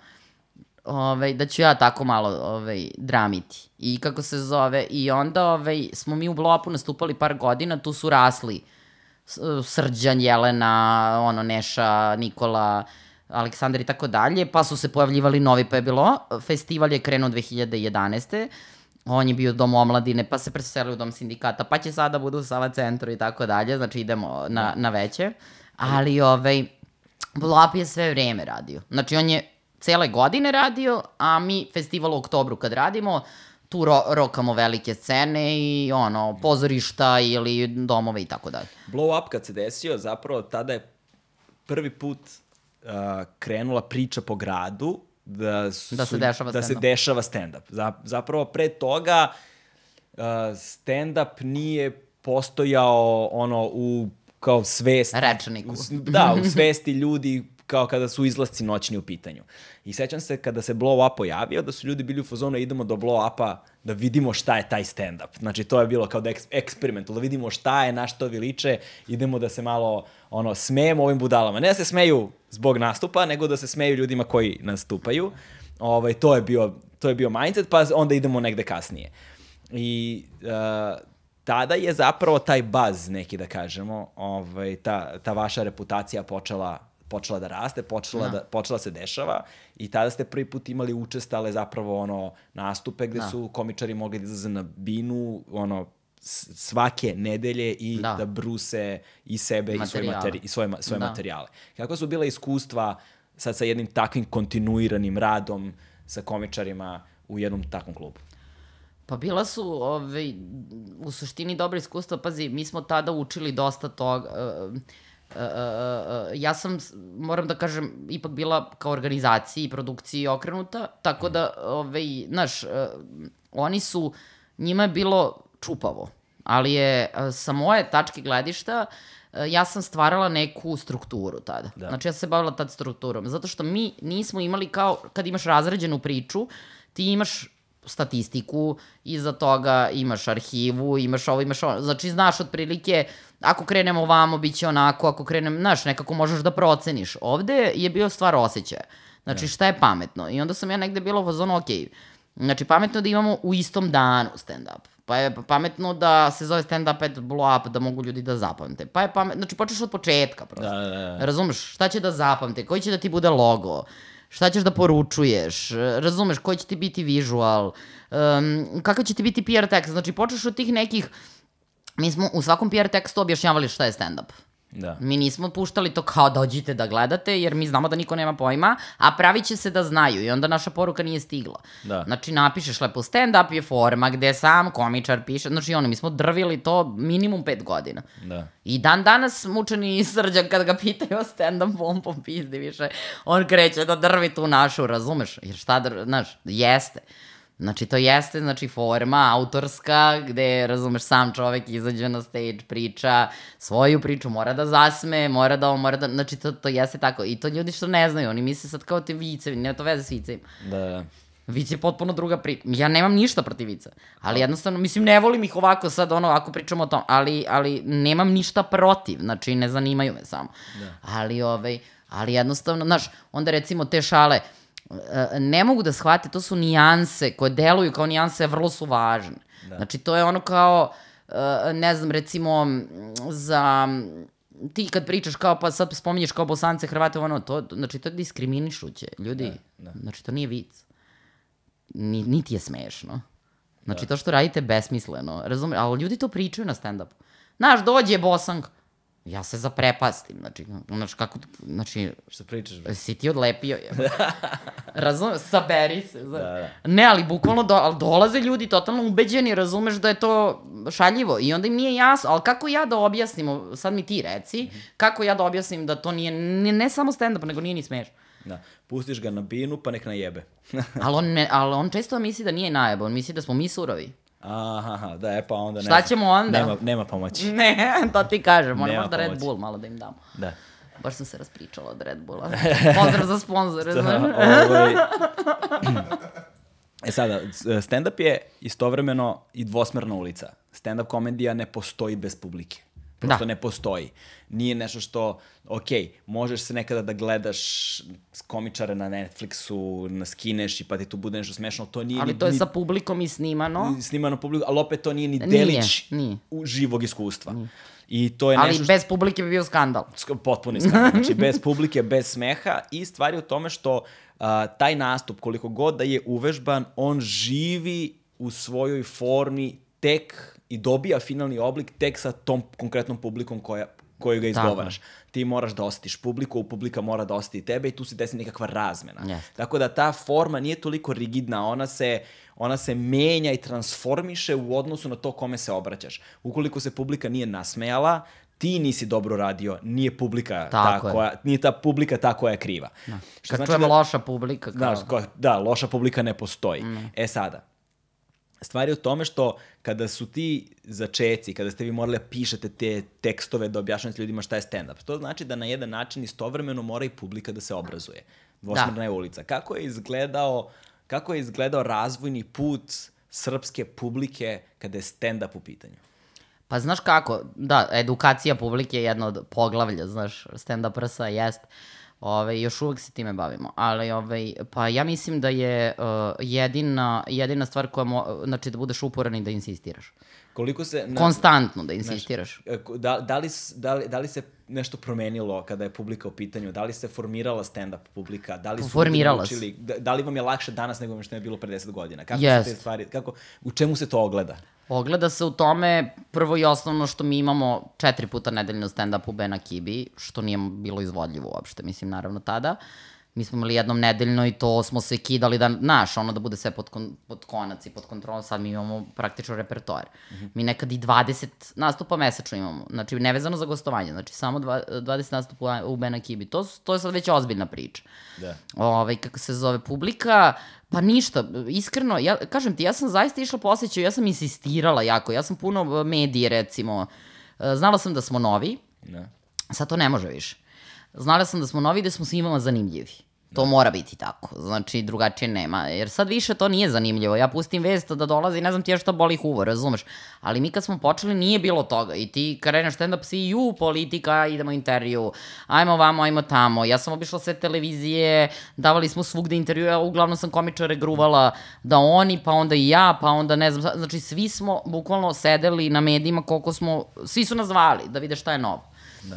da ću ja tako malo dramiti. I kako se zove, i onda smo mi u Blow-upu nastupali par godina, tu su rasli Srđan, Jelena, Neša, Nikola, Aleksandar i tako dalje, pa su se pojavljivali novi, pa je bilo, festival je krenuo 2011. On je bio u Domu omladine, pa se preselio u Dom sindikata, pa će sada budu u Sava centru i tako dalje, znači idemo na veće, ali Blow-up je sve vreme radio, znači on je cele godine radio, a mi festival u oktobru kad radimo, tu rokamo velike scene i pozorišta ili domove i tako dalje. Blow Up kad se desio, zapravo tada je prvi put krenula priča po gradu da se dešava stand-up. Zapravo pre toga stand-up nije postojao u kao svesti. Rečniku. Da, u svesti ljudi kao kada su izlasci noćni u pitanju. I sećam se kada se Blow Up pojavio, da su ljudi bili u fazonu idemo do Blow Upa da vidimo šta je taj stand-up. Znači, to je bilo kao da eksperiment, da vidimo šta je, na što viliče, idemo da se malo smejemo ovim budalama. Ne da se smeju zbog nastupa, nego da se smeju ljudima koji nastupaju. To je bio mindset, pa onda idemo negde kasnije. I tada je zapravo taj buzz neki, da kažemo, ta vaša reputacija počela da raste, počela se dešava i tada ste prvi put imali učestale zapravo nastupe gde su komičari mogli da izlaze na binu, svake nedelje i da bruse i sebe i svoje materijale. Kako su bila iskustva sad sa jednim takvim kontinuiranim radom sa komičarima u jednom takvom klubu? Pa bila su u suštini dobra iskustva. Pazi, mi smo tada učili dosta toga. Ja sam, moram da kažem, ipak bila kao organizaciji i produkciji okrenuta, tako da, znaš, njima je bilo čupavo, ali je sa moje tačke gledišta ja sam stvarala neku strukturu tada. Znači ja sam se bavila tad strukturom, zato što mi nismo imali kao, kad imaš razređenu priču, ti imaš statistiku, iza toga imaš arhivu, imaš ovo, znači znaš otprilike, ako krenemo ovamo, bit će onako, ako krenem, znaš, nekako možeš da proceniš. Ovde je bio stvar osjećaja. Znači, šta je pametno? I onda sam ja negde bila u fazonu, okej, znači, pametno da imamo u istom danu stand-up. Pa je pametno da se zove stand-up at blow up, da mogu ljudi da zapamte. Pa je pametno, znači, počneš od početka, prosto. Razumeš, šta će da zapamte, koji će da ti bude logo, šta ćeš da poručuješ, razumeš, koji će ti biti vizual, kakav će ti biti PR tekst, znači, počneš od tih nekih. Mi smo u svakom PR tekstu objašnjavali šta je stand-up. Mi nismo puštali to kao dođite da gledate, jer mi znamo da niko nema pojma, a pravit će se da znaju i onda naša poruka nije stigla. Znači, napišeš lepo, stand-up je forma gde sam komičar piše, znači mi smo drvili to minimum 5 godina. I dan danas mučeni Srđan kad ga pitaju o stand-up, on popizdi više, on kreće da drvi tu našu, razumeš? Jer šta, znaš, jeste. Znači, to jeste, znači, forma autorska, gde, razumeš, sam čovek izađe na stage, priča svoju priču, mora da zasme, mora da, znači, to jeste tako. I to ljudi što ne znaju, oni misle sad kao te vicevi, nema to veze s vicevima. Vic je potpuno druga priča. Ja nemam ništa protiv vica, ali jednostavno, mislim, ne volim ih ovako sad, ako pričamo o tom, ali nemam ništa protiv, znači, ne zanimaju me samo. Ali jednostavno, znaš, onda recimo te šale, ne mogu da shvate, to su nijanse koje deluju kao nijanse, vrlo su važne. Znači, to je ono kao, ne znam, recimo, za ti kad pričaš kao, pa sad spominješ kao Bosance, Hrvate, znači, to je diskriminišuće, ljudi. Znači, to nije vic. Niti je smešno. Znači, to što radite je besmisleno, razumiješ, ali ljudi to pričaju na stand-upu. Znaš, dođe Bosanka, ja se zaprepastim, znači, kako, znači... Što pričaš? Si ti odlepio, razumeš, saberi se, ne, ali bukvalno, dolaze ljudi totalno ubeđeni, razumeš da je to šaljivo i onda im nije jasno, ali kako ja da objasnim, sad mi ti reci, kako ja da objasnim da to nije, ne samo stand-up, nego nije ni smešno. Da, pustiš ga na binu, pa nek najebe. Ali on često misli da nije najebe, on misli da smo mi surovi. Aha, da, pa onda šta ćemo onda? Nema pomoći. Ne, to ti kažem, moram možda Red Bull malo da im damo. Da. Baš sam se raspričala od Red Bulla. Pozdrav za sponzore, znaš. Sada, stand-up je istovremeno i dvosmerna ulica. Stand-up komedija ne postoji bez publike. Prosto ne postoji. Nije nešto što, možeš se nekada da gledaš komičare na Netflixu, skineš i pa ti tu bude nešto smešno, to nije... Ali to je sa publikom i snimano. Snimano publiku, ali opet to nije ni delić živog iskustva. I to je ali bez publike bi bio skandal. Potpuni skandal. Znači, bez publike, bez smeha i stvar je u tome što taj nastup, koliko god da je uvežban, on živi u svojoj formi tek i dobija finalni oblik tek sa tom konkretnom publikom koju ga izgovaraš. Ti moraš da osjetiš publiku, publika mora da osjeti tebe i tu se desi nekakva razmena. Tako da ta forma nije toliko rigidna, ona se menja i transformiše u odnosu na to kome se obraćaš. Ukoliko se publika nije nasmejala, ti nisi dobro radio, nije publika nije ta publika ta koja je kriva. Kad čujemo loša publika. Da, loša publika ne postoji. Sada, stvar je u tome što kada su ti začeci, kada ste vi morali da pišete te tekstove da objašnjate ljudima šta je stand-up, to znači da na jedan način istovremeno mora i publika da se obrazuje. Dvosmerna je ulica. Kako je izgledao razvojni put srpske publike kada je stand-up u pitanju? Pa znaš kako, da, edukacija publike je jedna od poglavlja, znaš, stand-up prsa jest. Još uvek se time bavimo, ali pa ja mislim da je jedina stvar koja, znači da budeš uporan i da insistiraš. Konstantno da insistiraš. Da li se nešto promenilo kada je publika u pitanju? Da li se formirala stand-up publika? Formirala se. Da li vam je lakše danas nego što je bilo pre 10 godina? Kako se te stvari, u čemu se to ogleda? Ogleda se u tome, prvo i osnovno što mi imamo 4 puta nedeljno stand-up u Ben Akibi, što nije bilo izvodljivo uopšte, mislim, naravno tada. Mi smo imali jednom nedeljno i to smo se kidali da, da bude sve pod konac i pod kontrolom, sad mi imamo praktično repertoar. Mi nekad i 20 nastupa mesečno imamo, znači nevezano za gostovanje, znači samo 20 nastupa u Ben Akibi, to je sad već ozbiljna priča. Kako se zove publika, pa ništa, iskreno, kažem ti, ja sam zaista išla po osjećaju, ja sam insistirala jako, ja sam puno medije recimo, znala sam da smo novi, sad to ne može više. Znala sam da smo novi i da smo svima zanimljivi. To mora biti tako, znači drugačije nema, jer sad više to nije zanimljivo, ja pustim vest da dolazi, ne znam ti šta boli uvo, razumeš, ali mi kad smo počeli nije bilo toga i ti kreneš stand-up si politika, idemo intervju, ajmo vamo, ajmo tamo, ja sam obišla sve televizije, davali smo svugde intervju, ja uglavnom sam komičare gruvala da oni, pa onda i ja, pa onda ne znam, znači svi smo bukvalno sedeli na medijima koliko smo, svi su nas zvali da vide šta je novo.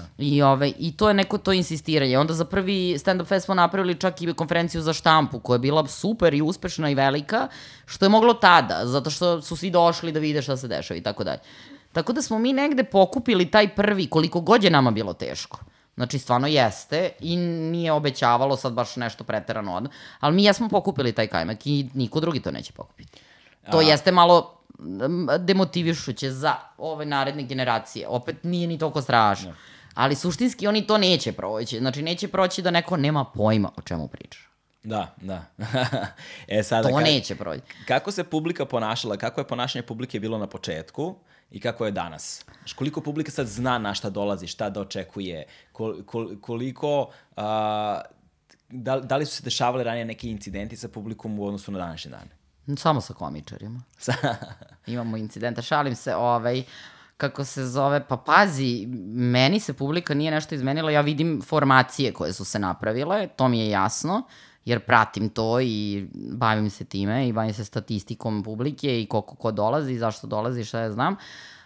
I to je neko to insistiranje. Onda za prvi stand-up fest smo napravili čak i konferenciju za štampu koja je bila super i uspešna i velika, što je moglo tada, zato što su svi došli da vide šta se dešava i tako dalje. Tako da smo mi negde pokupili taj prvi, koliko god je nama bilo teško. Znači, stvarno jeste i nije obećavalo sad baš nešto preterano odno, ali mi jesmo pokupili taj kajmak i niko drugi to neće pokupiti. To jeste malo demotivišuće za ove naredne generacije. Opet nije ni toliko strašno. Ali suštinski oni to neće proći. Znači, neće proći da neko nema pojma o čemu priča. Da. To neće proći. Kako se publika ponašala, kako je ponašanje publike bilo na početku i kako je danas? Koliko publika sad zna na šta dolazi, šta da očekuje, koliko... Da li su se dešavali ranije neki incidenti sa publikom u odnosu na današnje dane? Samo sa komičarima. Imamo incidenta, šalim se, kako se zove, pa pazi, meni se publika nije nešto izmenila, ja vidim formacije koje su se napravile, to mi je jasno, jer pratim to i bavim se time i bavim se statistikom publike i koliko ko dolazi, zašto dolazi, šta ja znam,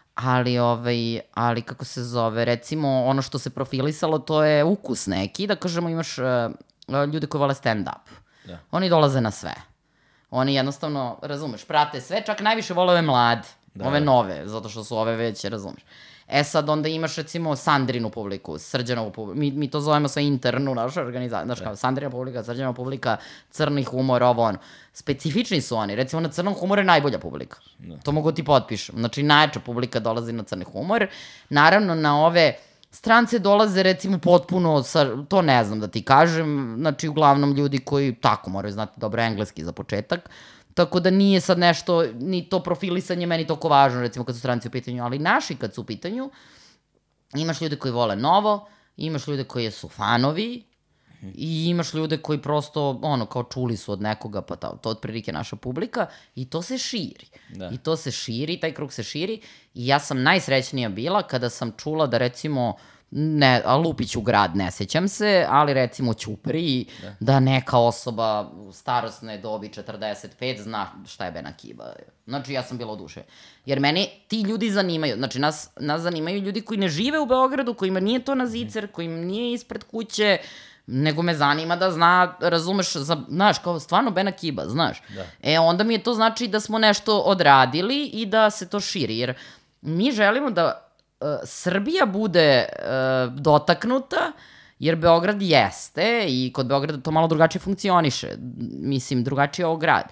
ali kako se zove, recimo ono što se profilisalo, to je ukus neki, da kažemo imaš ljude koji vole stand-up, oni dolaze na sve. Oni jednostavno, razumeš, prate sve, čak najviše vole ove mlade, ove nove, zato što su ove veće, razumeš. Sad onda imaš recimo Sandrinu publiku, Srđanovu publiku, mi to zovemo sve internu našu organizaciju, znaš kao Sandrina publika, Srđanova publika, crni humor, ovo ono. Specifični su oni, recimo na crnom humoru je najbolja publika, to mogu ti potpišem, znači najjača publika dolazi na crni humor, naravno na ove... Strance dolaze recimo potpuno, to ne znam da ti kažem, znači uglavnom ljudi koji tako moraju znati dobro engleski za početak, tako da nije sad nešto, ni to profilisanje meni toliko važno recimo kad su stranci u pitanju, ali naši kad su u pitanju, imaš ljude koji vole novo, imaš ljude koji su fanovi i imaš ljude koji prosto, kao čuli su od nekoga, pa to otprilike naša publika i to se širi. I to se širi, taj krug se širi i ja sam najsrećnija bila kada sam čula da recimo, Lupić u grad, ne sećam se, ali recimo u Ćupriji, da neka osoba starosne dobi 45 zna šta je Ben Akiba. Znači, ja sam bila oduševljena. Jer mene ti ljudi zanimaju. Znači, nas zanimaju ljudi koji ne žive u Beogradu, kojima nije to na zicer, kojima nije ispred kuće, nego me zanima da zna, razumeš, znaš, kao stvarno Ben Akiba, znaš. Onda mi je to znači da smo nešto odradili i da se to širi, jer mi želimo da Srbija bude dotaknuta, jer Beograd jeste i kod Beograda to malo drugačije funkcioniše, mislim, drugačije je ovo grad.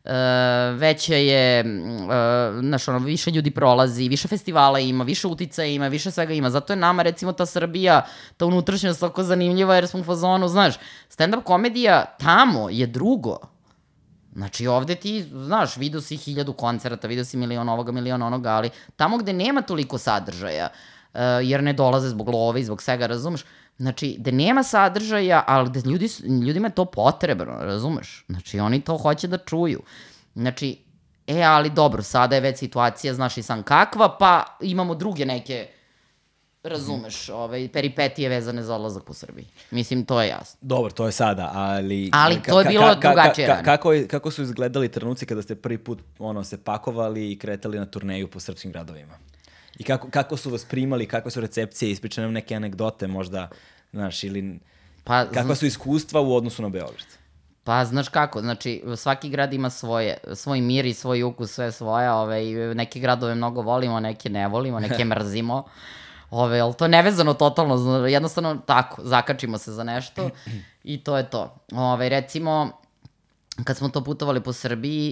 Veće je, znaš, više ljudi prolazi, više festivala ima, više uticaja ima, više svega ima. Zato je nama, recimo, ta Srbija, ta unutrašnjost tako zanimljiva, jer smo u fazonu, znaš, stand-up komedija tamo je drugo. Znači, ovde ti, znaš, vidio si 1000 koncerata, vidio si milion ovoga, milion onoga, ali tamo gde nema toliko sadržaja, jer ne dolaze zbog love i zbog svega, razumeš? Znači, gde nema sadržaja, ali gde ljudima je to potrebno, razumeš? Znači, oni to hoće da čuju. Znači, ali dobro, sada je već situacija, znaš i sam kakva, pa imamo druge neke razumeš, peripetije vezane za odlazak u Srbiji. Mislim, to je jasno. Dobro, to je sada, ali... Ali to je bilo drugačije rano. Kako su izgledali trenuci kada ste prvi put se pakovali i kretali na turneju po srpskim gradovima? I kako su vas primali, kakve su recepcije, ispričane nam neke anegdote možda, znaš, ili kakva su iskustva u odnosu na Beograd? Pa, znaš kako, znači, svaki grad ima svoj mir i svoj ukus, sve svoje, neke gradove mnogo volimo, neke ne volimo, neke mrzimo, ali to je nevezano totalno, jednostavno tako, zakačimo se za nešto i to je to. Recimo, kad smo to putovali po Srbiji,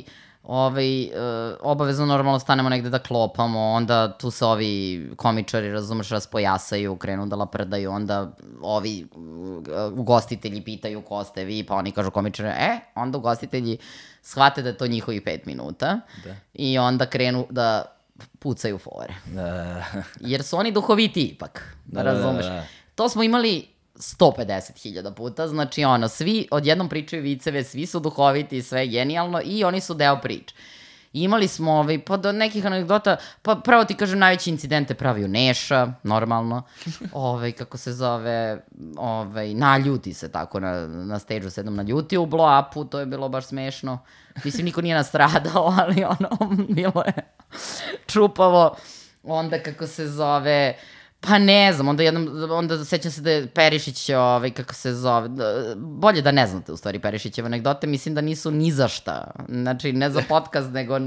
obavezno normalno stanemo negde da klopamo, onda tu se ovi komičari, razumeš, raspojasaju, krenu da laprdaju, onda ovi ugostitelji pitaju ko ste vi, pa oni kažu komičari, onda ugostitelji shvate da je to njihovi 5 minuta i onda krenu da pucaju fore. Jer su oni duhoviti ipak, razumeš. To smo imali 150.000 puta, znači svi odjednom pričaju viceve, svi su duhoviti, sve je genijalno i oni su deo priče. Imali smo, pa do nekih anegdota, pa pravo ti kažem, najveći incidente pravio Neša, normalno, kako se zove, naljuti se tako na stage-u, se jednom naljuti u blow-upu, to je bilo baš smešno. Mislim, niko nije nastradao, ali bilo je čupavo. Onda, kako se zove... Pa ne znam, onda sećam se da je Perišić, kako se zove, bolje da ne znate u stvari Perišićeve anegdote, mislim da nisu ni za šta, znači ne za podcast, nego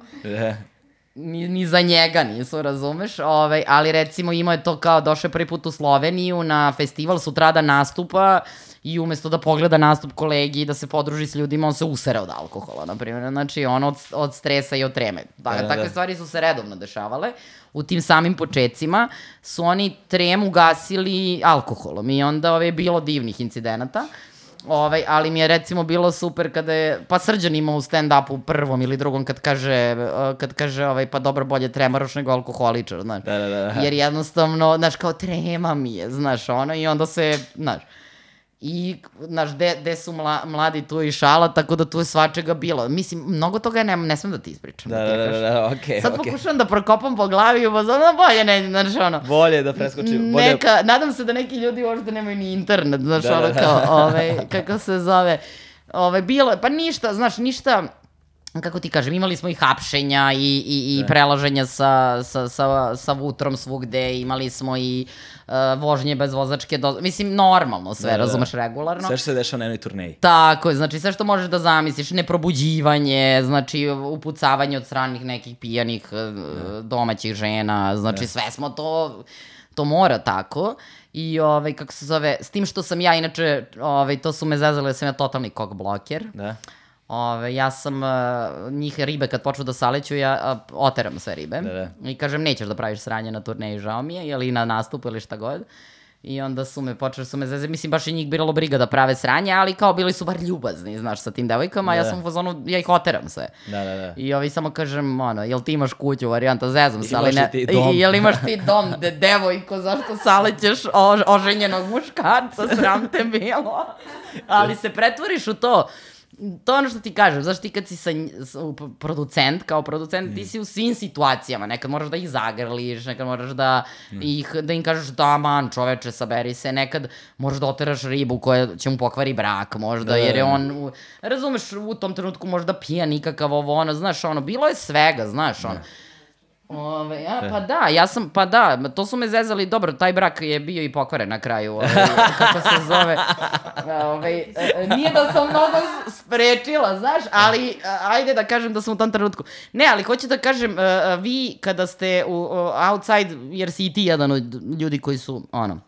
ni za njega nisu, razumeš, ali recimo imao je to kao došao prvi put u Sloveniju na festival, sutradan nastupa i umesto da pogleda nastup kolegi i da se podruži s ljudima, on se usere od alkohola, na primjer, znači od stresa i od treme. Takve stvari su se redovno dešavale. U tim samim početcima su oni tremu gasili alkoholom i onda je bilo divnih incidenata, ali mi je recimo bilo super kada je, pa Srđan imao u stand-upu prvom ili drugom kad kaže pa dobro, bolje tremaroš nego alkoholičar, znaš, jer jednostavno, znaš, kao trema mi je, znaš, i onda se, znaš, i, znaš, gde su mladi tu i šala, tako da tu je svačega bilo. Mislim, mnogo toga ja ne smem da ti ispričam. Okej. Sad pokušam da prokopam po glavi, bolje ne, znaš, bolje da preskočim. Nadam se da neki ljudi uopšte nemaju ni internet, znaš, kao, kako se zove, bilo, pa ništa, znaš, ništa, kako ti kažem, imali smo i hapšenja i prelaženja sa vutrom svugde, imali smo i vožnje bez vozačke dozvole, mislim, normalno sve, razumeš, regularno. Sve što se dešava na jednoj turneji. Tako je, znači sve što možeš da zamisliš, neprobuđivanje, znači upucavanje od stranih nekih pijanih domaćih žena, znači sve smo to mora tako. I, kako se zove, s tim što sam ja, inače, to su me zezali da sam ja totalni kok bloker. Da. Ja sam njih ribe kad počnu da saleću, ja oteram sve ribe i kažem nećeš da praviš sranje na turneji, žao mi je, ili na nastupu ili šta god. I onda počeli su me zezati, mislim baš i njih bilo briga da prave sranje, ali kao bili su bar ljubazni, znaš, sa tim devojkama, ja sam u fazonu, ja ih oteram sve. I samo kažem, jel ti imaš kuću, varijanta, zezam se, ali ne, jel imaš ti dom, devojko, zašto salećeš oženjenog muškarca, sram te bilo. Ali se pretvoriš u to. To je ono što ti kažem, znaš, ti kad si kao producent, ti si u svim situacijama, nekad moraš da ih zagrliš, nekad moraš da im kažeš da man čoveče, saberi se, nekad moraš da oteraš ribu koja će mu pokvari brak, možda, jer je on, razumeš, u tom trenutku možda pija nikakav znaš, bilo je svega, znaš, pa da, to su me zezali, dobro, taj brak je bio i pokvaren na kraju, kako se zove, nije da sam mnogo sprečila, znaš, ali ajde da kažem da sam u tom trenutku, ne, ali hoću da kažem, vi kada ste outside, jer si i ti jedan od ljudi koji su,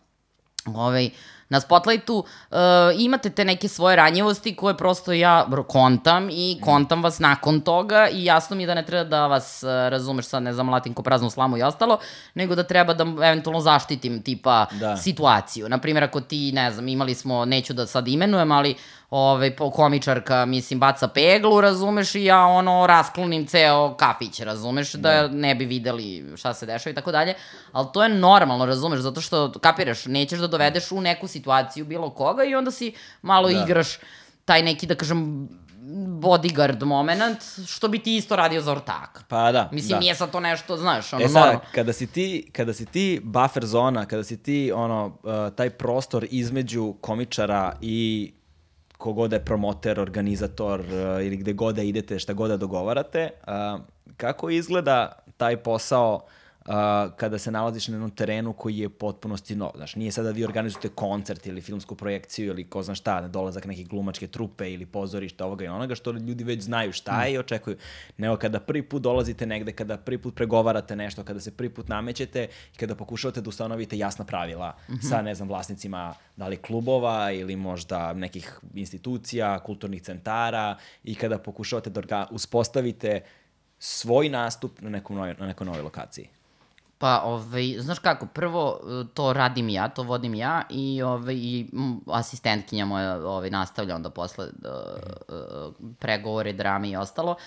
na Spotlightu imate te neke svoje ranjivosti koje prosto ja kontam i kontam vas nakon toga i jasno mi je da ne treba da vas, razumeš, sad ne zamlatim ko praznu slamu i ostalo, nego da treba da eventualno zaštitim tipa situaciju. Naprimjer, ako ti, ne znam, imali smo, neću da sad imenujem, ali komičarka, mislim, baca peglu, razumeš, i ja rasklonim ceo kafić, razumeš, da ne bi videli šta se dešava i tako dalje, ali to je normalno, razumeš, zato što, kapiraš, nećeš da dovedeš u neku situaciju bilo koga i onda si malo igraš taj neki, da kažem, bodyguard moment, što bi ti isto radio za ortaka. Pa da. Mislim, nije sad to nešto, znaš, ono, normalno. Kada si ti buffer zona, kada si ti, taj prostor između komičara i kogod je promoter, organizator ili gde god da idete, šta god da dogovarate, kako izgleda taj posao kada se nalaziš na jednom terenu koji je potpunosti nov. Znaš, nije sada da vi organizujete koncert ili filmsku projekciju ili ko zna šta, dolazak neke glumačke trupe ili pozorišta ovoga i onoga, što ljudi već znaju šta je i očekuju. Nego kada prvi put dolazite negde, kada prvi put pregovarate nešto, kada se prvi put namećete i kada pokušavate da ustanovite jasna pravila sa, ne znam, vlasnicima da li klubova ili možda nekih institucija, kulturnih centara i kada pokušavate da uspostavite svoj nastup na nekoj novoj lokaciji. Pa, znaš kako, prvo to radim ja, to vodim ja i asistentkinja moja nastavlja onda posle pregovore, drame i ostalo.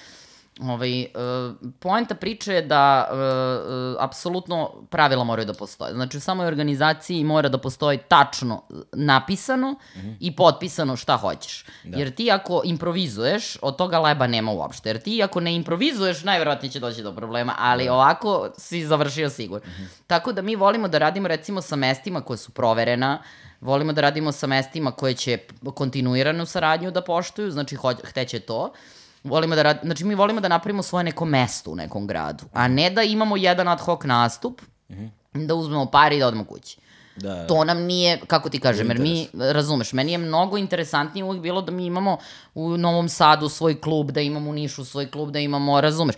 Poenta priče je da apsolutno pravila moraju da postoje. Znači, u samoj organizaciji mora da postoji tačno napisano i potpisano šta hoćeš. Jer ti ako improvizuješ, od toga leba nema uopšte. Jer ti ako ne improvizuješ, najverovatnije će doći do problema, ali ovako si završio sigurno. Tako da mi volimo da radimo recimo sa mestima koje su proverena, volimo da radimo sa mestima koje će kontinuiranu saradnju da poštuju, znači hteće to. Znači, mi volimo da napravimo svoje neko mesto u nekom gradu, a ne da imamo jedan ad hoc nastup, da uzmemo pare i da odemo kući. To nam nije, kako ti kažem, jer mi, razumeš, meni je mnogo interesantnije uvijek bilo da mi imamo u Novom Sadu svoj klub, da imamo u Nišu svoj klub, da imamo, razumeš,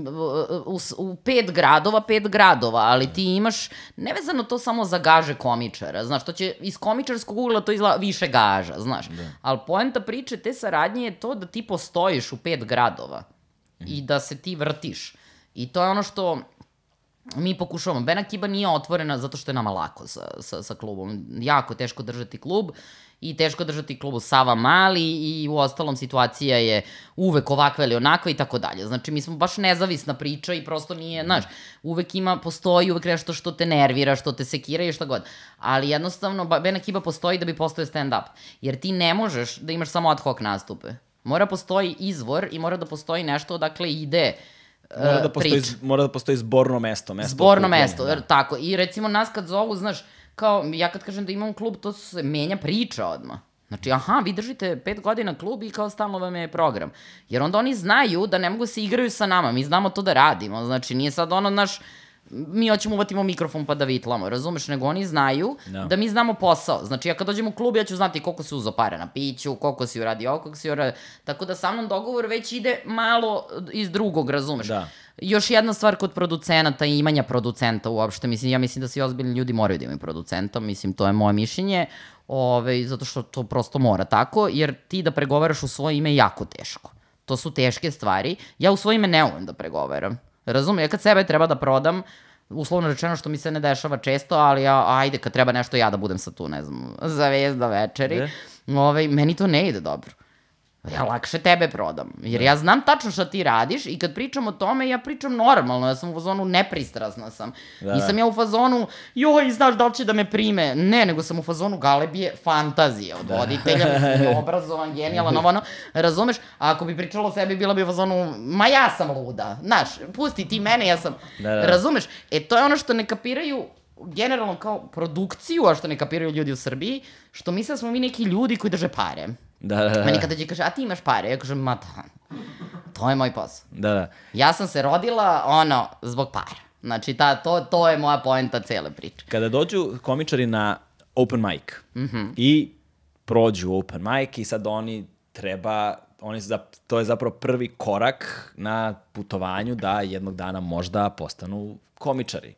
u 5 gradova, ali ti imaš, nevezano to samo za gaže komičara, znaš, to će iz komičarskog ugla to izgleda više gaža, znaš, ali poenta priče te saradnje je to da ti postojiš u 5 gradova i da se ti vrtiš i to je ono što mi pokušavamo. Ben Akiba nije otvorena zato što je nama lako sa klubom. Jako teško držati klub i teško držati klub u Sava Mali i u ostalom situacija je uvek ovakva ili onakva i tako dalje. Znači, mi smo baš nezavisna priča i prosto nije, znaš, postoji uvek nešto što te nervira, što te sekira i šta god. Ali jednostavno, Ben Akiba postoji da bi postao stand-up. Jer ti ne možeš da imaš samo ad hoc nastupe. Mora postoji izvor i mora da postoji nešto odakle ide Mora da postoji zborno mesto. Zborno mesto, tako. I recimo nas kad zovu, znaš, kao ja kad kažem da imam klub, to se menja priča odmah. Znači, vi držite 5 godina klub i kao stalno vam je program. Jer onda oni znaju da ne mogu se igraju sa nama, mi znamo to da radimo. Znači, nije sad ono, znaš, mi hoćemo uvatimo mikrofon pa da vitlamo, razumeš, nego oni znaju da mi znamo posao. Znači, ja kad dođem u klub, ja ću znati koliko si uzao pare na piću, koliko si uradio, koliko si uradio. Tako da sa mnom dogovor već ide malo iz drugog, razumeš. Još jedna stvar kod producenata i imanja producenta uopšte, mislim, ja mislim da svi ozbiljni ljudi moraju da imaju producenta, mislim, to je moje mišljenje, zato što to prosto mora tako, jer ti da pregovaraš u svoje ime je jako teško. To su teške stvari. Ja u svoje ime ne umem da pregovaram. Razumem, ja kad sebe treba da prodam, uslovno rečeno što mi se ne dešava često, ali ajde kad treba nešto ja da budem sad tu, ne znam, zvezda večeri, meni to ne ide dobro. Ja lakše tebe prodam, jer ja znam tačno šta ti radiš i kad pričam o tome, ja pričam normalno, ja sam u fazonu nepristrasna sam. Nisam ja u fazonu, joj, znaš da li će da me prime, ne, nego sam u fazonu Galeb je fantazija od voditelja, mislim, obrazovan, genijalan, ono, razumeš? A ako bi pričala o sebi, bila bi u fazonu, ma ja sam luda, znaš, pusti ti mene, ja sam, razumeš? To je ono što ne kapiraju generalno kao produkciju, a što ne kapiraju ljudi u Srbiji, što misle da smo mi neki ljudi koji drže pare. Meni kada će kaže, a ti imaš pare, ja kažem, ma da, to je moj posao. Ja sam se rodila, zbog para. Znači, to je moja poenta cele priče. Kada dođu komičari na open mic i prođu open mic i sad to je zapravo prvi korak na putovanju da jednog dana možda postanu komičari.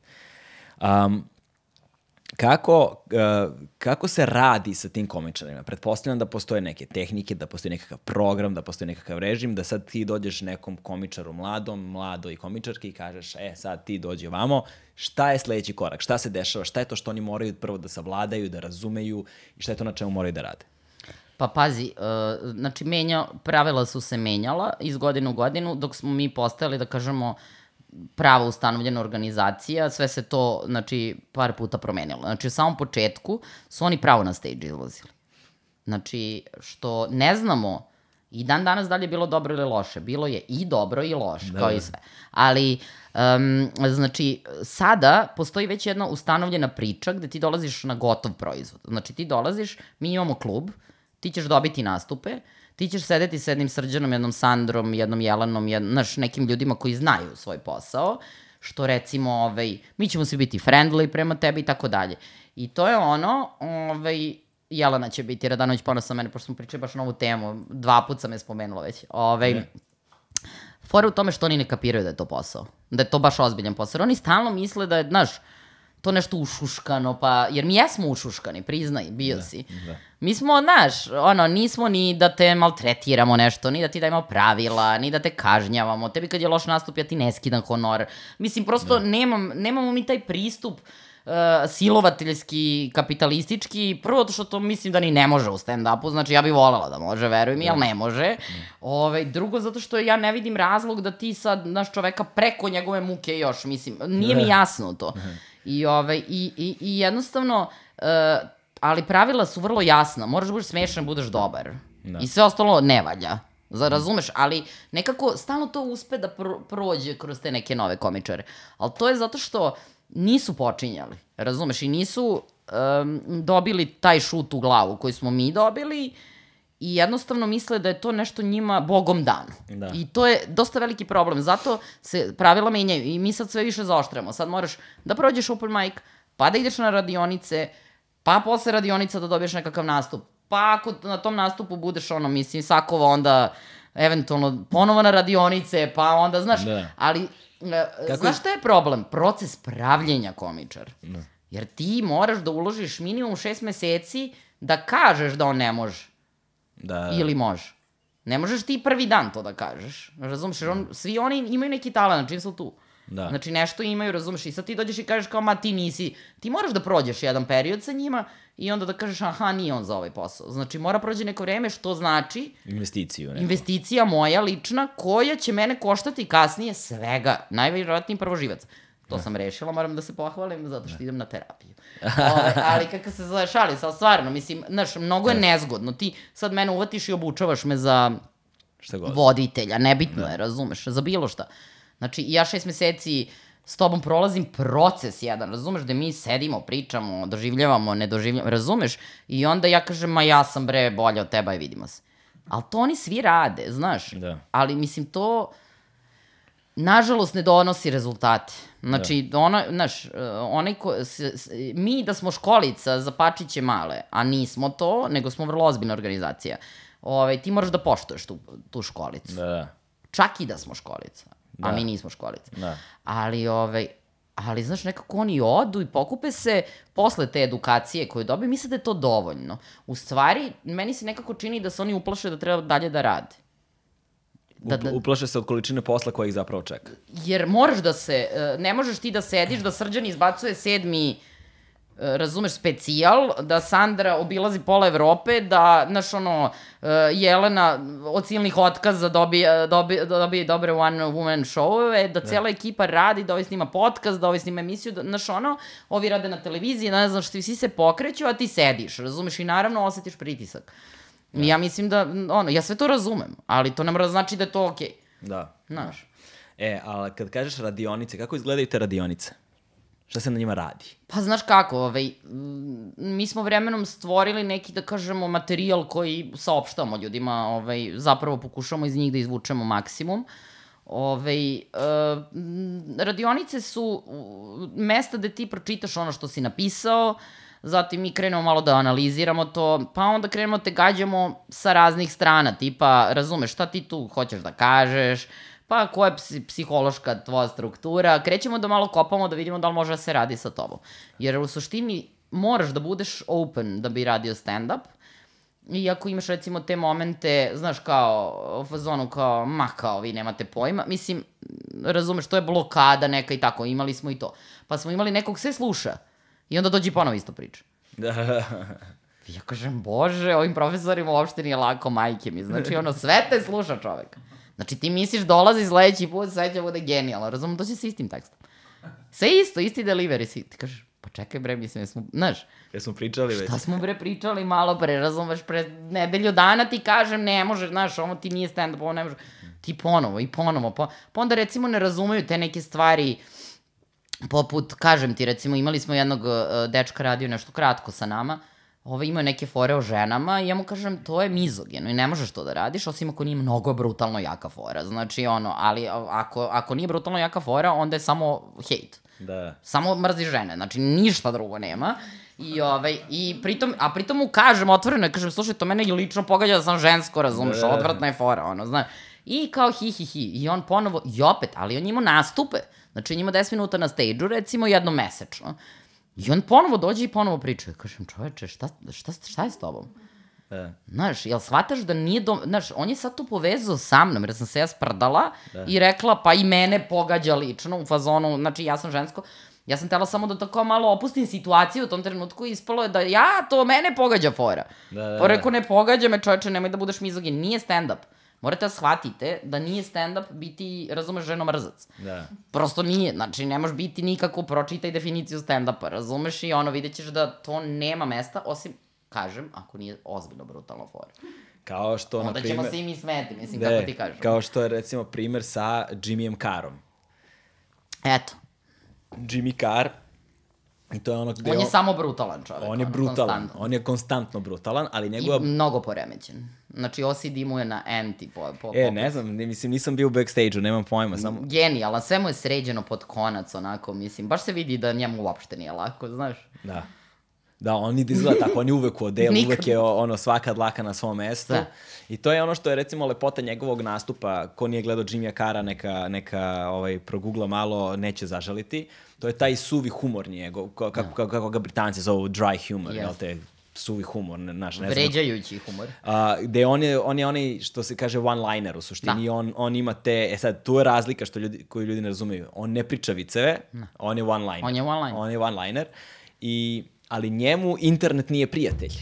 Kako se radi sa tim komičarima? Pretpostavljam da postoje neke tehnike, da postoji nekakav program, da postoji nekakav režim, da sad ti dođeš nekom komičaru mladoj komičarki i kažeš, sad ti dođi ovamo, šta je sledeći korak, šta se dešava, šta je to što oni moraju prvo da savladaju, da razumeju i šta je to na čemu moraju da rade? Pa pazi, znači pravila su se menjala iz godine u godinu, dok smo mi postajali, da kažemo, pravo ustanovljena organizacija, sve se to, znači, par puta promenilo. Znači, u samom početku su oni pravo na stage izlazili. Znači, što ne znamo I dan danas da li je bilo dobro ili loše? Bilo je i dobro i loše, kao i sve. Ali, znači, sada postoji već jedna ustanovljena priča gde ti dolaziš na gotov proizvod. Znači, ti dolaziš, mi imamo klub, ti ćeš dobiti nastupe, ti ćeš sedeti s jednim Srđanom, jednom Sandrom, jednom Jelenom, nekim ljudima koji znaju svoj posao, što recimo, mi ćemo svi biti friendly prema tebi i tako dalje. I to je ono, Jelena će biti, Radanović ponosa mene, pošto smo pričali baš na ovu temu, 2 puta sam je spomenula već. Fora u tome što oni ne kapiraju da je to posao, da je to baš ozbiljan posao. Jer oni stalno misle da je, to nešto ušuškano, jer mi jesmo ušuškani, priznaj, bio si. Mi smo, nismo ni da te maltretiramo nešto, ni da ti dajemo pravila, ni da te kažnjavamo. Tebi kad je loš nastup, ja ti ne skidam honor. Mislim, prosto nemamo mi taj pristup silovateljski, kapitalistički, prvo to što to mislim da ni ne može u stand-upu, znači ja bih volela da može, veruj mi, ali ne može. Drugo, zato što ja ne vidim razlog da ti sad, čoveka preko njegove muke još, mislim, nije mi jasno to. I jednostavno, ali pravila su vrlo jasna, moraš da budeš smešan, budeš dobar. I sve ostalo ne valja. Razumeš, ali nekako stalno to uspe da prođe kroz te neke nove komičare. Ali to je zato što nisu počinjali, razumeš, i nisu dobili taj šut u glavu koji smo mi dobili i jednostavno misle da je to nešto njima bogom dano. I to je dosta veliki problem, zato se pravila menjaju i mi sad sve više zaoštramo. Sad moraš da prođeš open mic, pa da ideš na radionice, pa posle radionica da dobiješ nekakav nastup, pa ako na tom nastupu budeš sakova, onda eventualno ponovo na radionice, pa onda, znaš, ali znaš šta je problem? Proces pravljenja komičar. Jer ti moraš da uložiš minimum 6 meseci da kažeš da on ne može. Ili može. Ne možeš ti prvi dan to da kažeš. Razumeš, jer svi oni imaju neki talent, čim su tu. Znači nešto imaju, razumeš, i sad ti dođeš i kažeš kao, ma ti nisi, ti moraš da prođeš jedan period sa njima i onda da kažeš, aha, nije on za ovaj posao. Znači mora prođe neko vreme, što znači investicija moja lična, koja će mene koštati kasnije svega, najvjerojatnije prvoživac. To sam rešila, moram da se pohvalim zato što idem na terapiju. Ali kako se zove, šalim, sad stvarno, mislim, znaš, mnogo je nezgodno, ti sad mene uvatiš i obučavaš me za voditelja, nebitno je, razumeš, za bilo šta. Znači, ja 6 meseci s tobom prolazim proces jedan, razumeš, gde mi sedimo, pričamo, doživljavamo, ne doživljavamo, razumeš? I onda ja kažem, ma ja sam bre bolje od teba i vidimo se. Ali to oni svi rade, znaš. Ali, mislim, to, nažalost, ne donosi rezultate. Znači, mi da smo školica za pačiće male, a nismo to, nego smo vrlo ozbiljna organizacija, ti moraš da poštuješ tu školicu. Čak i da smo školica. A mi nismo školica. Ali, znaš, nekako oni odu i pokupe se posle te edukacije koju dobiju, misle da je to dovoljno. U stvari, meni se nekako čini da se oni uplaše da treba dalje da rade. Uplaše se od količine posla koja ih zapravo čeka. Jer ne možeš ti da sediš, da Srđan izbacuje 7. razumeš, specijal, da Sandra obilazi pola Evrope, da, znaš, Jelena od silnih otkaza dobije dobre one-woman show-ove, da cijela ekipa radi, da ovaj snima podcast, da ovaj snima emisiju, znaš, ovi rade na televiziji, ne znaš, svi se pokreću, a ti sediš, razumeš, i naravno osetiš pritisak. Ja mislim da, ja sve to razumem, ali to ne mora znači da je to okej. Znaš. Ali kad kažeš radionice, kako izgledaju te radionice? Šta se na njima radi? Pa znaš kako, mi smo vremenom stvorili neki, da kažemo, materijal koji saopštavamo ljudima, zapravo pokušamo iz njih da izvučemo maksimum. Radionice su mesta gde ti pročitaš ono što si napisao, zatim mi krenemo malo da analiziramo to, pa onda krenemo te gađamo sa raznih strana, tipa, razumeš, šta ti tu hoćeš da kažeš, pa koja je psihološka tvoja struktura, krećemo da malo kopamo da vidimo da li može da se radi sa tobom. Jer u suštini moraš da budeš open da bi radio stand-up, i ako imaš recimo te momente, znaš, kao u fazonu kao, ma kao vi nemate pojma, mislim, razumeš, to je blokada neka i tako, imali smo i to. Pa smo imali nekog sve sluša i onda dođe ponovo isto priča. Ja kažem, bože, ovim profesorima uopšte nije lako, majke mi, znači sve te sluša čovek. Znači ti misliš dolazi sledeći put, sve će bude genijalno, razumem, to će sa istim tekstom. Sve isto, isti delivery, ti kažeš, Pa čekaj bre, mislim, znaš... Jesmo pričali već? Šta smo bre pričali malo pre, razumeš, pre nedelju dana ti kažem, ne može, znaš, ovo ti nije stand-up, ovo ne može. Ti ponovo i ponovo, pa onda recimo ne razumeju te neke stvari, poput, kažem ti, recimo, imali smo jednog dečka radio nešto kratko sa nama, imao neke fore o ženama i ja mu kažem, to je mizogeno i ne možeš to da radiš, osim ako nije mnogo brutalno jaka fora. Znači, ali ako nije brutalno jaka fora, onda je samo hejt. Da. Samo mrzi žene, znači ništa drugo nema. Pritom mu kažem otvoreno, kažem, slušaj, to mene i lično pogađa da sam žensko, razumeš, odvratna je fora, znaš. I kao hi, i on ponovo, i opet, ali on ima nastupe, znači on ima 10 minuta na stage-u, recimo jednom mesečno. I on ponovo dođe i ponovo priča. Kažem, čoveče, šta je s tobom? Znaš, jel shvataš da nije... Znaš, on je sad to povezao sa mnom, jer sam se ja sprdala i rekla, pa i mene pogađa lično u fazonu, znači ja sam žensko. Ja sam tela samo da tako malo opustim situaciju u tom trenutku i ispalo je da to mene pogađa fora. Pa rekao, ne pogađa me, čoveče, nemoj da budeš mizogin. Nije stand-up. Morate da shvatite da nije stand-up biti, razumeš, ženomrzac. Da. Prosto nije, znači ne možeš biti nikako, pročitaj definiciju stand-upa, razumeš, i vidjet ćeš da to nema mesta, osim, kažem, ako nije ozbiljno brutalno fora. Kao što, onda na primer... ćemo se i mi smeti, mislim, kako ti kažem. Kao što je, recimo, primer sa Jimmyjem Carrom. Eto. Jimmy Carr, i to je ono gde... On je samo brutalan čovek. On je brutalan, on je konstantno brutalan, ali njegova... I mnogo poremećen. Znači, OCD mu je na anti ne znam, mislim, nisam bio u backstage-u, nemam pojma, samo... Genijalan, sve mu je sređeno pod konac, onako, mislim, baš se vidi da njemu uopšte nije lako, znaš. Da. Da, on nije izgleda tako, on je uvek u odelu, uvek je svaka dlaka na svom mestu. I to je ono što je, recimo, lepota njegovog nastupa. Ko nije gledao Jimmya Carra, neka progugla malo, neće zažaliti. To je taj suvi humor njegov, kako ga Britanci zovu dry humor, jel te, suvi humor, naš, ne znam. Vređajući humor. Gde on je onaj, što se kaže, one-liner u suštini. On ima te, sad, tu je razlika koju ljudi ne razumeju. On ne priča viceve, on je one-liner. On je one-liner. Ali njemu internet nije prijatelj.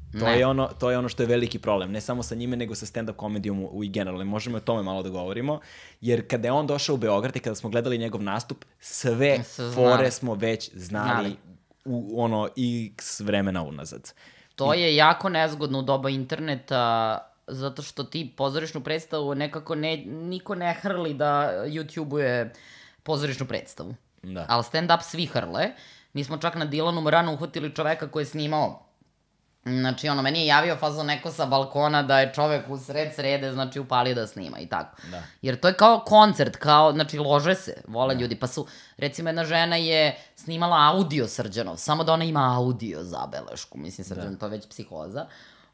To je ono što je veliki problem. Ne samo sa njime, nego sa stand-up komedijom i generalno. Možemo o tome malo da govorimo. Jer kada je on došao u Beograd i kada smo gledali njegov nastup, sve fore smo već znali u x vremena unazad. To je jako nezgodno u doba interneta, zato što ti pozorišnu predstavu nekako niko ne hrli da YouTube-uje pozorišnu predstavu. Ali stand-up svi hrle. Mi smo čak na Dilanu Moranu uhvatili čoveka koji je snimao. Znači, meni je javio fazon neko sa balkona da je čovek u srede, znači, upalio da snima i tako. Jer to je kao koncert, znači, lože se, vole ljudi. Pa su, recimo, jedna žena je snimala audio Srđanov, samo da ona ima audio zabelešku. Mislim, Srđan, to je već psihoza.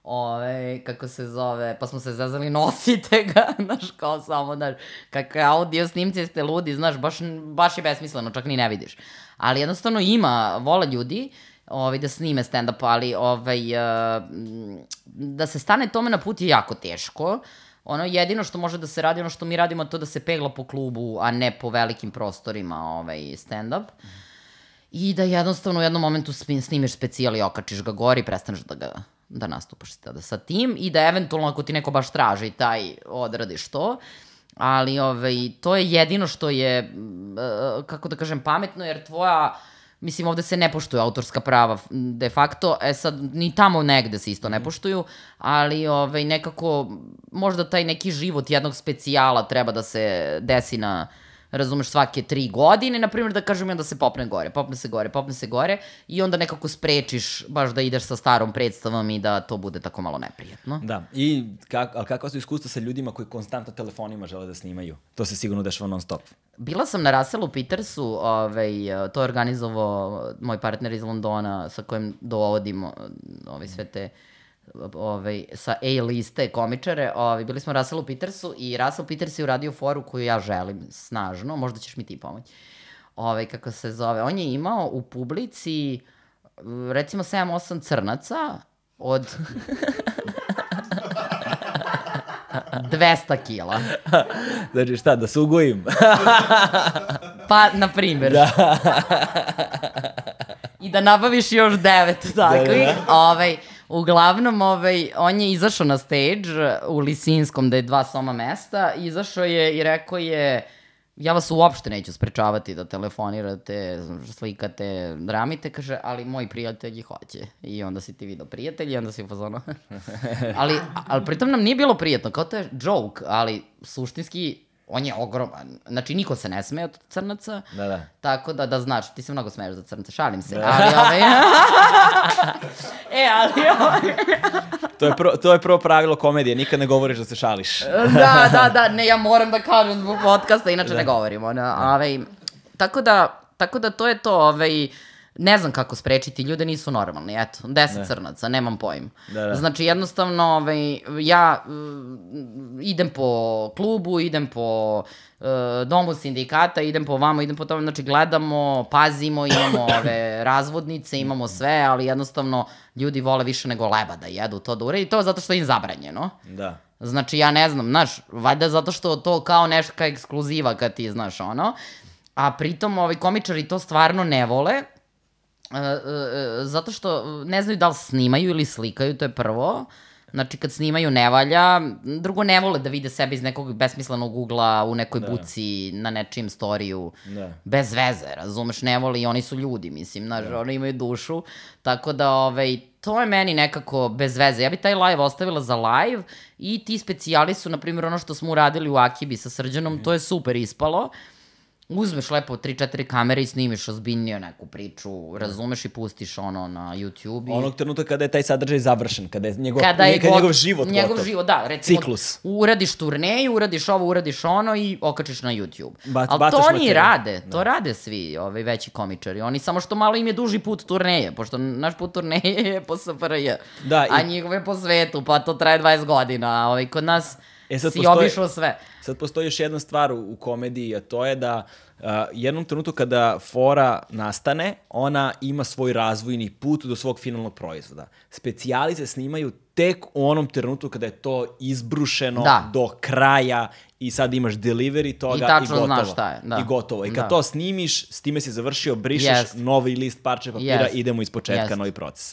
Kako se zove, pa smo se zazvali, nosite ga, znaš, kao samo, znaš, kakve audio snimce ste ludi, znaš, baš je besmisleno, čak ni ne vidiš. Ali jednostavno vole ljudi da snime stand-up, ali da se stane tome na put je jako teško. Jedino što može da se radi, ono što mi radimo, to da se pegla po klubu, a ne po velikim prostorima stand-up. I da jednostavno u jednom momentu snimiš specijal i okačiš ga gori i prestaneš da nastupaš sa tim i da eventualno ako ti neko baš traži taj odradiš to. Ali to je jedino što je, kako da kažem, pametno, jer mislim, ovde se ne poštuju autorska prava de facto, sad ni tamo negde se isto ne poštuju, ali nekako možda taj neki život jednog specijala treba da se desi na, razumeš, svake 3 godine, na primjer da kažem da se popne se gore i onda nekako sprečiš baš da ideš sa starom predstavom i da to bude tako malo neprijatno. Da, ali kakva su iskustva sa ljudima koji konstantno telefonima žele da snimaju? To se sigurno dešava non stop. Bila sam na Russellu Petersu, to je organizovao moj partner iz Londona sa kojim dovodimo sve te sa A-liste komičare, bili smo Russellu Petersu i Russell Peters je uradio foru koju ja želim snažno, možda ćeš mi ti pomoći. Kako se zove, on je imao u publici recimo 7-8 crnaca od 200 kila. Znači šta, da se ugojim? Pa, na primjer. I da nabaviš još 9 takvih. Uglavnom, on je izašao na stage u Lisinskom, da je 2 soma mesta, izašao je i rekao je, ja vas uopšte neću sprečavati da telefonirate, slikate, dramite, kaže, ali moji prijatelji hoće. I onda si ti video prijatelji, onda si u fazonu. ali pritom nam nije bilo prijetno, kao to je joke, ali suštinski on je ogroman. Znači, niko se ne smeje od crnaca. Da. Tako da znaš, ti se mnogo smeješ za crnce, šalim se. To je prvo pravilo komedije, nikad ne govoriš da se šališ. Da, ne, ja moram da kažem zbog podcasta, inače ne govorimo. Tako da to je to, ne znam kako sprečiti, ljude nisu normalni, eto, 10 crnaca, nemam pojma. Znači, jednostavno, ja idem po klubu, idem po domu sindikata, idem po vamo, idem po tome, znači gledamo, pazimo, imamo razvodnice, imamo sve, ali jednostavno ljudi vole više nego leba da jedu to da uredi, to je zato što je im zabranjeno. Da. Znači, ja ne znam, znaš, valjda zato što to kao neška ekskluziva kad ti, znaš, a pritom komičari to stvarno ne vole, zato što ne znaju da li snimaju ili slikaju, to je prvo. Znači, kad snimaju ne valja. Drugo, ne vole da vide sebe iz nekog besmislenog ugla u nekoj buci na nečijem storiju. Bez veze, razumeš, ne vole i oni su ljudi, mislim, znaš, oni imaju dušu. Tako da, to je meni nekako bez veze. Ja bi taj live ostavila za live i ti specijali su, na primjer, ono što smo uradili u Akibi sa Srđanom, to je super ispalo. Uzmeš lepo 3-4 kamere i snimiš ozbiljnije neku priču, razumeš i pustiš na YouTube. Onog trenutka kada je taj sadržaj završen, kada je njegov život gotov. Njegov život, da, recimo. Ciklus. Uradiš turneju, uradiš ovo, uradiš ono i okačiš na YouTube. Ali to oni rade, to rade svi veći komičari. Oni samo što malo im je duži put turneje, pošto naš put turneje je po SFRJ, a njihov je po svetu, pa to traje 20 godina. Kod nas si obišao sve. Sad postoji još jedna stvar u komediji, a to je da jednom trenutku kada fora nastane, ona ima svoj razvojni put do svog finalnog proizvoda. Specijali se snimaju tek u onom trenutku kada je to izbrušeno do kraja i sad imaš delivery toga i gotovo. Znaš šta je. I gotovo. I kad to snimiš, s time si završio, brišeš novi list parče papira, idemo iz početka, novi proces.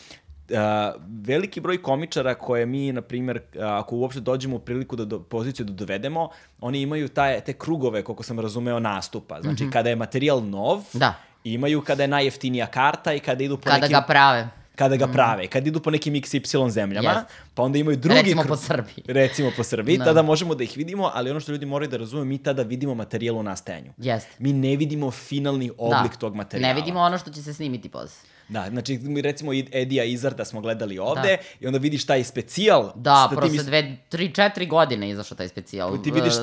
Veliki broj komičara koje mi, na primjer, ako uopšte dođemo u priliku poziciju da dovedemo, oni imaju te krugove, koliko sam razumeo, nastupa. Znači, kada je materijal nov, imaju kada je najjeftinija karta i kada idu po nekim... Kada ga prave. Kada ga prave, kada idu po nekim XY zemljama, pa onda imaju drugi... Recimo po Srbiji. Tada možemo da ih vidimo, ali ono što ljudi moraju da razume, mi tada vidimo materijal u nastajanju. Mi ne vidimo finalni oblik tog materijala. Ne vidimo ono što će se snimiti posle. Da, znači, recimo Edija Izarda smo gledali ovde i onda vidiš taj specijal. Da, prosto 3-4 godine izašao taj specijal.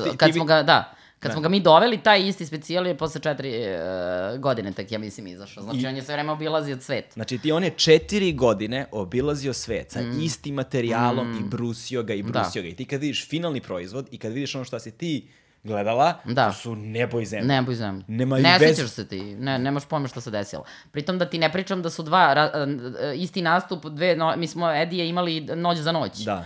Kad smo ga mi doveli, taj isti specijal je posle 4 godine tek, ja mislim, izašao. Znači, on je sve vreme obilazio svet. Znači, on je 4 godine obilazio svet sa istim materijalom i brusio ga. I ti kad vidiš finalni proizvod i kad vidiš ono što si ti gledala, to su nebo i zemlja. Nebo i zemlja. Ne sjećaš se ti, nemaš pojma što se desilo. Pritom da ti ne pričam da su isti nastup, mi smo Edije imali Noć za noć. Da.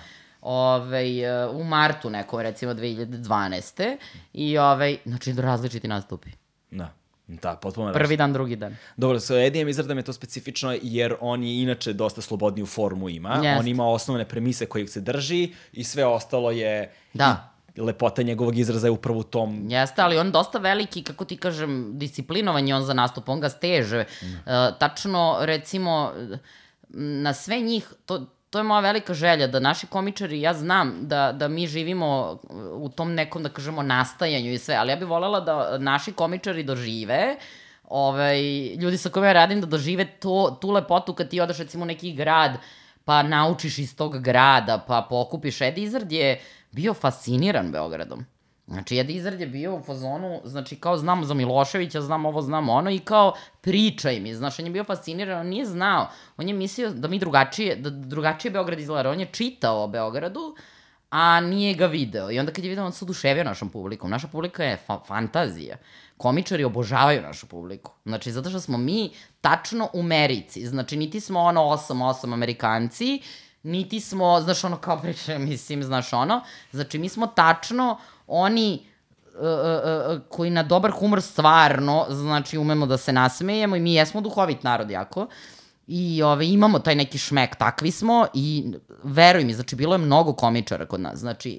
U martu neko, recimo 2012. I znači različiti nastupi. Da, potpuno. Prvi dan, drugi dan. Dobro, sa Edijem Izardom je to specifično jer on je inače dosta slobodniju formu ima. On ima osnovne premise kojih se drži i sve ostalo je... Da. Lepota njegovog izraza je upravo u tom... Jeste, ali on dosta veliki, kako ti kažem, disciplinovan je on za nastup, on ga steže. Tačno, recimo, na sve njih, to je moja velika želja, da naši komičari, ja znam da mi živimo u tom nekom, da kažemo, nastajanju i sve, ali ja bih voljela da naši komičari dožive, ljudi sa kojima ja radim, da dožive tu lepotu kad ti odeš, recimo, u neki grad, pa naučiš iz tog grada, pa pokupiš. Edi Izard je bio fasciniran Beogradom. Znači, Edi Izard je bio u fazonu, znači, kao znam za Miloševića, znam ovo, znam ono, i kao pričaj mi, znaš, on je bio fasciniran, on nije znao, on je mislio da mi drugačije Beograd izgleda, on je čitao o Beogradu, a nije ga video. I onda kad je video, on se oduševio našom publikom. Naša publika je fantazija. Komičari obožavaju našu publiku. Znači, zato što smo mi tačno u merici. Znači, niti smo 8-8 Amerikanci, niti smo, znaš, kao priča, mislim, znaš, Znači, mi smo tačno oni koji na dobar humor stvarno, znači, umemo da se nasmejemo i mi jesmo duhovit narod jako. I imamo taj neki šmek, takvi smo i veruj mi, znači, bilo je mnogo komičara kod nas. Znači,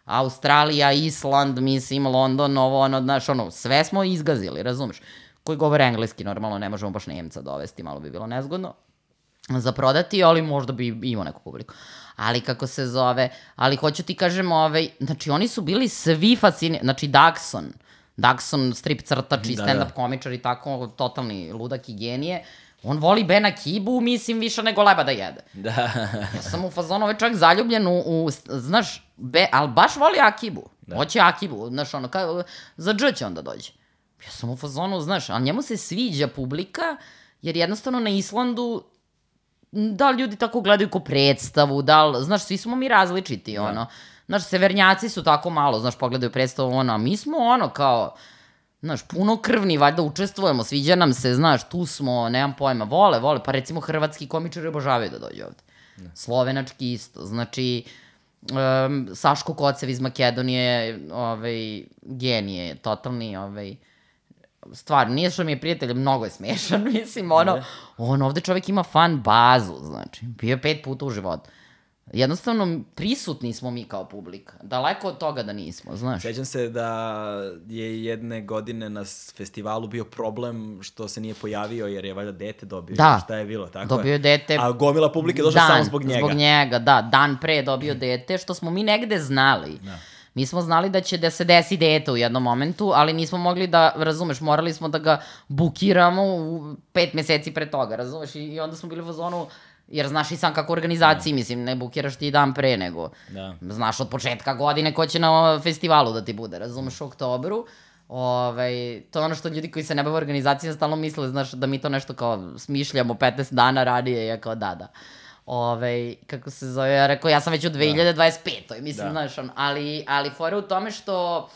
Australija, Island, mislim, London, ovo, ono, znaš, ono, sve smo izgazili, razumeš? Koji govore engleski, normalno, ne možemo baš Nemca dovesti, malo bi bilo nezgodno za prodati, ali možda bi imao neku publiku. Ali kako se zove, ali hoću ti kažem, znači oni su bili svi fascinirani, znači Daxon, strip crtač i stand-up komičar i tako, totalni ludak i genije, on voli Ben Akibu, mislim, više nego leba da jede. Da. Ja sam u fazonu, ovaj čovjek zaljubljen znaš, ali baš voli Akibu. Hoće Akibu, znaš, ono, za dž će onda dođe. Ja sam u fazonu, znaš, ali njemu se sviđa publika, jer jednostavno na Islandu, da li ljudi tako gledaju ko predstavu, da li, znaš, svi smo mi različiti, ono. Znaš, severnjaci su tako malo, znaš, pogledaju predstavu, ono, a mi smo, ono, kao, znaš, puno krvni, valjda učestvujemo, sviđa nam se, znaš, tu smo, nemam pojma, vole, pa recimo hrvatski komičari obožavaju da dođe ovde. Slovenački isto, znači, Saško Kocev iz Makedonije, genije, totalni, stvar, nije što mi je prijatelj, mnogo je smešan, mislim, on ovde čovek ima fan bazu, znači, bio je 5 puta u životu. Jednostavno, prisutni smo mi kao publika. Daleko od toga da nismo, znaš. Sećam se da je jedne godine na festivalu bio problem što se nije pojavio jer je valjda dete dobio. Da, šta je bilo, tako dobio je dete. A gomila publike došla samo zbog njega. Zbog njega, da. Dan pre je dobio dete, što smo mi negde znali. Da. Mi smo znali da će da se desi dete u jednom momentu, ali nismo mogli da, razumeš, morali smo da ga bukiramo u 5 meseci pre toga, razumeš? I onda smo bili u fazonu, jer znaš i sam kako u organizaciji, mislim, ne bukiraš ti dan pre, nego znaš od početka godine ko će na festivalu da ti bude, razumeš, u oktobru. To je ono što ljudi koji se ne bave organizacijom stalno misle, znaš, da mi to nešto kao smišljamo 15 dana ranije, ja kao da. Kako se zove, ja rekao, ja sam već u 2025. Mislim, znaš, ali fora u tome što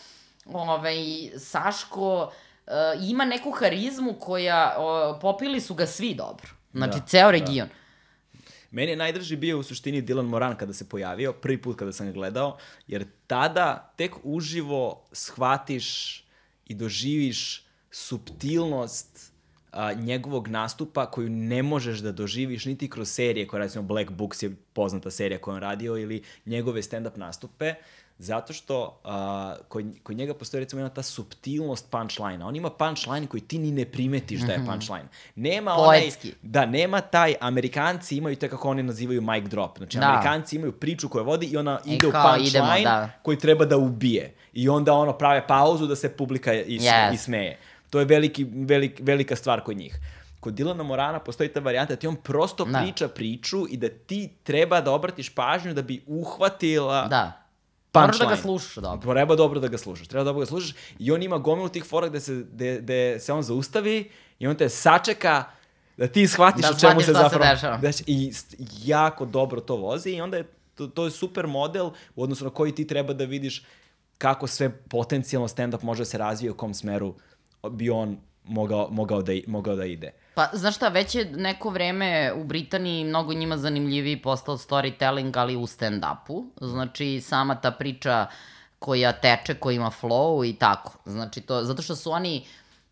Saško ima neku harizmu koja, popili su ga svi dobro, znači ceo region. Meni je najdraži bio u suštini Dylan Moran kada se pojavio, prvi put kada sam ga gledao, jer tada tek uživo shvatiš i doživiš suptilnost njegovog nastupa koju ne možeš da doživiš niti kroz serije, koja recimo Black Books je poznata serija koju on radio, ili njegove stand-up nastupe, zato što kod njega postoji recimo jedna ta suptilnost punchline-a. On ima punchline koji ti ni ne primetiš da je punchline. Nema poetski. Nema taj, Amerikanci imaju te kako oni nazivaju mic drop. Znači, Amerikanci imaju priču koja vodi i ona ide u punchline koji treba da ubije. I onda prave pauzu da se publika ismeje. To je velika stvar kod njih. Kod Dylana Morana postoji ta varijanta da ti on prosto priča priču i da ti treba da obratiš pažnju da bi uhvatila punchline. Moraš da ga slušaš dobro. Treba dobro da ga slušaš. I on ima gomilu tih fora gde se on zaustavi i on te sačeka da ti shvatiš o čemu se zapravo dešava. I jako dobro to vozi i onda je to je super model u odnosu na koji ti treba da vidiš kako sve potencijalno stand-up može da se razvije, u kom smeru bi on mogao da ide. Pa, znaš šta, već je neko vreme u Britaniji mnogo njima zanimljiviji postao storytelling, ali u stand-upu. Znači, sama ta priča koja teče, koja ima flow i tako. Znači, zato što su oni,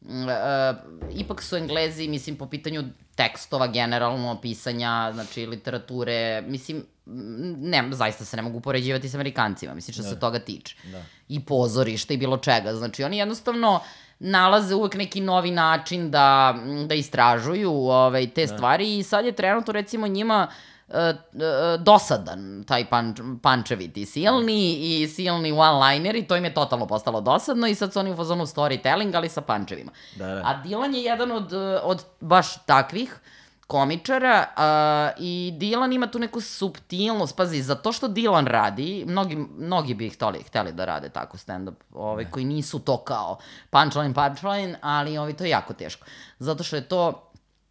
ipak su Englezi, mislim, po pitanju tekstova, generalno, pisanja, znači, literature, mislim, zaista se ne mogu upoređivati s Amerikancima, mislim, što se toga tiče. I pozorišta i bilo čega. Znači, oni jednostavno nalaze uvek neki novi način da istražuju te stvari i sad je trenutno recimo njima dosadan taj pančeviti silni i silni one-liner i to im je totalno postalo dosadno i sad su oni u fazonu storytelling, ali sa pančevima. A Dylan je jedan od baš takvih komičara i Dylan ima tu neku suptilnost, pazi, zato što Dylan radi, mnogi bi hteli da rade tako stand-up, koji nisu to kao punchline, ali to je jako teško, zato što je to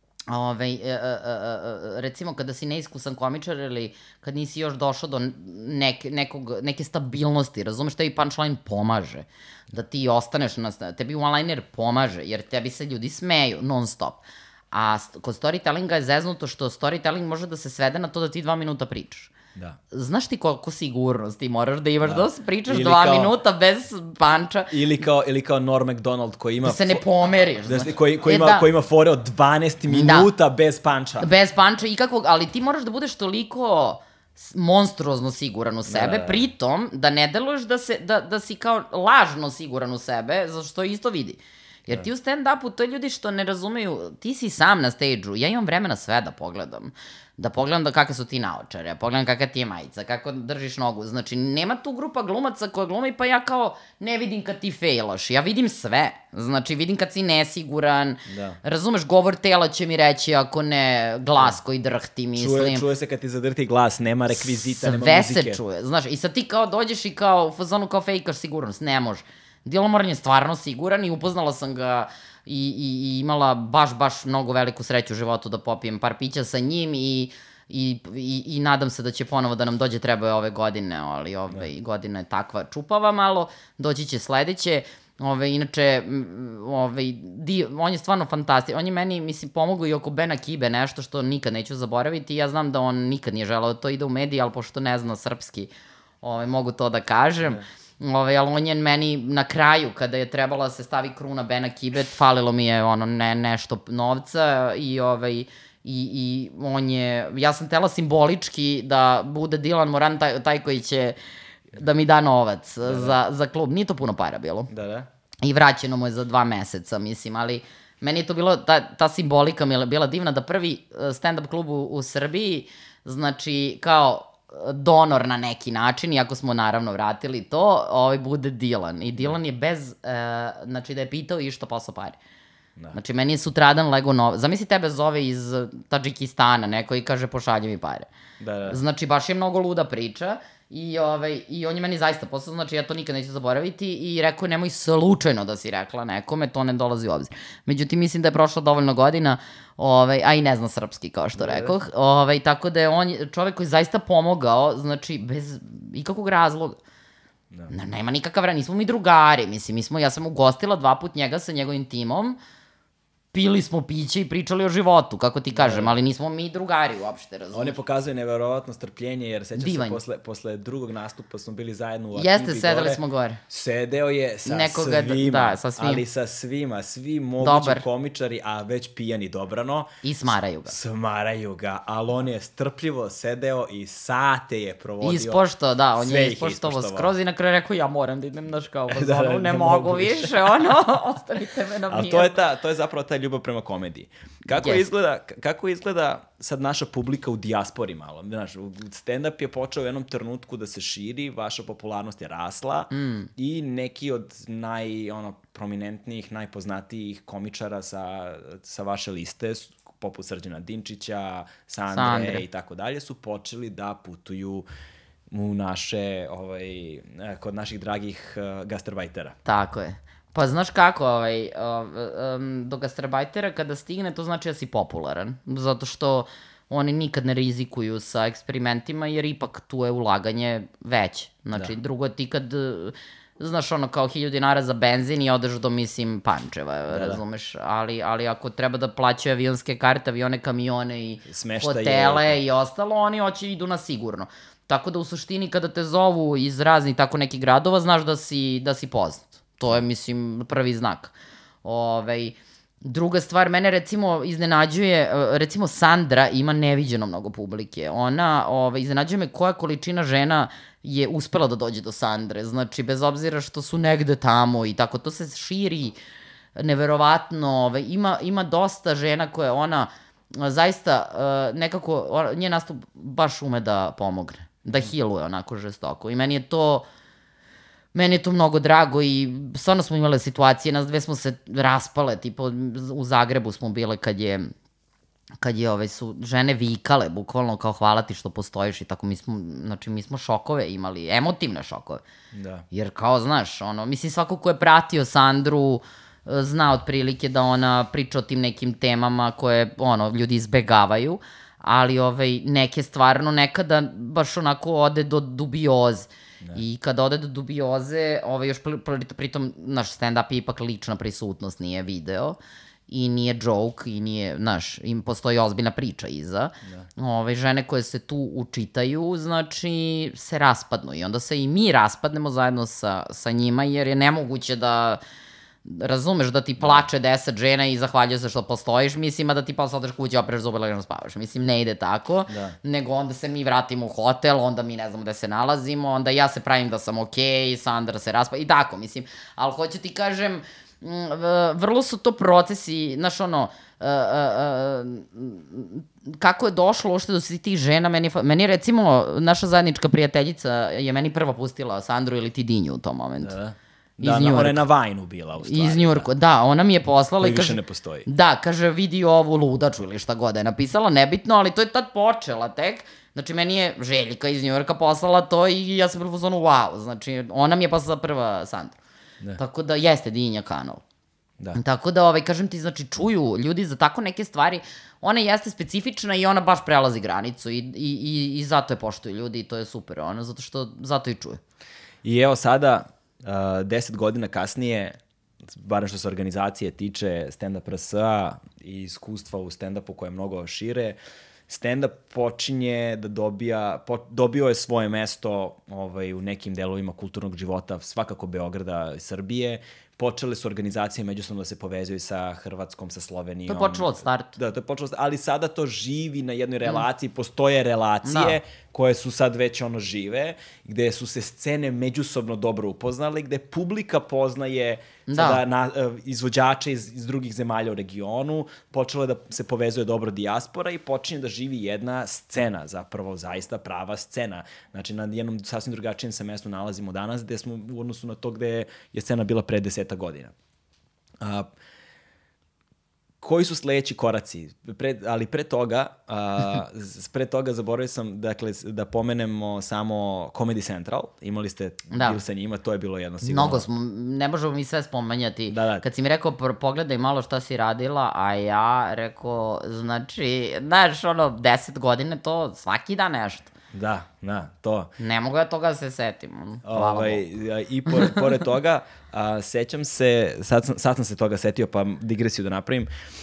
recimo kada si neiskusan komičar ili kad nisi još došao do neke stabilnosti, razumeš, tebi punchline pomaže da ti ostaneš tebi one-liner pomaže, jer tebi se ljudi smeju non stop. A kod storytellinga je zeznuto što storytelling može da se svede na to da ti 2 minuta pričaš. Znaš ti koliko sigurnosti moraš da imaš da pričaš 2 minuta bez panča. Ili kao Norm Macdonald koji ima... Da se ne pomeriš. Koji ima fore od 12 minuta bez panča. Bez panča ikakvog, ali ti moraš da budeš toliko monstruozno siguran u sebe, pritom da ne deluješ da si kao lažno siguran u sebe, zato što isto vidi. Jer ti u stand-upu, to je ljudi što ne razumeju, ti si sam na stage-u, ja imam vremena sve da pogledam. Da pogledam kakve su ti naočare, pogledam kakva ti je majica, kako držiš nogu. Znači, nema tu grupa glumaca koja glumi, pa ja kao ne vidim kad ti fejlaš. Ja vidim sve. Znači, vidim kad si nesiguran. Razumeš, govor tela će mi reći, ako ne, glas koji drhti, mislim. Čuje se kad ti zadrti glas, nema rekvizita, nema muzike. Sve se čuje. Znaš, i sad ti kao dođeš i kao u fazonu kao fejkaš sigurnost. Ne može. Dylan Moran je stvarno siguran i upoznala sam ga i imala baš mnogo veliku sreću u životu da popijem par pića sa njim i nadam se da će ponovo da nam dođe, treba je ove godine, ali godina je takva čupava malo, doći će sledeće. Inače, on je stvarno fantastičan. On je meni, mislim, pomogao i oko Bena Kibe, nešto što nikad neću zaboraviti. Ja znam da on nikad nije želeo da to ide u mediji, ali pošto ne zna srpski, mogu to da kažem. Ali on je meni na kraju, kada je trebala da se stavi kruna Bena Kibe, falilo mi je nešto novca i on je, ja sam tela simbolički da bude Dylan Moran taj koji će da mi da novac za klub. Nije to puno para bilo. I vraćeno mu je za 2 meseca, mislim, ali meni je to bilo, ta simbolika mi je bila divna, da prvi stand-up klub u Srbiji, znači kao donor na neki način, iako smo naravno vratili to, bude Dylan. I Dylan je bez, znači da je pitao i što posao pare. Znači, meni je sutradan lego novo. Zamisli tebe zove iz Tadžikistana neko i kaže pošalje mi pare. Znači, baš je mnogo luda priča i on je meni zaista poslao, znači ja to nikad neću zaboraviti i rekao je nemoj slučajno da si rekla nekome, to ne dolazi u obzir. Međutim, mislim da je prošlo dovoljno godina, a i ne zna srpski, kao što rekoh, tako da je on čovek koji je zaista pomogao, znači, bez ikakvog razloga. Nema nikakav razlog, nismo mi drugari, mislim, ja sam ugostila 2 put njega sa njegovim timom, pili smo piće i pričali o životu, kako ti kažem, ali nismo mi drugari uopšte, razumiješ. On je pokazuje neverovatno strpljenje, jer sećam se posle drugog nastupa smo bili zajedno u Akimbi. Jeste, sedeli smo gore. Sedeo je sa svima, ali sa svima, svi mogući komičari, a već pijani dobrano. I smaraju ga. Smaraju ga, ali on je strpljivo sedeo i sate je provodio. Ispošto, da, on je ispoštovo skroz i na kraju rekao ja moram da idem na škao, ne mogu više, ostavite me na mir. Ali to je zapravo ta ljubav prema komediji. Kako izgleda sad naša publika u dijaspori malo? Znaš, stand-up je počeo u jednom trenutku da se širi, vaša popularnost je rasla i neki od prominentnijih, najpoznatijih komičara sa vaše liste, poput Srđana Dinčića, Sandre i tako dalje, su počeli da putuju u naše, kod naših dragih gastarbajtera. Tako je. Pa znaš kako, do gastarbajtera kada stigne, to znači da si popularan. Zato što oni nikad ne rizikuju sa eksperimentima, jer ipak tu je ulaganje veće. Znači, drugo ti kad, znaš, kao 1000 dinara za benzin i odeš do, mislim, Pančeva, razumeš? Ali ako treba da plaćaju avionske karte, avione, kamione i hotele i ostalo, oni hoće idu na sigurno. Tako da u suštini kada te zovu iz raznih tako nekih gradova, znaš da si poznat. To je, mislim, prvi znak. Druga stvar, mene recimo iznenađuje, recimo Sandra ima neviđeno mnogo publike. Ona, iznenađuje me koja količina žena je uspela da dođe do Sandre. Znači, bez obzira što su negde tamo i tako, to se širi neverovatno. Ima dosta žena koje ona zaista nekako, njen nastup baš ume da pomogne, da healuje onako žestoko. I meni je to mnogo drago i stvarno smo imale situacije, nas dve smo se raspale, tipa u Zagrebu smo bile kad su žene vikale, bukvalno kao hvala ti što postojiš i tako, mi smo šokove imali, emotivne šokove. Jer kao, znaš, mislim svako ko je pratio Sandru zna otprilike da ona priča o tim nekim temama koje, ljudi izbegavaju, ali neke stvarno nekada baš onako ode do dubioze. I kada ode do dubioze, još pritom naš stand-up je ipak lična prisutnost, nije video i nije joke i nije, znaš, im postoji ozbiljna priča iza. Žene koje se tu učitaju, znači, se raspadnu i onda se i mi raspadnemo zajedno sa njima, jer je nemoguće razumeš, da ti plače 10 žena i zahvaljuje se što postojiš, mislim, a da ti posle odeš kuće, opereš zube, legaš spavaš. Mislim, ne ide tako, nego onda se mi vratimo u hotel, onda mi ne znamo gde se nalazimo, onda ja se pravim da sam okej, Sandra se raspa, i tako, mislim. Ali hoću ti kažem, vrlo su to procesi, znaš, ono, kako je došlo uopšte do svih tih žena, meni recimo, naša zajednička prijateljica je meni prva pustila Sandru ili ti Dinju u tom momentu. Da, ona je na Vajnu bila u stvari. Iz Njujorka, da, ona mi je poslala koji i kaže... više ne postoji. Da, kaže, vidi ovu ludaču ili šta god je napisala, nebitno, ali to je tad počela tek. Znači, meni je Željka iz Njujorka poslala to i ja sam prvo u zonu wow, znači, ona mi je poslala prva Sandru. Tako da, jeste Dinja kanal. Tako da, kažem ti, znači, čuju ljudi za tako neke stvari, ona jeste specifična i ona baš prelazi granicu i zato je poštuju ljudi i to je super, zato i čuju. I evo sada, 10 godina kasnije, barem što se organizacije tiče stand-up RS-a i iskustva u stand-upu koje je mnogo šire, stand-up počinje da dobio je svoje mesto u nekim delovima kulturnog života, svakako Beograda i Srbije. Počele su organizacije međusobno da se povezuju sa Hrvatskom, sa Slovenijom. To je počelo od starta. Da, to je počelo, ali sada to živi na jednoj relaciji, postoje relacije koje su sad već žive, gde su se scene međusobno dobro upoznali, gde publika poznaje izvođače iz drugih zemalja u regionu, počelo je da se povezuje dobro dijaspora i počinje da živi jedna scena, zapravo zaista prava scena. Znači, na jednom sasvim drugačijem se mestu nalazimo danas, gde smo u odnosu na to gde je scena bila pre 10 godina. Koji su sledeći koraci? Ali pre toga zaboravio sam, dakle, da pomenemo samo Comedy Central. Imali ste bil sa njima, to je bilo jedno sigurno. Mnogo smo, ne možemo mi sve spomenjati. Kad si mi rekao, pogledaj malo šta si radila, a ja rekao, znači, znaš, 10 godine, to svaki dan nešto. Da, to. Ne mogu ja toga da se setim. I pored toga, sećam se, sad sam se toga setio, pa digresiju da napravim.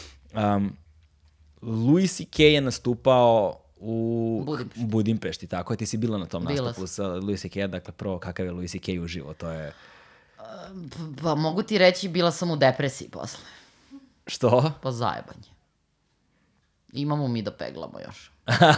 Louis C.K. je nastupao u Budimpešti, tako je, ti si bila na tom nastupu sa Louis C.K. Dakle, prvo, kakav je Louis C.K. uživo, to je... Pa mogu ti reći, bila sam u depresiji posle. Što? Pa zajebanje. Imamo mi da peglamo još.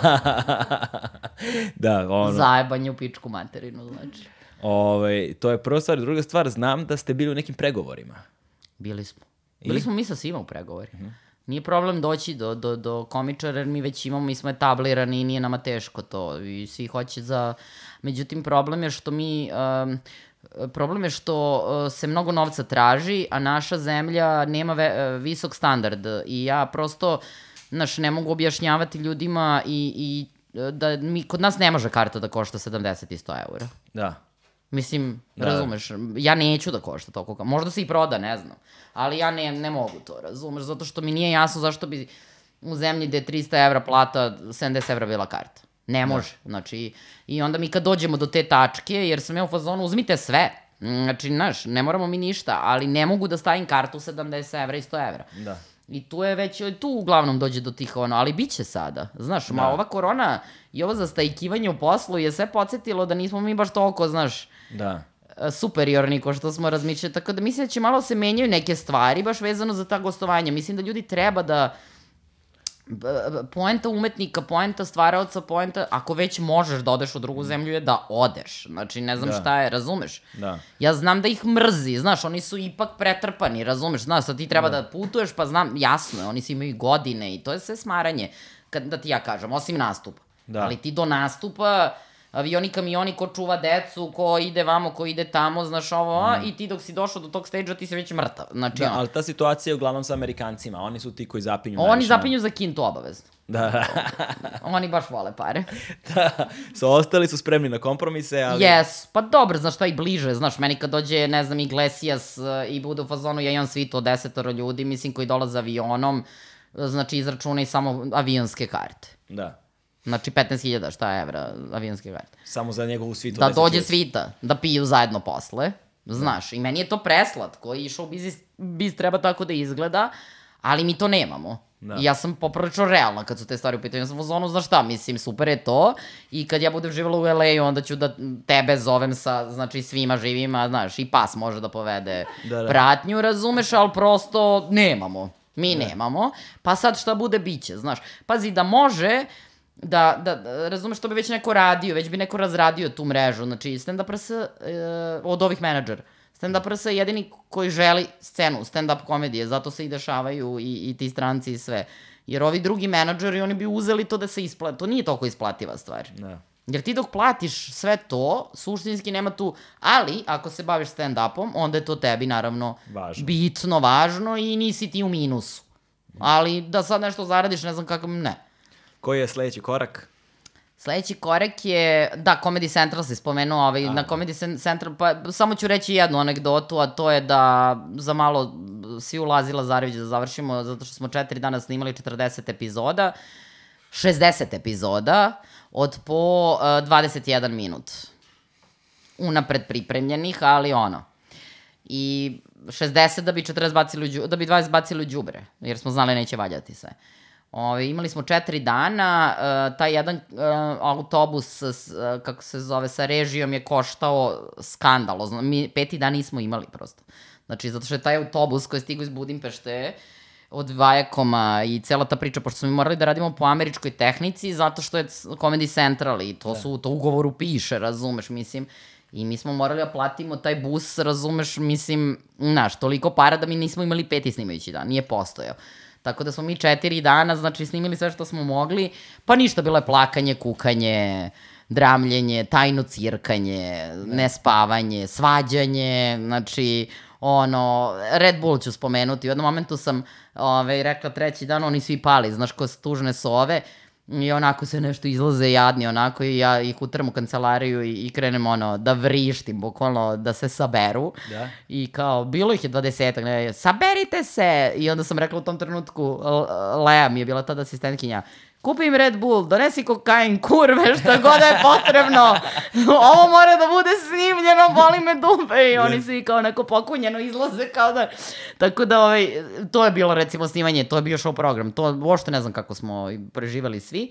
Zajebanje u pičku materinu, znači. To je prva stvar. Druga stvar, znam da ste bili u nekim pregovorima. Bili smo. Bili smo mi sa svima u pregovorima. Nije problem doći do komičara, jer mi već imamo, mi smo etablirani i nije nama teško to. I svi hoće za... Međutim, problem je što se mnogo novca traži, a naša zemlja nema visok standard. I ja prosto... Znaš, ne mogu objašnjavati ljudima i da kod nas ne može karta da košta 70 i 100 eura. Da. Mislim, razumeš, ja neću da košta toliko. Možda se i proda, ne znam. Ali ja ne mogu to, razumeš, zato što mi nije jasno zašto bi u zemlji gde je 300 evra plata, 70 evra bila karta. Ne može. Znači, i onda mi kad dođemo do te tačke, jer sam ja u fazonu, uzmite sve. Znači, znaš, ne moramo mi ništa, ali ne mogu da stavim kartu 70 evra i 100 evra. Da. I tu je već, tu uglavnom dođe do tih ali bit će sada. Znaš, ova korona i ovo zastajkivanje u poslu je sve podsjetilo da nismo mi baš toliko, znaš, superiorni ko što smo razmišljali. Tako da mislim da će malo se menjaju neke stvari baš vezano za ta gostovanja. Mislim da ljudi treba da poenta umetnika, poenta stvaraoca, ako već možeš da odeš u drugu zemlju je da odeš. Znači, ne znam šta je, razumeš? Ja znam da ih mrzi, znaš, oni su ipak pretrpani, razumeš? Znaš, sad ti treba da putuješ, pa znam, jasno je, oni si imaju godine i to je sve smaranje, da ti ja kažem, osim nastupa. Ali ti do nastupa, avioni, kamioni, ko čuva decu, ko ide vamo, ko ide tamo, znaš i ti dok si došao do tog stage-a ti si već mrtav. Da, ali ta situacija je uglavnom sa Amerikancima, oni su ti koji zapinju. Oni zapinju za kintu obavezno. Da. Oni baš vole pare. Da, ostali su spremni na kompromise, ali... Yes, pa dobro, znaš šta i bliže, znaš, meni kad dođe, ne znam, Iglesias i bude u fazonu, ja imam svitu od 10 ljudi, mislim, koji dolaze avionom, znači izračunaj samo avionske karte. Da. Znači 15.000 šta evra avionske karte. Samo za njegovu svitu. Da dođe svita, da piju zajedno posle, znaš. I meni je to preslatko i show biz treba tako da izgleda, ali mi to nemamo. I ja sam poprilično realna kad su te stvari u pitanju. Ja sam u zonu, znaš šta, mislim, super je to. I kad ja budem živala u LA-u, onda ću da tebe zovem sa, znači, svima živima, znaš, i pas može da povede pratnju, razumeš, ali prosto nemamo. Mi nemamo. Pa sad šta bude, biće, znaš. Pazi, da može... Da, razumeš, to bi već neko radio, već bi neko razradio tu mrežu, znači stand-up RS od ovih menadžera. Stand-up RS je jedini koji želi scenu, stand-up komedije, zato se i dešavaju i ti stranci i sve. Jer ovi drugi menadžeri, oni bi uzeli to da se isplati, to nije toliko isplativa stvar. Da. Jer ti dok platiš sve to, suštinski nema tu, ali ako se baviš stand-upom, onda je to tebi naravno bitno, važno i nisi ti u minusu. Ali da sad nešto zaradiš, ne znam kako, ne. Koji je sledeći korak? Sledeći korak je, da, Comedy Central si spomenuo, na Comedy Central, pa samo ću reći jednu anegdotu, a to je da za malo si ulazi Lazarević da završimo, zato što smo 4 dana snimali 40 epizoda, 60 epizoda, od po 21 minut. Unapred pripremljenih, ali ono. I 60 da bi 20 bacili u đubre, jer smo znali neće valjati sve. Imali smo 4 dana, taj jedan autobus, kako se zove, sa režijom je koštao skandalozno. Mi 5. dan nismo imali prosto. Znači, zato što je taj autobus koji je stigao iz Budimpešte od Vajakoma i cela ta priča, pošto smo mi morali da radimo po američkoj tehnici, zato što je Comedy Central i to u ugovoru piše, razumeš, mislim. I mi smo morali da platimo taj bus, razumeš, mislim, znaš, toliko para da mi nismo imali 5. snimajući dan, nije postojao. Tako da smo mi 4 dana, znači, snimili sve što smo mogli, pa ništa, bilo je plakanje, kukanje, dramljenje, tajno cirkanje, nespavanje, svađanje, znači, Red Bull ću spomenuti. U jednom momentu sam rekla 3. dan, oni svi pali, znaš, ko se tužne sove, i onako se nešto izlaze jadni, onako, i ja ih utram u kancelariju i krenem, da vrištim, bukvalno, da se saberu. Da. I kao, bilo ih je 20, saberite se! I onda sam rekla u tom trenutku, Lea mi je bila tada asistentkinja, kupi im Red Bull, donesi kokain, kurve, šta god je potrebno. Ovo mora da bude snimljeno, boli me dupe. I oni svi kao neko pokunjeno izlaze, kao da... Tako da, to je bilo, recimo, snimanje, to je bio show program. To uopšte ne znam kako smo preživali svi.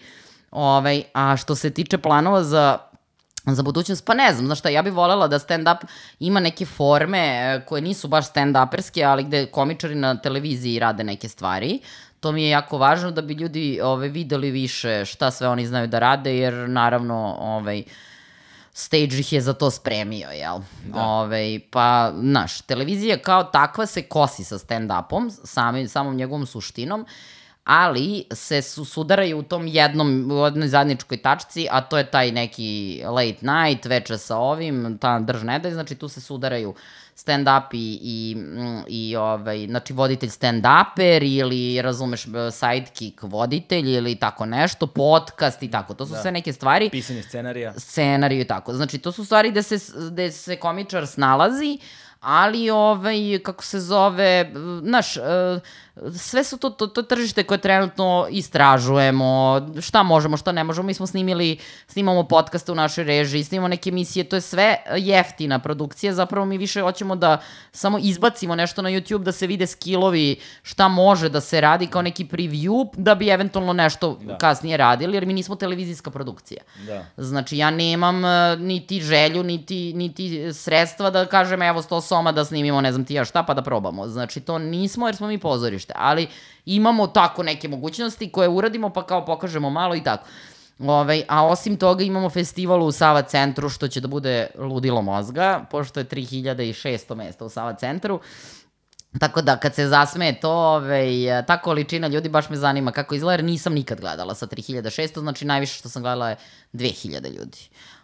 A što se tiče planova za budućnost, pa ne znam, znaš šta, ja bih voljela da stand-up ima neke forme koje nisu baš stand-uperske, ali gde komičari na televiziji rade neke stvari. To mi je jako važno da bi ljudi videli više šta sve oni znaju da rade, jer naravno stage ih je za to spremio, jel? Pa, znaš, televizija kao takva se kosi sa stand-upom, samom njegovom suštinom, ali se sudaraju u tom jednoj zajedničkoj tačci, a to je taj neki late night, veče sa ovim, ta drž ne daj, znači tu se sudaraju stand-up i znači voditelj stand-uper ili, razumeš, sidekick voditelj ili tako nešto, podcast i tako, to su sve neke stvari. Pisanje scenarija. Scenariju i tako, znači to su stvari gde se komičar snalazi, ali, kako se zove, znaš, sve su to tržište koje trenutno istražujemo, šta možemo, šta ne možemo, mi smo snimamo podcaste u našoj režiji, snimamo neke emisije, to je sve jeftina produkcija, zapravo mi više hoćemo da samo izbacimo nešto na YouTube, da se vide skillovi, šta može da se radi kao neki preview, da bi eventualno nešto kasnije radili, jer mi nismo televizijska produkcija. Znači, ja nemam niti želju, niti sredstva da kažem, evo 100 soma da snimimo, ne znam ti ja šta, pa da probamo. Znači, to nismo, jer smo mi pozorište, ali imamo tako neke mogućnosti koje uradimo, pa kao pokažemo malo i tako. A osim toga imamo festival u Sava centru, što će da bude ludilo mozga, pošto je 3600 mesta u Sava centru. Tako da, kad se zasmeje to, ta količina ljudi, baš me zanima kako izgleda, jer nisam nikad gledala sa 3600, znači najviše što sam gledala je 2000 ljudi.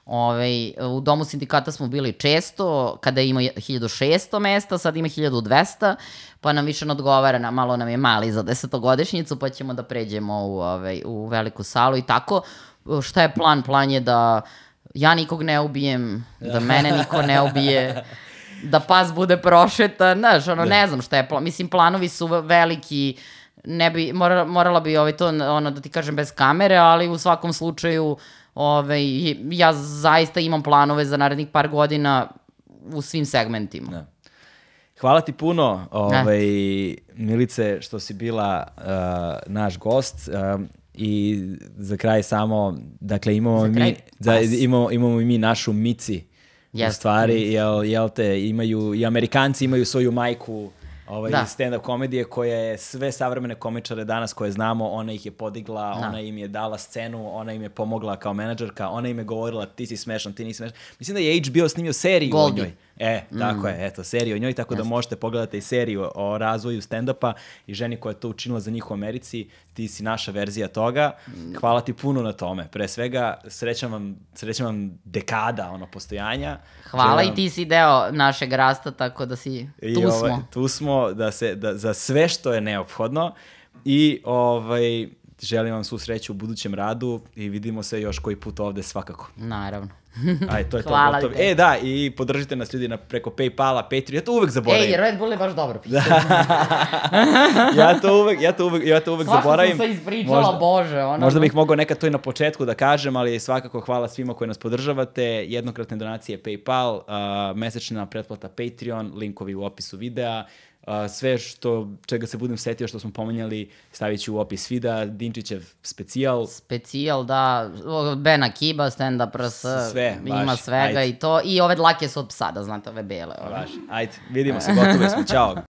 U Domu sindikata smo bili često, kada ima 1600 mesta, sad ima 1200, pa nam više ne odgovara, malo nam je mali za 10-godišnjicu, pa ćemo da pređemo u veliku salu i tako. Šta je plan? Plan je da ja nikog ne ubijem, da mene niko ne ubije, da pas bude prošetan, znaš, ne znam šta je plan. Mislim, planovi su veliki, ne bi, morala bi to, da ti kažem, bez kamere, ali u svakom slučaju ja zaista imam planove za narednih par godina u svim segmentima. hvala ti puno, Milice, što si bila naš gost. I za kraj samo, dakle, imamo i mi našu Mici, u stvari, jel te, i Amerikanci imaju svoju majku stand-up komedije koja je sve savremene komičare danas koje znamo, ona ih je podigla, ona im je dala scenu, ona im je pomogla kao menadžerka, ona im je govorila ti si smešan, ti nisi smešan. Mislim da je HBO snimio seriju o njoj. Tako je, eto, seriju o njoj, tako da možete pogledati i seriju o razvoju stand-upa i ženi koja je to učinila za njih u Americi, ti si naša verzija toga. Hvala ti puno na tome. Pre svega, srećam vam dekada postojanja. Hvala i ti si deo našeg rasta, tako da si tu smo. Tu smo za sve što je neophodno i želim vam svu sreću u budućem radu i vidimo se još koji put ovde svakako. Naravno. Aj, to je to. Gotovo. Da, i podržite nas ljudi preko Paypala, Patreon, ja to uvek zaboravim. Red Bull je baš dobro pisao. ja to uvek zaboravim. Svako sam se ispričala, Bože. Možda bih mogao nekad to i na početku da kažem, ali svakako hvala svima koji nas podržavate. Jednokratne donacije Paypal, mesečna pretplata Patreon, linkovi u opisu videa. Sve čega se budem setio što smo pomenjali stavit ću u opis videa. Dinčićev specijal. Specijal, da. Ben Akiba, stand-up RS. Sve, ima svega ajde. I to. I ove dlake su od psa, da znate, ove bele. Ajde, vidimo se, gotovi smo. Ćao.